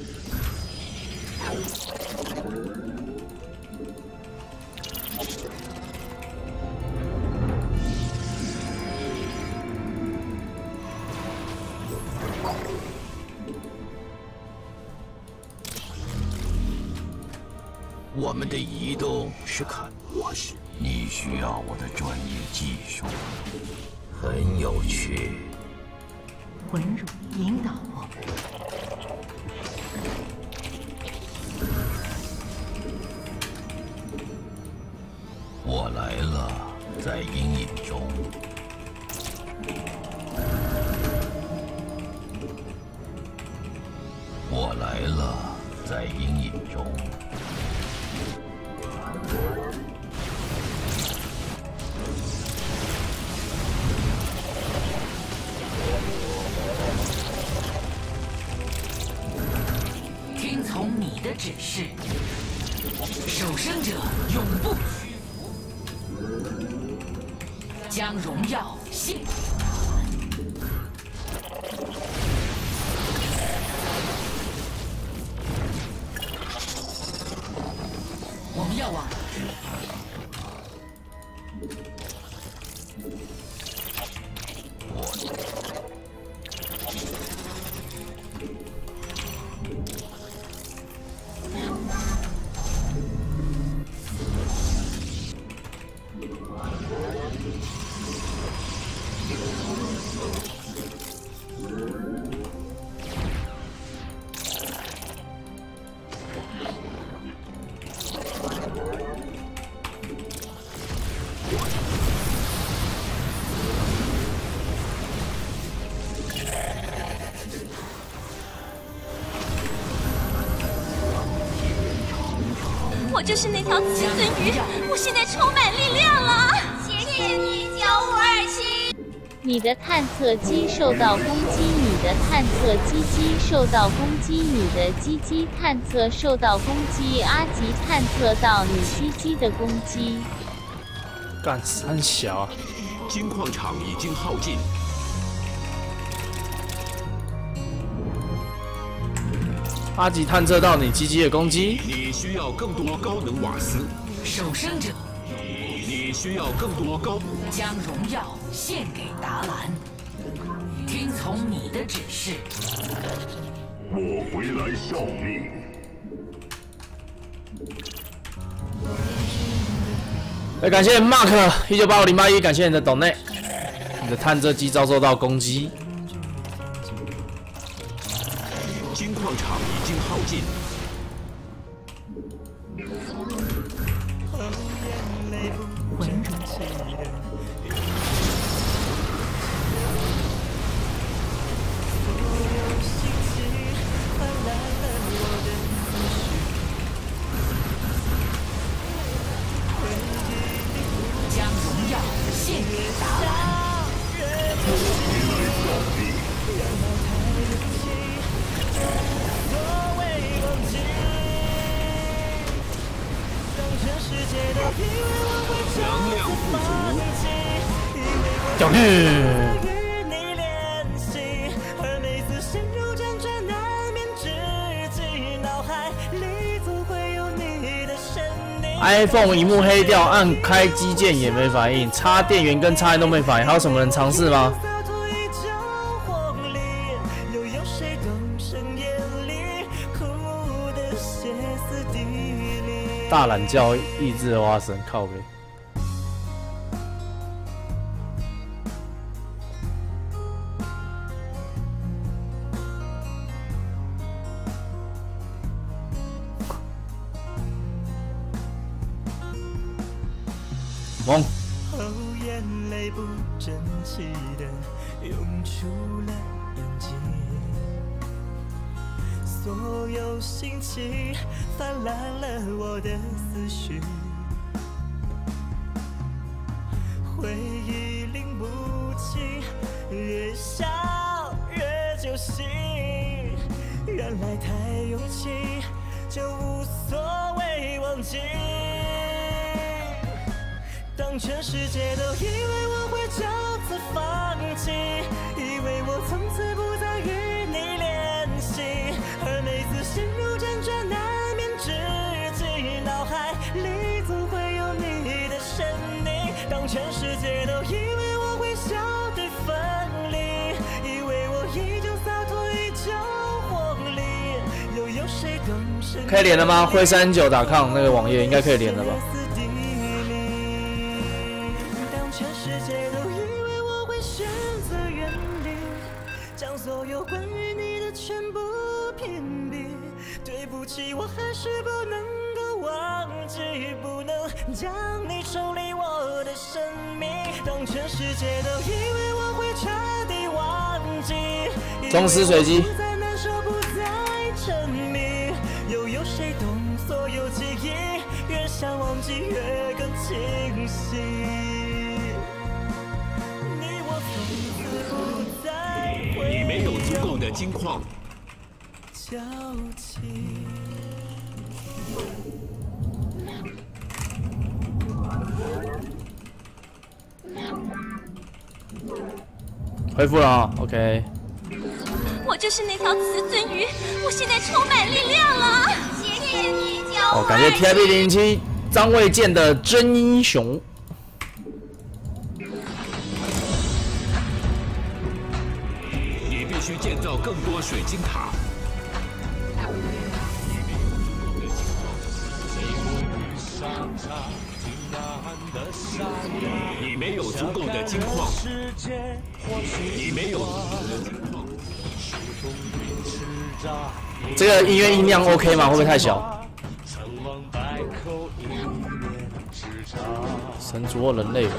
我们的移动是看模式，你需要我的专业技术，很有趣。 文儒引导我。 我来了，在阴影中。我来了，在阴影中。 听从你的指示，守生者永不屈服，将荣耀献。我们要往。 我就是那条雌尊鱼，我现在充满力量了。谢谢你教我二七。 你的探测机受到攻击，你的探测机机受到攻击，你的机机探测受到攻击，阿吉探测到你机机的攻击。 干三小啊！ 金矿场已经耗尽。 阿吉探测到你机机的攻击， 你需要更多高能瓦斯。 守生者， 你需要更多高。 将荣耀献给达兰，听从你的指示。 我回来效命。 哎，感谢 Mark 一九八五零八一，感谢你的抖内，你的探测机遭受到攻击。 金矿场已经耗尽。 文儒。 将荣耀献给达兰。 能量不足。 屌绿。iPhone 屏幕黑掉，按开机键也没反应，插电源跟插电都没反应，还有什么人尝试吗？ 大懒觉抑制花生靠背。蒙。 哦，眼泪不争气的涌出了眼睛，所有心情泛滥了我的思绪，回忆拎不清，越笑越揪心。原来太用情，就无所谓忘记。当全世界都以为我会就此放弃，以为我从此不再与你联系，而每次陷入辗转难眠之际，脑海里总会有你的身影。当全世界都以为我会笑对分离，以为我依旧洒脱依旧活力，又有谁懂是可以连了吗？灰三九 .com 那个网页应该可以连了吧？ 所有关于你的全部屏蔽，对不起，我还是不能够忘记，不能将你抽离我的生命。当全世界都以为我会彻底忘记， 中斯随机。 不再难受，不再沉迷，又有谁懂所有记忆？越想忘记，越更清晰。你我从此不再。 你没有足够的金矿。 交集。 恢复了啊 ，OK。 我就是那条雌鳟鱼，我现在充满力量了。谢谢你教我。 哦，感谢 T I B 零零七张卫健的真英雄。 需建造更多水晶塔。你没有足够的金矿，你没有足够的金矿。 这个音乐音量 OK 吗？会不会太小？神族或人类吧。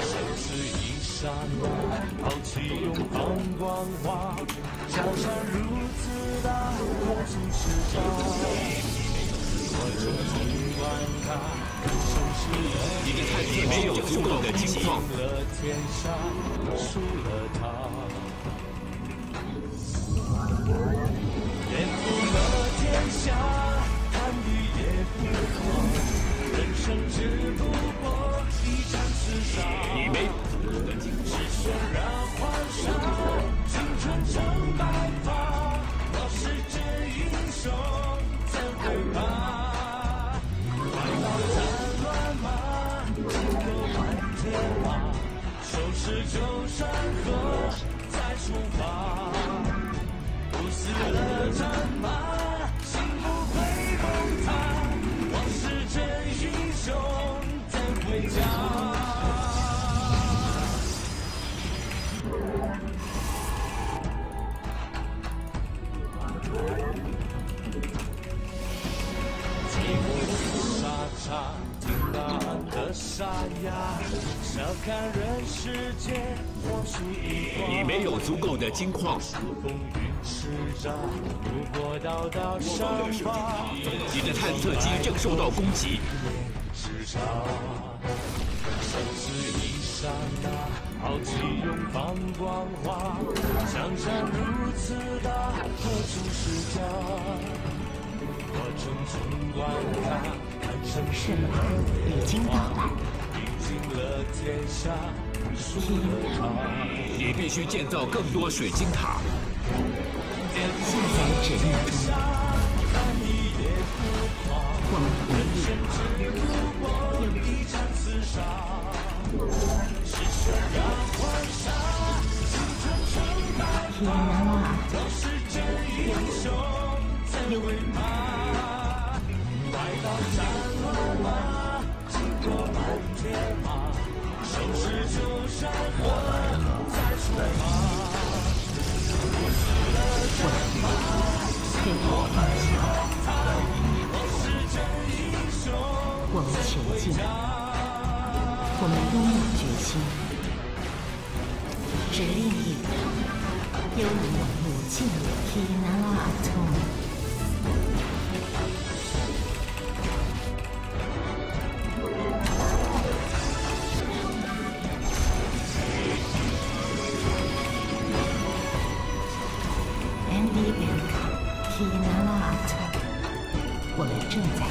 抛弃用放光华，江山如此大，我总是找。我重重观看，生死的你的探测没有足够的金矿。 了天下，输了他。颠覆了天下，贪欲也不狂，人生只不过一场厮杀。 你没。 只血染黄沙，青春成白发。我是真英雄，怎会怕？快刀斩乱麻，金戈换天马，收拾旧山河，再出发。不死了战马，心不会崩塌。我是真英雄，怎会假？听答案的沙哑，笑看人世间，我属一方。 你没有足够的金矿。 风云叱咤，不过道道伤疤。 你的探测机正受到攻击。 叱咤，生死一刹那，豪气永放光华。江山如此大，何处是家？我重重观看。什么已经到来？ 你必须建造更多水晶塔。 现在指令中。我们同意。天啊！ 有。快刀斩乱麻。 我们拥有决心。指令一：幽灵网络进入 Kinala Atom。 Andy Belka Kinala Atom， 我们正在。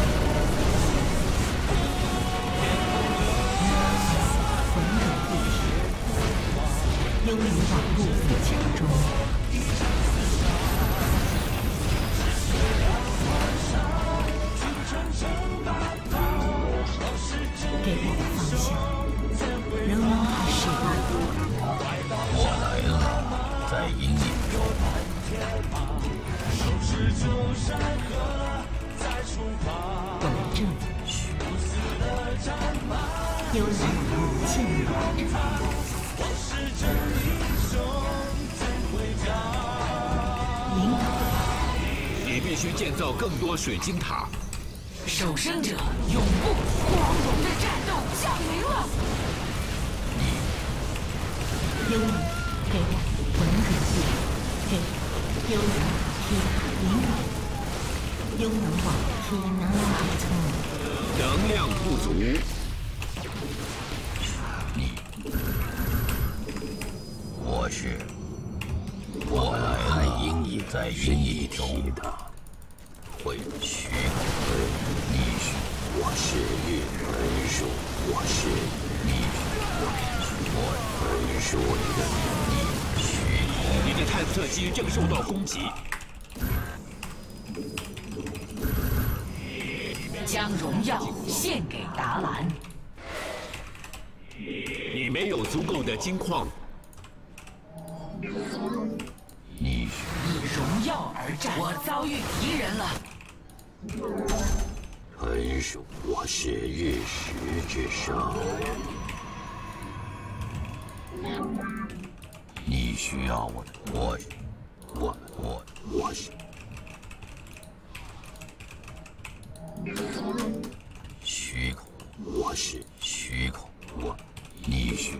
幽灵网络补强中。给我的方向，仍然还是我来了，在阴影中。 我们正幽灵网络进入完成。 你必须建造更多水晶塔。 守生者永不光荣的战斗降临了。 幽灵，给我文人力，给幽灵贴灵感，幽灵网贴拿拉特。 能量不足。 我是，我来了，阴影在阴影中的，会虚空，你是，我是日分数，我是你，我分数你的你虚空。 你的探测机正受到攻击。 将荣耀献给达兰。 你没有足够的金矿。 你以荣耀而战，我遭遇敌人了。 分数，我是日食之上。你需要我的，我，我，我，我是虚空，我是虚空，我，你需。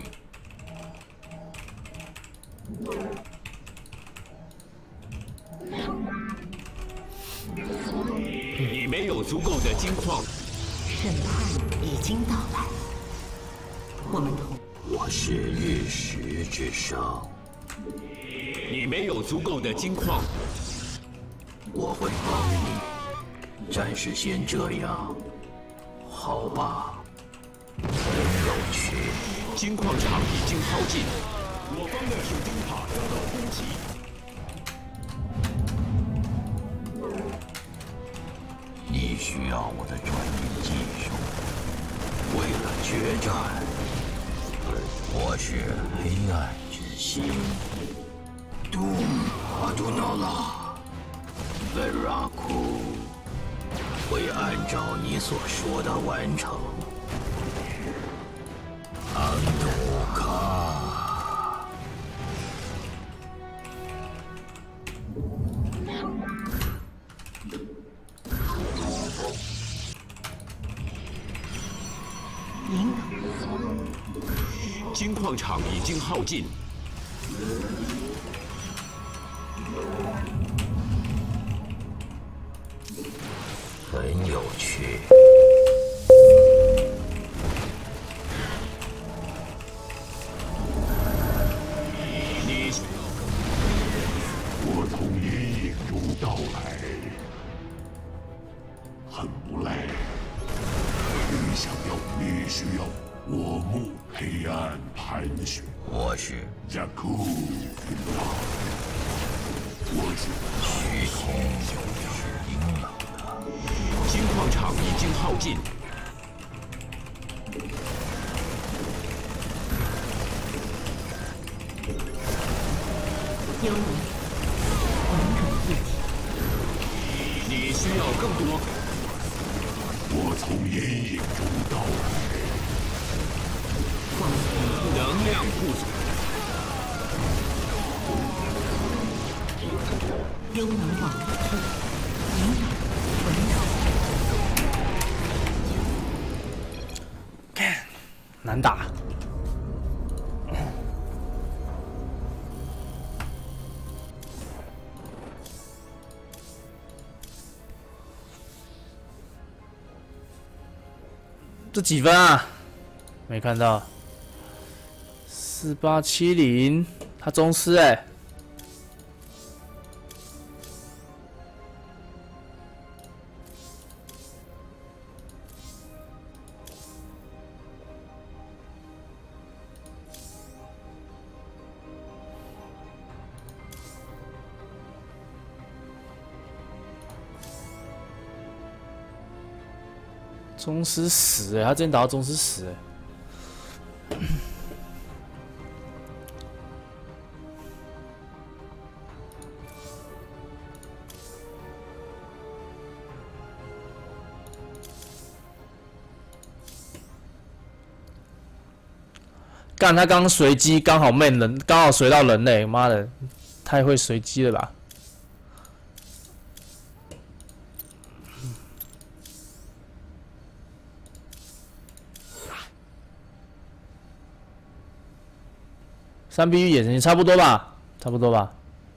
你没有足够的金矿。 审判已经到来，我们同。 我是日食之上。 你没有足够的金矿。 我会帮你，暂时先这样，好吧？很有趣。 金矿场已经耗尽。 我方的水晶塔遭到攻击。 你需要我的专业技术，为了决战，我是黑暗之心。杜阿杜纳拉，维拉库，会按照你所说的完成。安图卡。 金矿场已经耗尽。 很有趣。 你， 我从阴影中到来，很无奈。你想要，你需要。 我目黑暗盘旋， 我是加库云拉，我是虚空是阴冷的。 金矿场已经耗尽。 幽灵，浑浊一体。 你需要更多。 我从阴影中到来。 能量不足。 幽能网体，灵感浑浊。 看， 难打。这几分啊？没看到。四八七零，他宗师哎、欸。宗师死哎、欸，他之前打到宗师死哎、欸。干他刚刚随机刚好妹人，刚好随到人类，妈的，太会随机了吧！三 B 眼神差不多吧，差不多吧。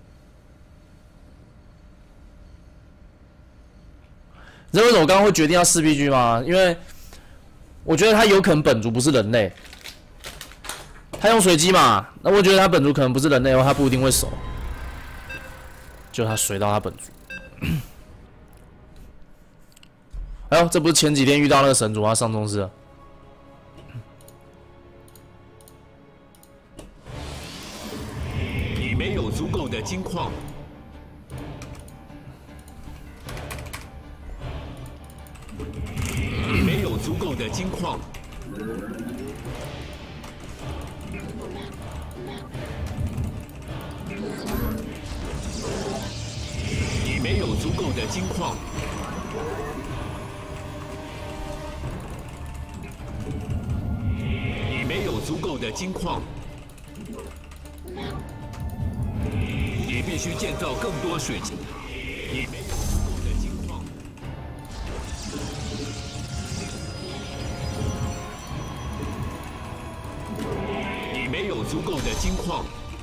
你知道为什么我刚刚会决定要四 B G 吗？因为我觉得他有可能本族不是人类。他用随机嘛，那我觉得他本族可能不是人类的话，他不一定会守。就他随到他本族。哎呦，这不是前几天遇到那个神族他上宗师了。 你没有足够的金矿。你没有足够的金矿。你没有足够的金矿。你没有足够的金矿。你必须建造更多水晶。你没有足够的金矿。你没有足够的金矿。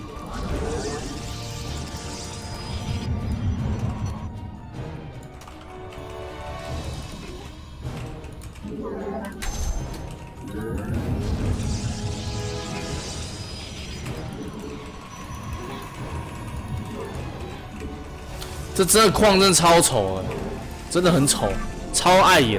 这真的矿真的超丑啊，真的很丑，超碍眼。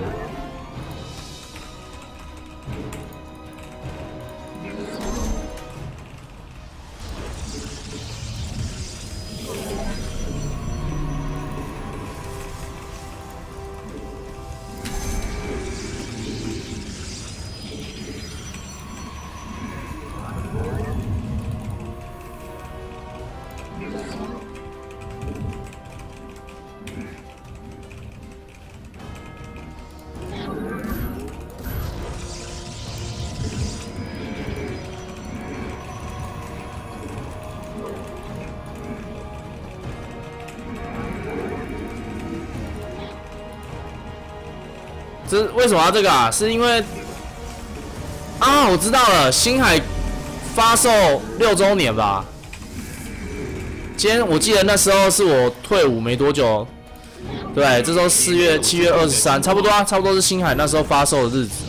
这为什么要这个啊？是因为啊，我知道了，星海发售六周年吧。今天我记得那时候是我退伍没多久，对，这时候四月七月二十三，差不多啊，差不多是星海那时候发售的日子。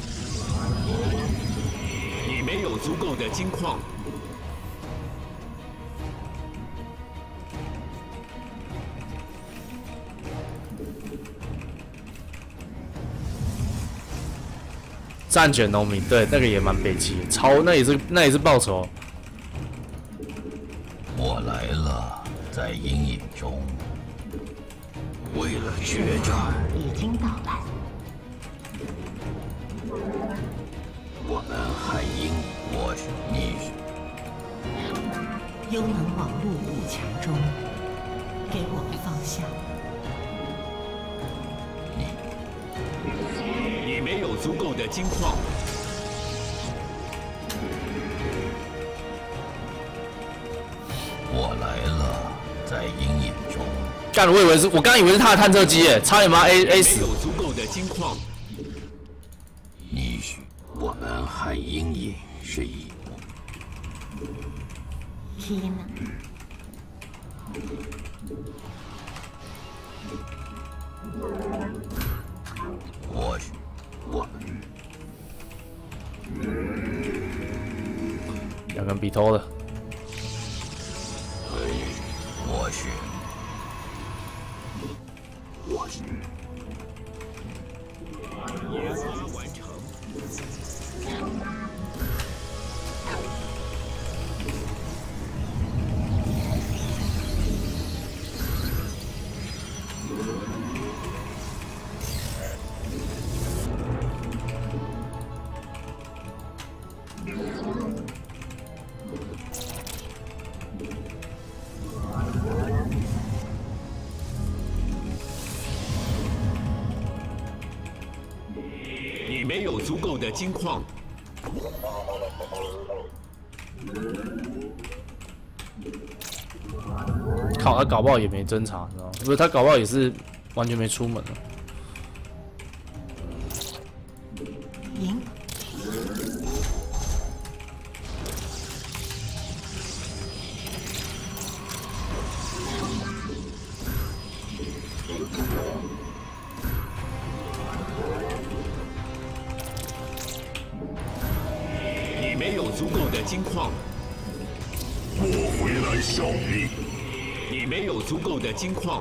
你没有足够的金矿。 战卷农民，对，那个也蛮北极，超那也是那也是报酬。 我来了，在阴影中，为了决战， 已经到来。 我们汉鹰，我是逆许。 幽能网络五强中，给我方向。 你没有足够的金矿。 我来了，在阴影中。 干，我以为是我刚以为是他的探测机耶，差点把 A A 死。 没有足够的金矿。 逆许，我们汉鹰。 阴影是一天哪！ 我是我。 两个人比偷了。 我是我是。 研发完成。你没有足够的金矿。 靠，他搞不好也没侦查，你知道吗？不是，他搞不好也是完全没出门了。 赢。 你没有足够的金矿。 我回来效力。 你没有足够的金矿。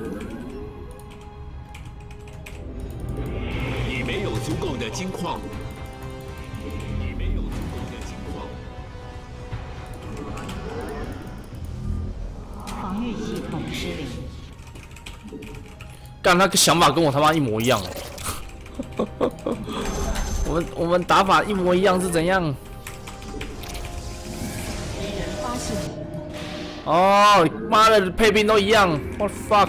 你没有足够的金矿。你没有足够的金矿。 防御系统失灵。 干，那个想法跟我他妈一模一样。我们我们打法一模一样是怎样？ 敌人发现你。 哦，妈的，配兵都一样 ，what the fuck？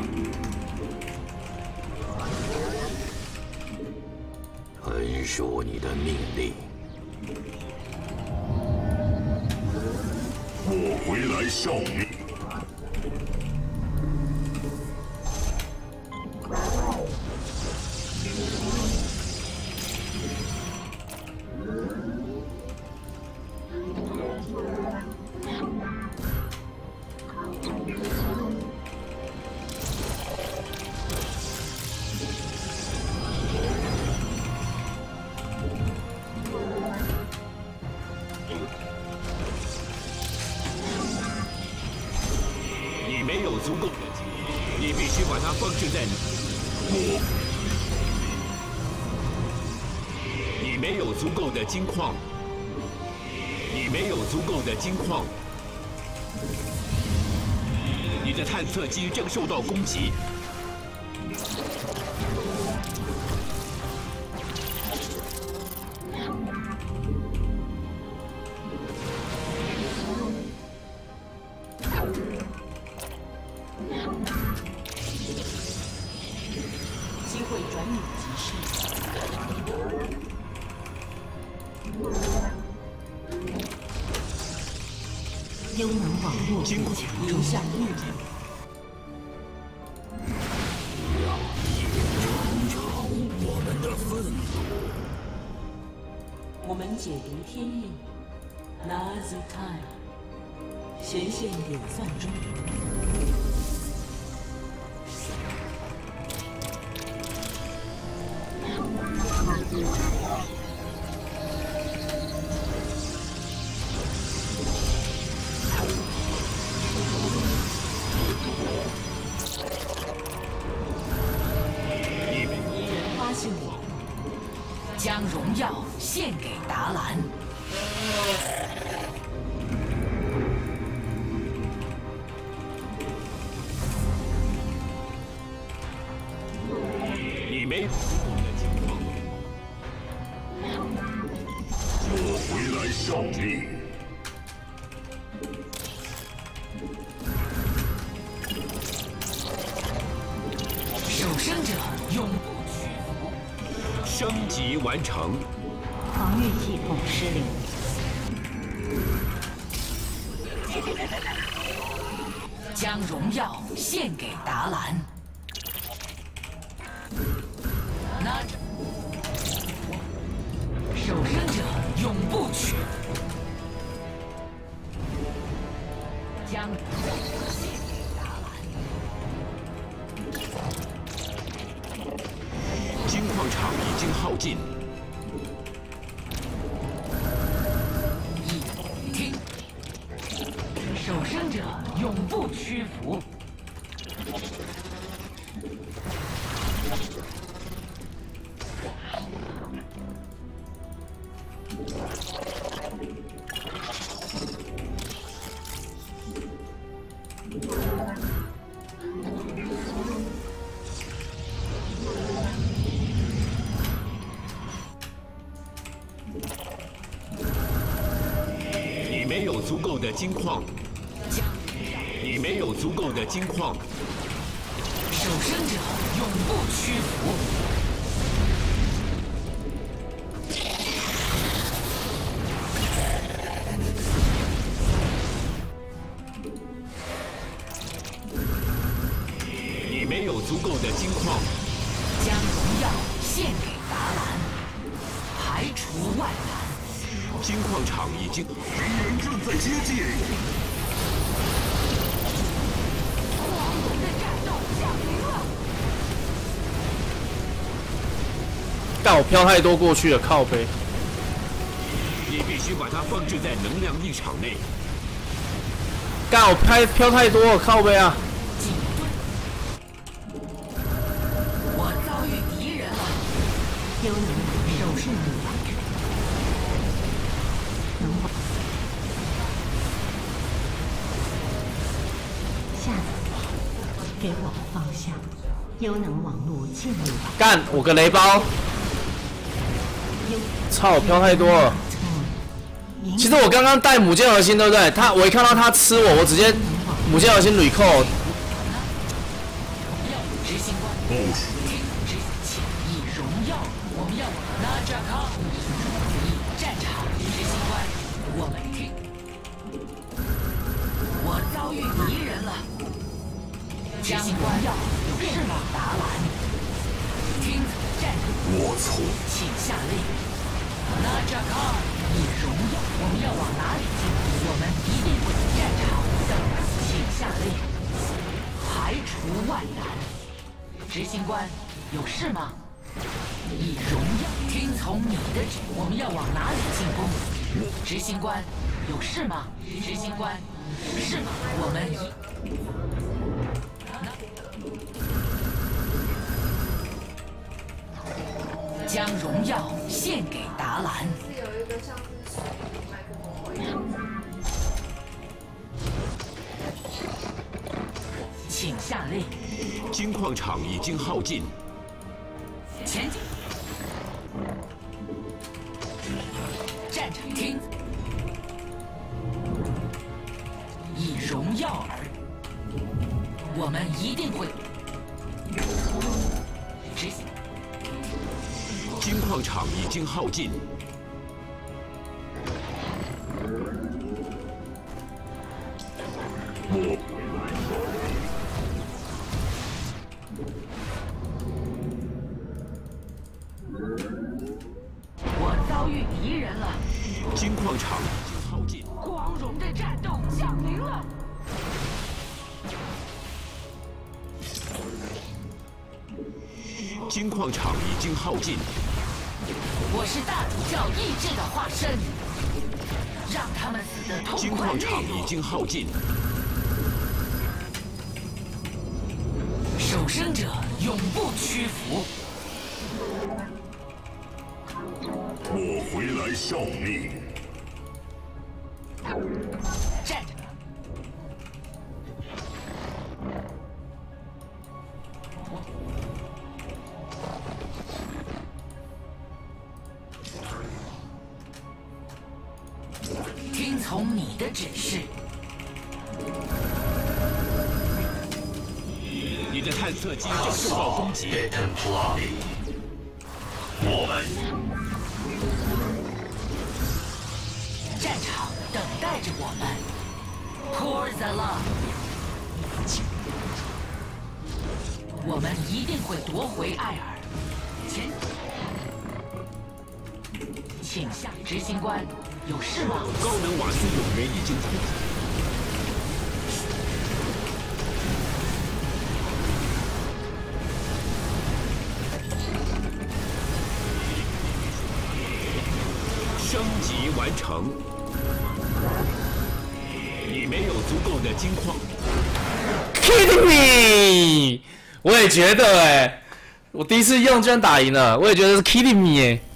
很属你的命令。 我回来效力。 你没有足够的金，你必须把它放置在你。你没有足够的金矿。你没有足够的金矿。你的探测机正受到攻击。 机会转眼即逝。 优能网络金库留下印记。 我们的愤怒。 我们解读天命 ，Lies of Time， 弦线演算中。 将荣耀献给达兰。 你没有足够的金矿。 我回来效力。 守生者永不。 升级完成。 防御系统失灵。 将荣耀献给达兰。那守生者永不将献给达兰。 金矿场已经耗尽。 听，守生者永不屈服。 你没有足够的金矿，你没有足够的金矿。 守生者永不屈服。 你没有足够的金矿， 将荣耀献给达兰，排除万难。 金矿场已经， 敌人正在接近。 光荣的战斗降临了。 干我飘太多过去了，靠背。 你必须把它放置在能量异场内。 干我飘飘太多了，靠背啊！ 我遭遇敌人了， 幽灵手势力量，能往下载，给我方向，优能网络进入。 干我个雷包！操，飘太多了。其实我刚刚带母舰核心，对不对？他我一看到他吃我，我直接母舰核心捋扣。 执行官，执行以荣耀，我们要往拉扎康。以战场执行官，我们听。我遭遇敌人了。将荣耀有事吗？达兰，听战斗。 我错。 请下令。拉扎康，以荣耀，我们要往哪里进？我们一定会战场。请下令。排除万难。 执行官，有事吗？以荣耀听从你的指，我们要往哪里进攻？执行官，有事吗？执行官，是吗？我们一将荣耀献给达兰。 是有一个像是水麦克风一样。 请下令。 金矿场已经耗尽， 前进！战场听，以荣耀而，我们一定会执行。 金矿场已经耗尽， 我。 我遭遇敌人了。 金矿场已经耗尽。 光荣的战斗降临了。 金矿场已经耗尽。 我是大主教意志的化身，让他们死得痛快。 金矿场已经耗尽。 守生者永不屈服。 我回来效命。 站着。听从你的指示。 你的探测机正受到攻击。 我们。 战场等待着我们 ，Pour the love。我们一定会夺回艾尔。前，请下执行官，有事吗？ 高能瓦斯永人已经突袭。 成。你没有足够的金矿。 Kidding me！ 我也觉得哎、欸，我第一次用居然打赢了，我也觉得是 kidding me 哎、欸。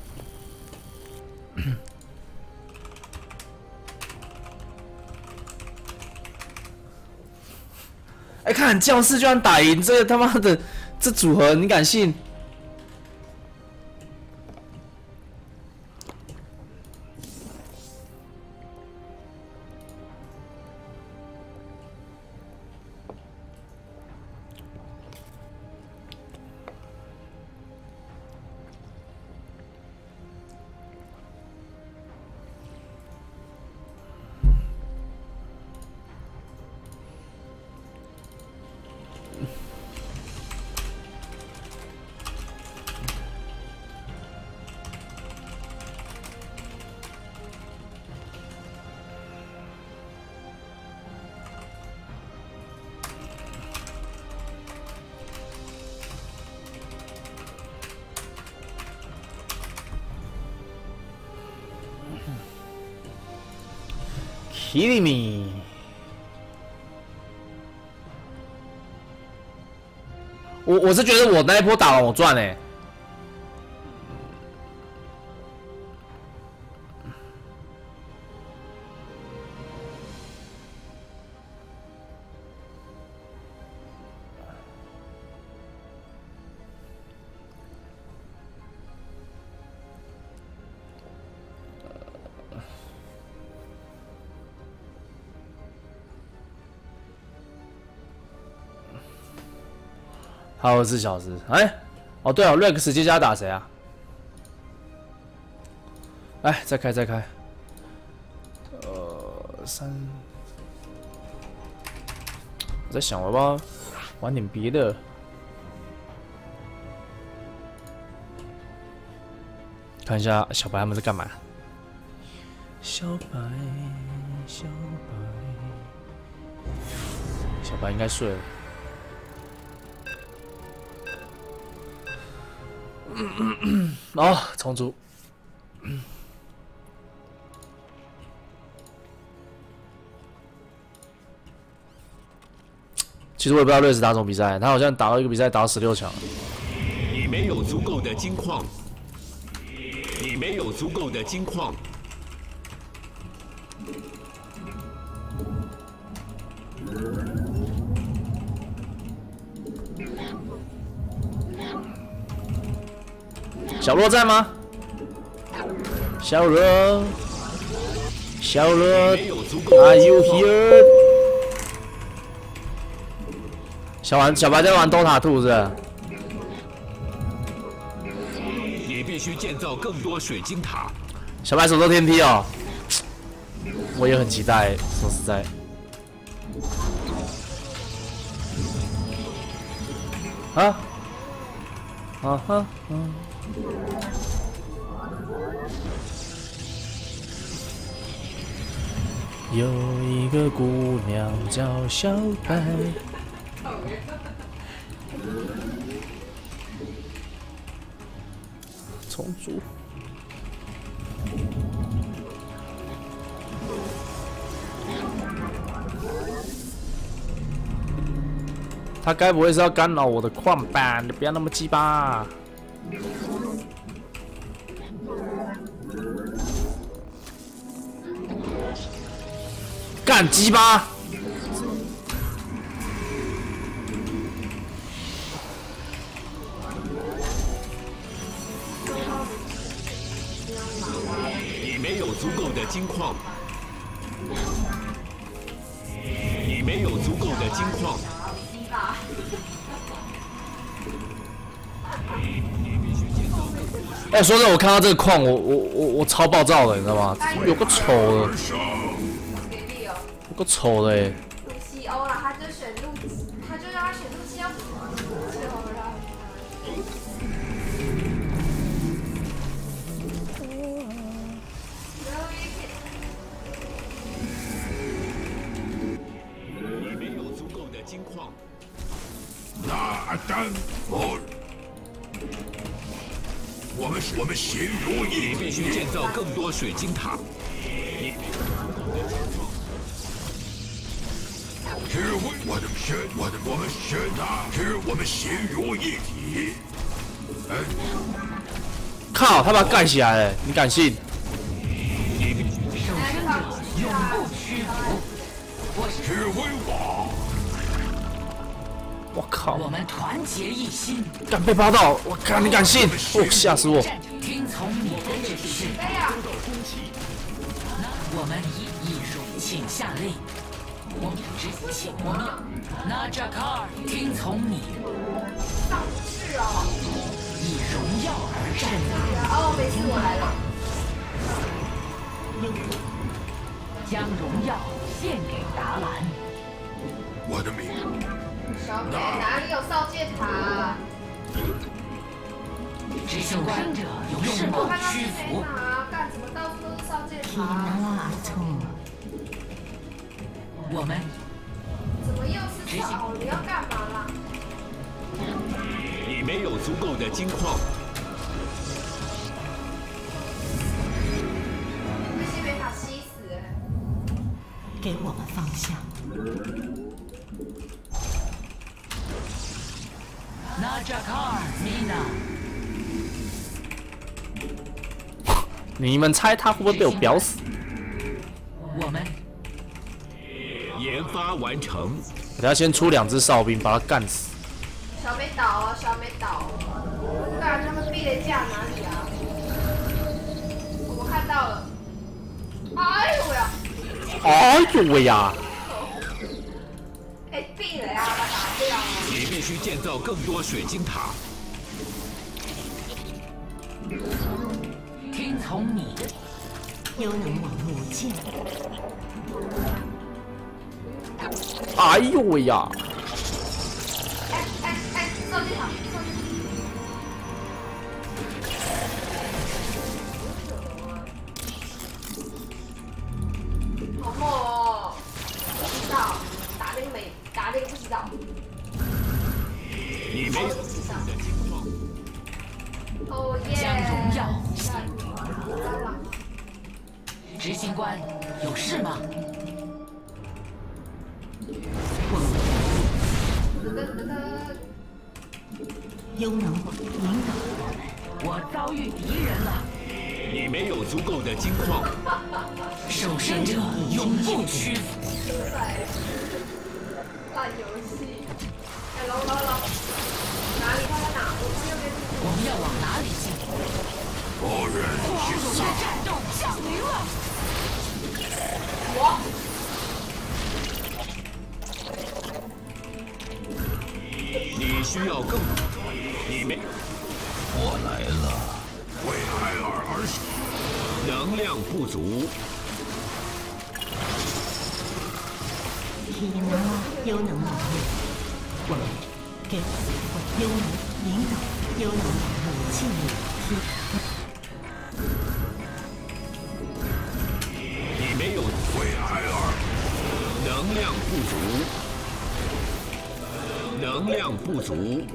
哎、欸，看教室居然打赢，这他妈的这组合，你敢信？Kidding me！ 我我是觉得我那一波打完我赚哎、欸。还有二十四小时，哎、欸，哦对哦 ，Rex 接下来打谁啊？来，再开再开，呃，三，我在想我要不要玩点别的。看一下小白他们在干嘛？小白，小白，小白应该睡了。哦，重组。其实我也不知道瑞士打什么比赛，他好像打到一个比赛打到十六强。 你没有足够的金矿，你没有足够的金矿。 小罗在吗？小罗，小罗 ，Are you here？ 小玩小白在玩 Dota 二是不是？ 你必须建造更多水晶塔。 小白手做天梯哦，我也很期待，说实在。啊？啊哈嗯。有一个姑娘叫小白。重组。他该不会是要干扰我的矿吧？你不要那么鸡巴！干鸡巴！ 你没有足够的金矿，你没有足够的金矿。 哎、欸，说真的，我看到这个矿，我我我我超暴躁的，你知道吗？有个丑的，有个丑的哎、欸。 路西欧啦，他就选路，他就让他选路西欧。 你没有足够的金矿。 那丹佛。我们我们形如一体。 你必须建造更多水晶塔。 身，我的我们身啊，是我们心如一体。哎， 靠，他把它盖起来了，你敢信？ 守身者永不屈服。我是指挥我。 我靠！ 我们团结一心。 敢被扒到，我靠！你敢信？哦，吓死我！ 听从你的指示。我们以艺术，请下令。我们执行，我们拿扎卡尔，听从你。 上市哦。 以荣耀而战。 哦，没事，我来了。 将荣耀献给达兰。 我的命。 小美，哪里有少界塔？ 执行官者永不屈服。 干什么？到处都是少界塔。 我们怎么又是少？你要干嘛啦？ 你没有足够的金矿。 那些被塔吸死哎。 给我们方向。 纳扎卡尔米娜。 你们猜他会不会被我表死？ 我们研发完成。 我等下先出两只哨兵，把他干死。 小美倒啊，小美倒！干，他们避雷架哪里啊？我看到了。哎呦喂呀！ 哎呦喂呀！ 哎，避雷啊，把它打掉！ 你必须建造更多水晶塔。 听从你。 优能网络建。 哎呦喂呀！ 哎哎哎，少界塔，少界塔。好猛哦！不知道，打那个没，打那个不知道。 你没有哦耶！ 将荣耀献给执行官，有事吗？ 优能网引导我们。 我遭遇敌人了。 你没有足够的金矿。 守身者永不屈服。 烂游戏。哎，楼楼楼，哪里？他在哪？我右边。 我们要往哪里进？ 多人去杀！战斗降临了。 我。 你需要更，你没。 我来了。 为艾尔而生。 能量不足。 体能优能网络，我们给我优能引导优能网络进入提。 你没有为艾尔。 能量不足。能量不足。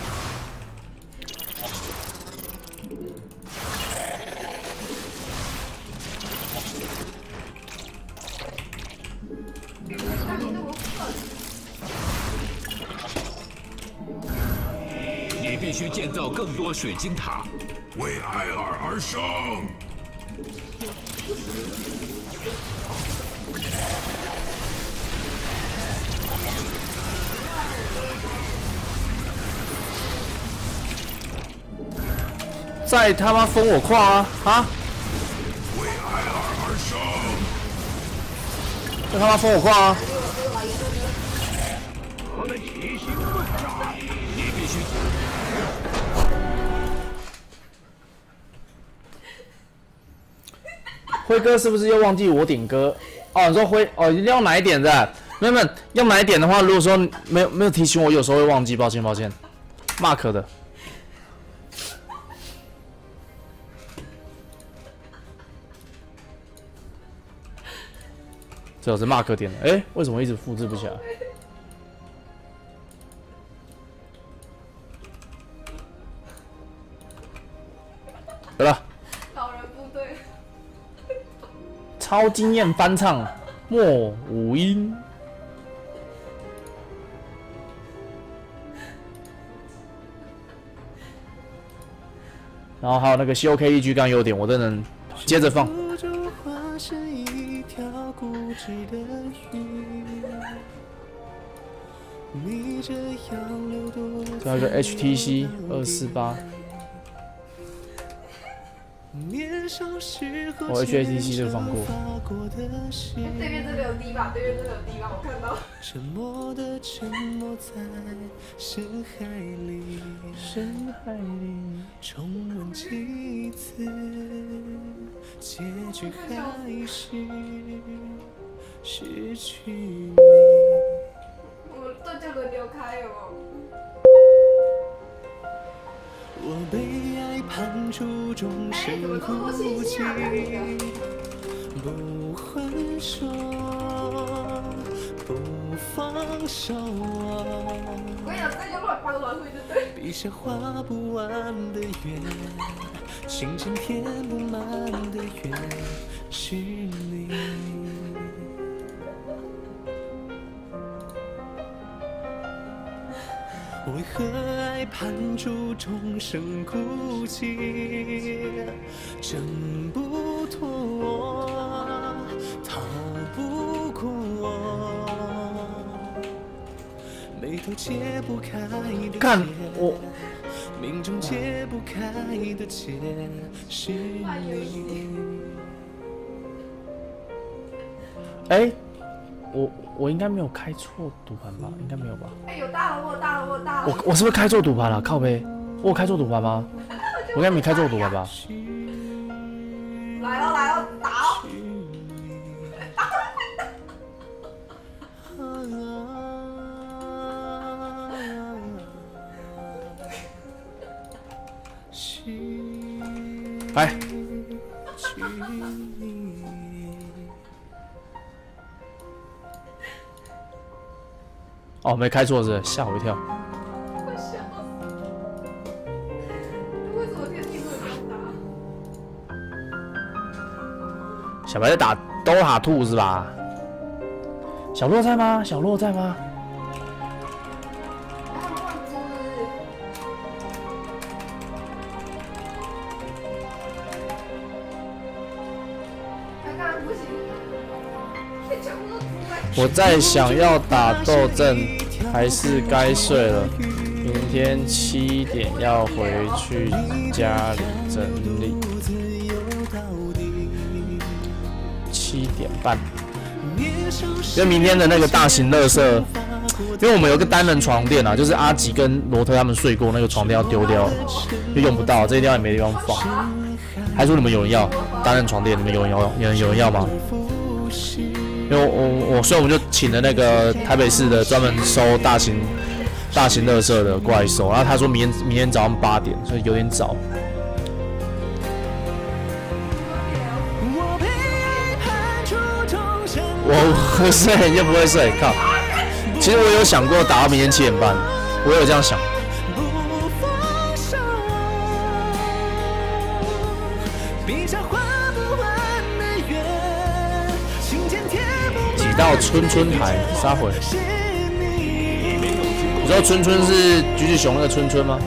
你必须建造更多水晶塔。 为艾尔而生。 再他妈封我矿啊！啊！ 为艾尔而生。 再他妈封我矿啊！ 我们齐心奋战。 你必须。 辉哥是不是又忘记我点歌？哦，你说辉哦，一定要哪一点的？没有没有，要哪一点的话，如果说没有没有提醒我，有时候会忘记，抱歉抱歉。Mark 的。这是 Mark 点的，哎、欸，为什么一直复制不起来？得了。 老人部队。 超惊艳翻唱，莫五音。 然后还有那个 C O K E G 刚优点，我都能接着放。还有一个 H T C 二四八。 我 H T C 就放过。 对面这个有低吧？对面这个有低吧？我看到。 沉默的沉默在深海里，深海里重温几次，结局还是失去你。 我这就轮流开哦。 我被爱判处终身孤寂，不还手，不放手。 我跟你讲，这就乱翻乱会，对不对？ 笔下画不完的圆，心间填不满的缘，是你。 为何爱判处终生孤寂，挣不脱我，逃不过我，眉头解不开的看我， 命中解不开的结是你。 哎。 我我应该没有开错赌盘吧？应该没有吧？ 哎，有大了，我有大了，我有大了。 我我是不是开错赌盘了？靠背，我有开错赌盘吗？我应该没开错赌盘吧？ 来了来了，打哦！ 来。 哦，没开错是，吓我一跳。 我笑死！为什么天气会这么小白在打兜哈兔是吧？小洛在吗？小洛在吗？我在想要打斗阵，还是该睡了。明天七点要回去家里整理。七点半，因为明天的那个大型垃圾，因为我们有个单人床垫啊，就是阿吉跟罗特他们睡过那个床垫要丢掉，就用不到，这一定要也没地方放。还说你们有人要单人床垫，你们有人要？有人有人要吗？ 因为我我所以我们就请了那个台北市的专门收大型大型垃圾的过来收，然后他说明天明天早上八点，所以有点早。我不睡就不会睡，靠！其实我有想过打到明天七点半，我有这样想。到春春台杀回，你知道春春是橘子熊那个春春吗？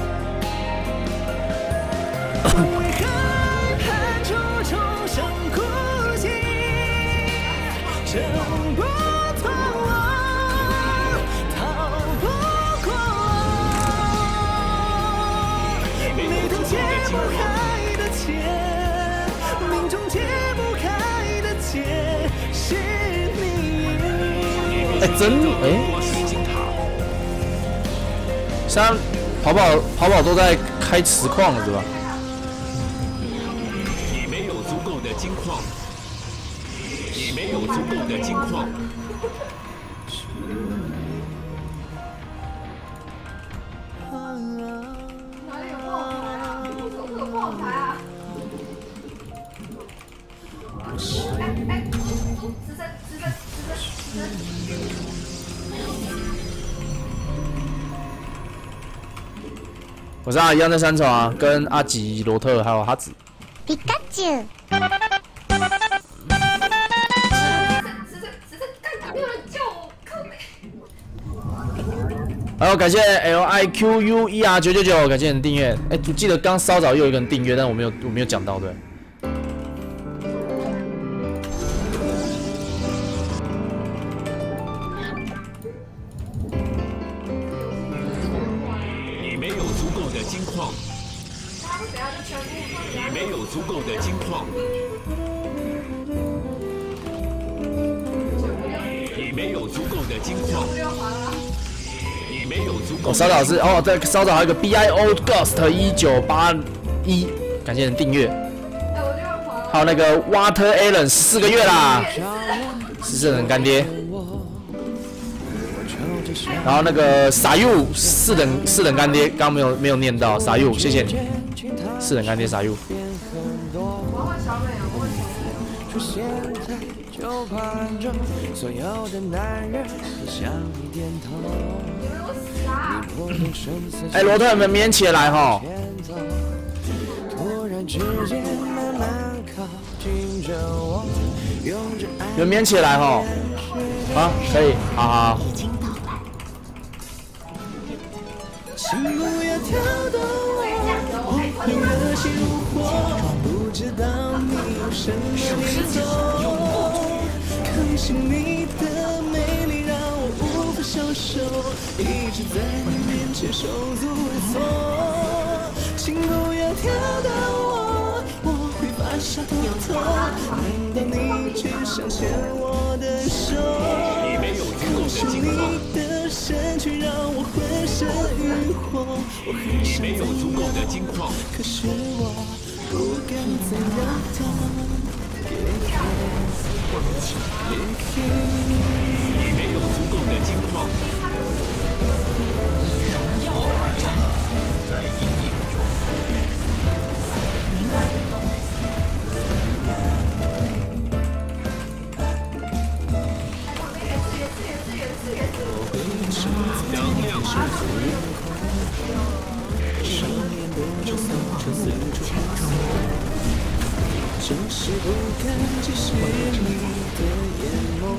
哎，真哎，现在跑跑跑跑都在开磁矿了，对吧？ 你没有足够的金矿，你没有足够的金矿。 哪里有炮台啊？为什么会有炮台啊？哎哎，直升直升直升直升。 我是阿一样在三重啊，跟阿吉、罗特还有哈子。 皮卡丘。 没有人救我，靠背。 然后感谢 L I Q U E R 九九九，感谢你的订阅。哎，我记得刚稍早又有一个人订阅，但我没有我没有讲到，对。 你没有足够的金矿，你没有足够的金矿，你没有足够的金矿。 没有足够。 哦，稍早是哦，对，稍早还有一个 B I O Ghost 一九八一，感谢你订阅。还有那个 Water Allen 十四个月啦，十四等干爹。然后那个傻 U 四等四等干爹，刚没有没有念到傻 U， 谢谢你，四等干爹傻 U。哎，罗特，你们免起来哈！你们免起来哈！啊，可以，好好。请不要跳动我，会热心如火，不知道你有什么念头。可惜你的美丽让我无法消受，一直在你面前手足无措。请不要跳动我，我会发烧头痛。难道你只想牵我的手？可是你的身躯让我浑身欲火。我很想没有足够的金矿，可是我不敢再让它给你没有足够的金矿。我来了，在阴影中。能量是足。少年的就算往四处强就是不敢直视你的眼眸，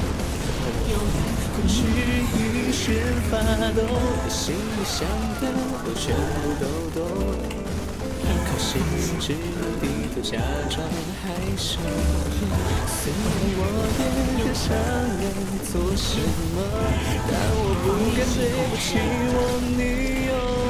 恐惧与血发抖，心里想的我全部都懂。可惜只能低头假装害羞，虽然我也很想要做什么，但我不敢对不起我女友。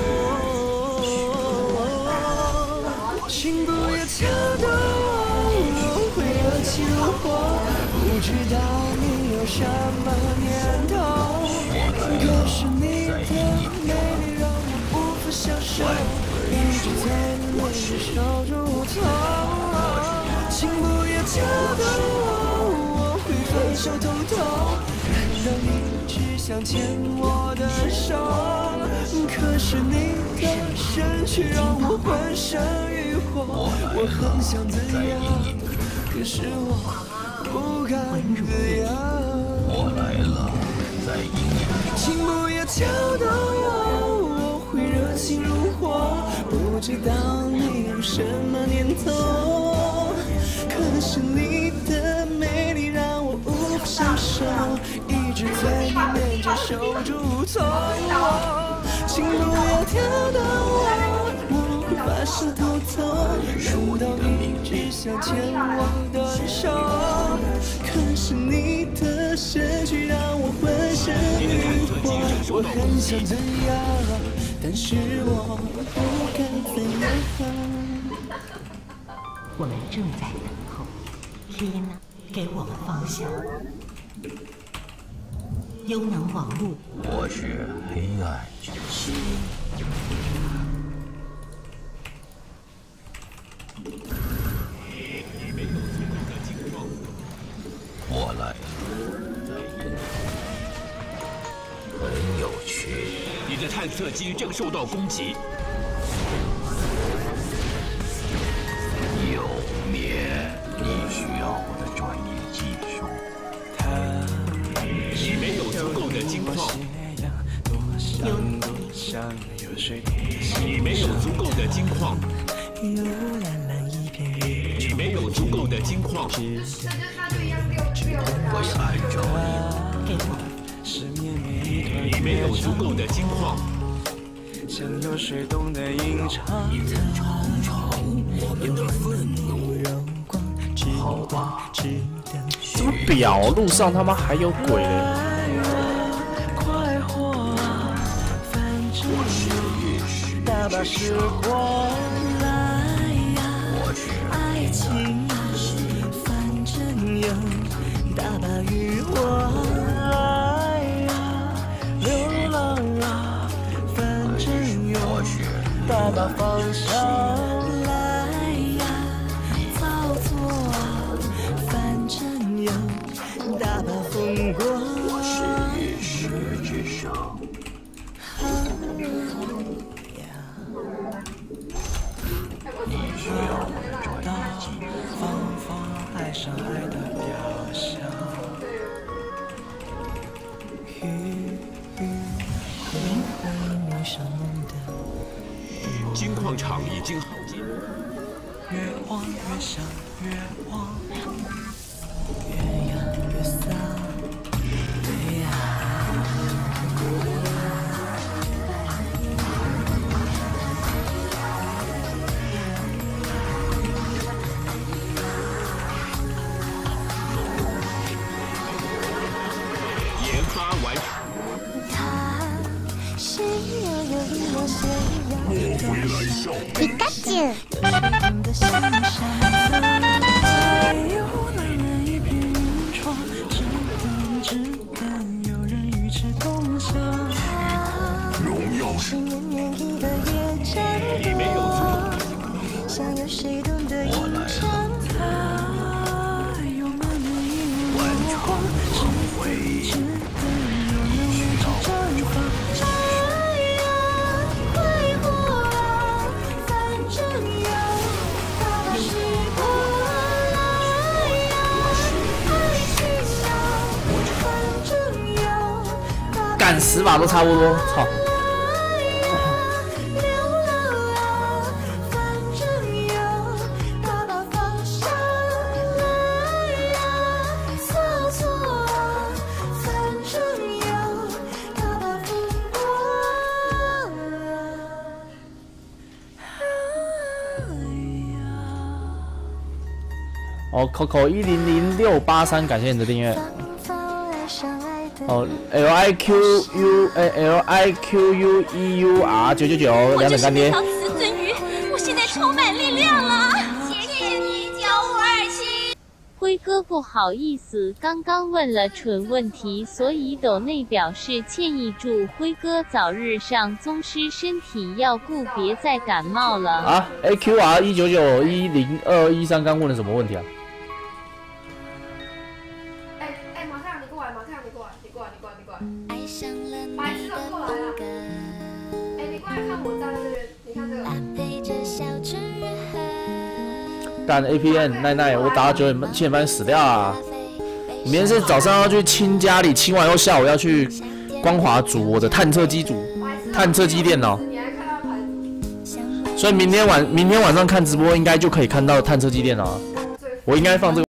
请不要挑逗我，会热情如火，不知道你有什么念头。可是你的美丽让我无法享受，一直在你面前守住我头。请不要挑逗我，我会分手头痛。难道你只想牵我的手？可是你的身躯让我浑身欲火，我很想怎样，可是我不敢怎样。我来了，在阴影。请不要挑逗我，我会热情如火，不知道你有什么念头。可是你的美丽让我无法享受，一直在你面前守住痛。请不要挑逗我，我会发烧头痛。难道你只想牵我的手？可是你的身躯让我浑身欲火，我很想怎样，但是我不敢怎样。 我们正在等候，天哪，给我们方向。优能网络， 我是黑暗之心。我来了，很有趣。 你的探测机正受到攻击。 有灭，你需要我的专业技术。 你没有足够的金矿。你没有足够的金矿。你没有足够的金矿。 我也按照你。 你没有足够的金矿。 像有水懂得吟唱。 这么表，路上他妈还有鬼嘞！ 快活，反正大把时光来呀，爱情反正有大把欲望来呀，流浪啊，反正有大把方向。 大把风光，我是一世之上。你需要找到方法爱上爱的表象。 金矿场已经好。 越望越想，越望。 越养越丧，对呀。 研发完成。 他谁又有一抹谁要我会来笑。 皮卡丘。 你没有足够的像有谁懂得吟唱， 完成轮回，需要转快活啊，反正有大把时光来呀，爱情啊，反正有干十把都差不多，操！ 哦 ，Coco 一零零六八三，感谢你的订阅。哦 ，L I Q U 哎 L I Q U E U R 九九九，两等干爹。 我就是那条雌鳟鱼，我现在充满力量了。谢谢你，九五二七。 辉哥不好意思，刚刚问了蠢问题，所以抖内表示歉意，祝辉哥早日上宗师，身体要顾，别再感冒了。 啊 ，A Q R 一九九一零二一三，刚问了什么问题啊？ 白痴都过来了！哎，你过来看我站在这边，你看这个。 干 A P N 奈奈，我打到九点半七点半死掉啊！明天是早上要去清家里，清完后下午要去光华组我的探测机组、探测机电脑。所以明天晚明天晚上看直播应该就可以看到探测机电脑了。我应该放这个。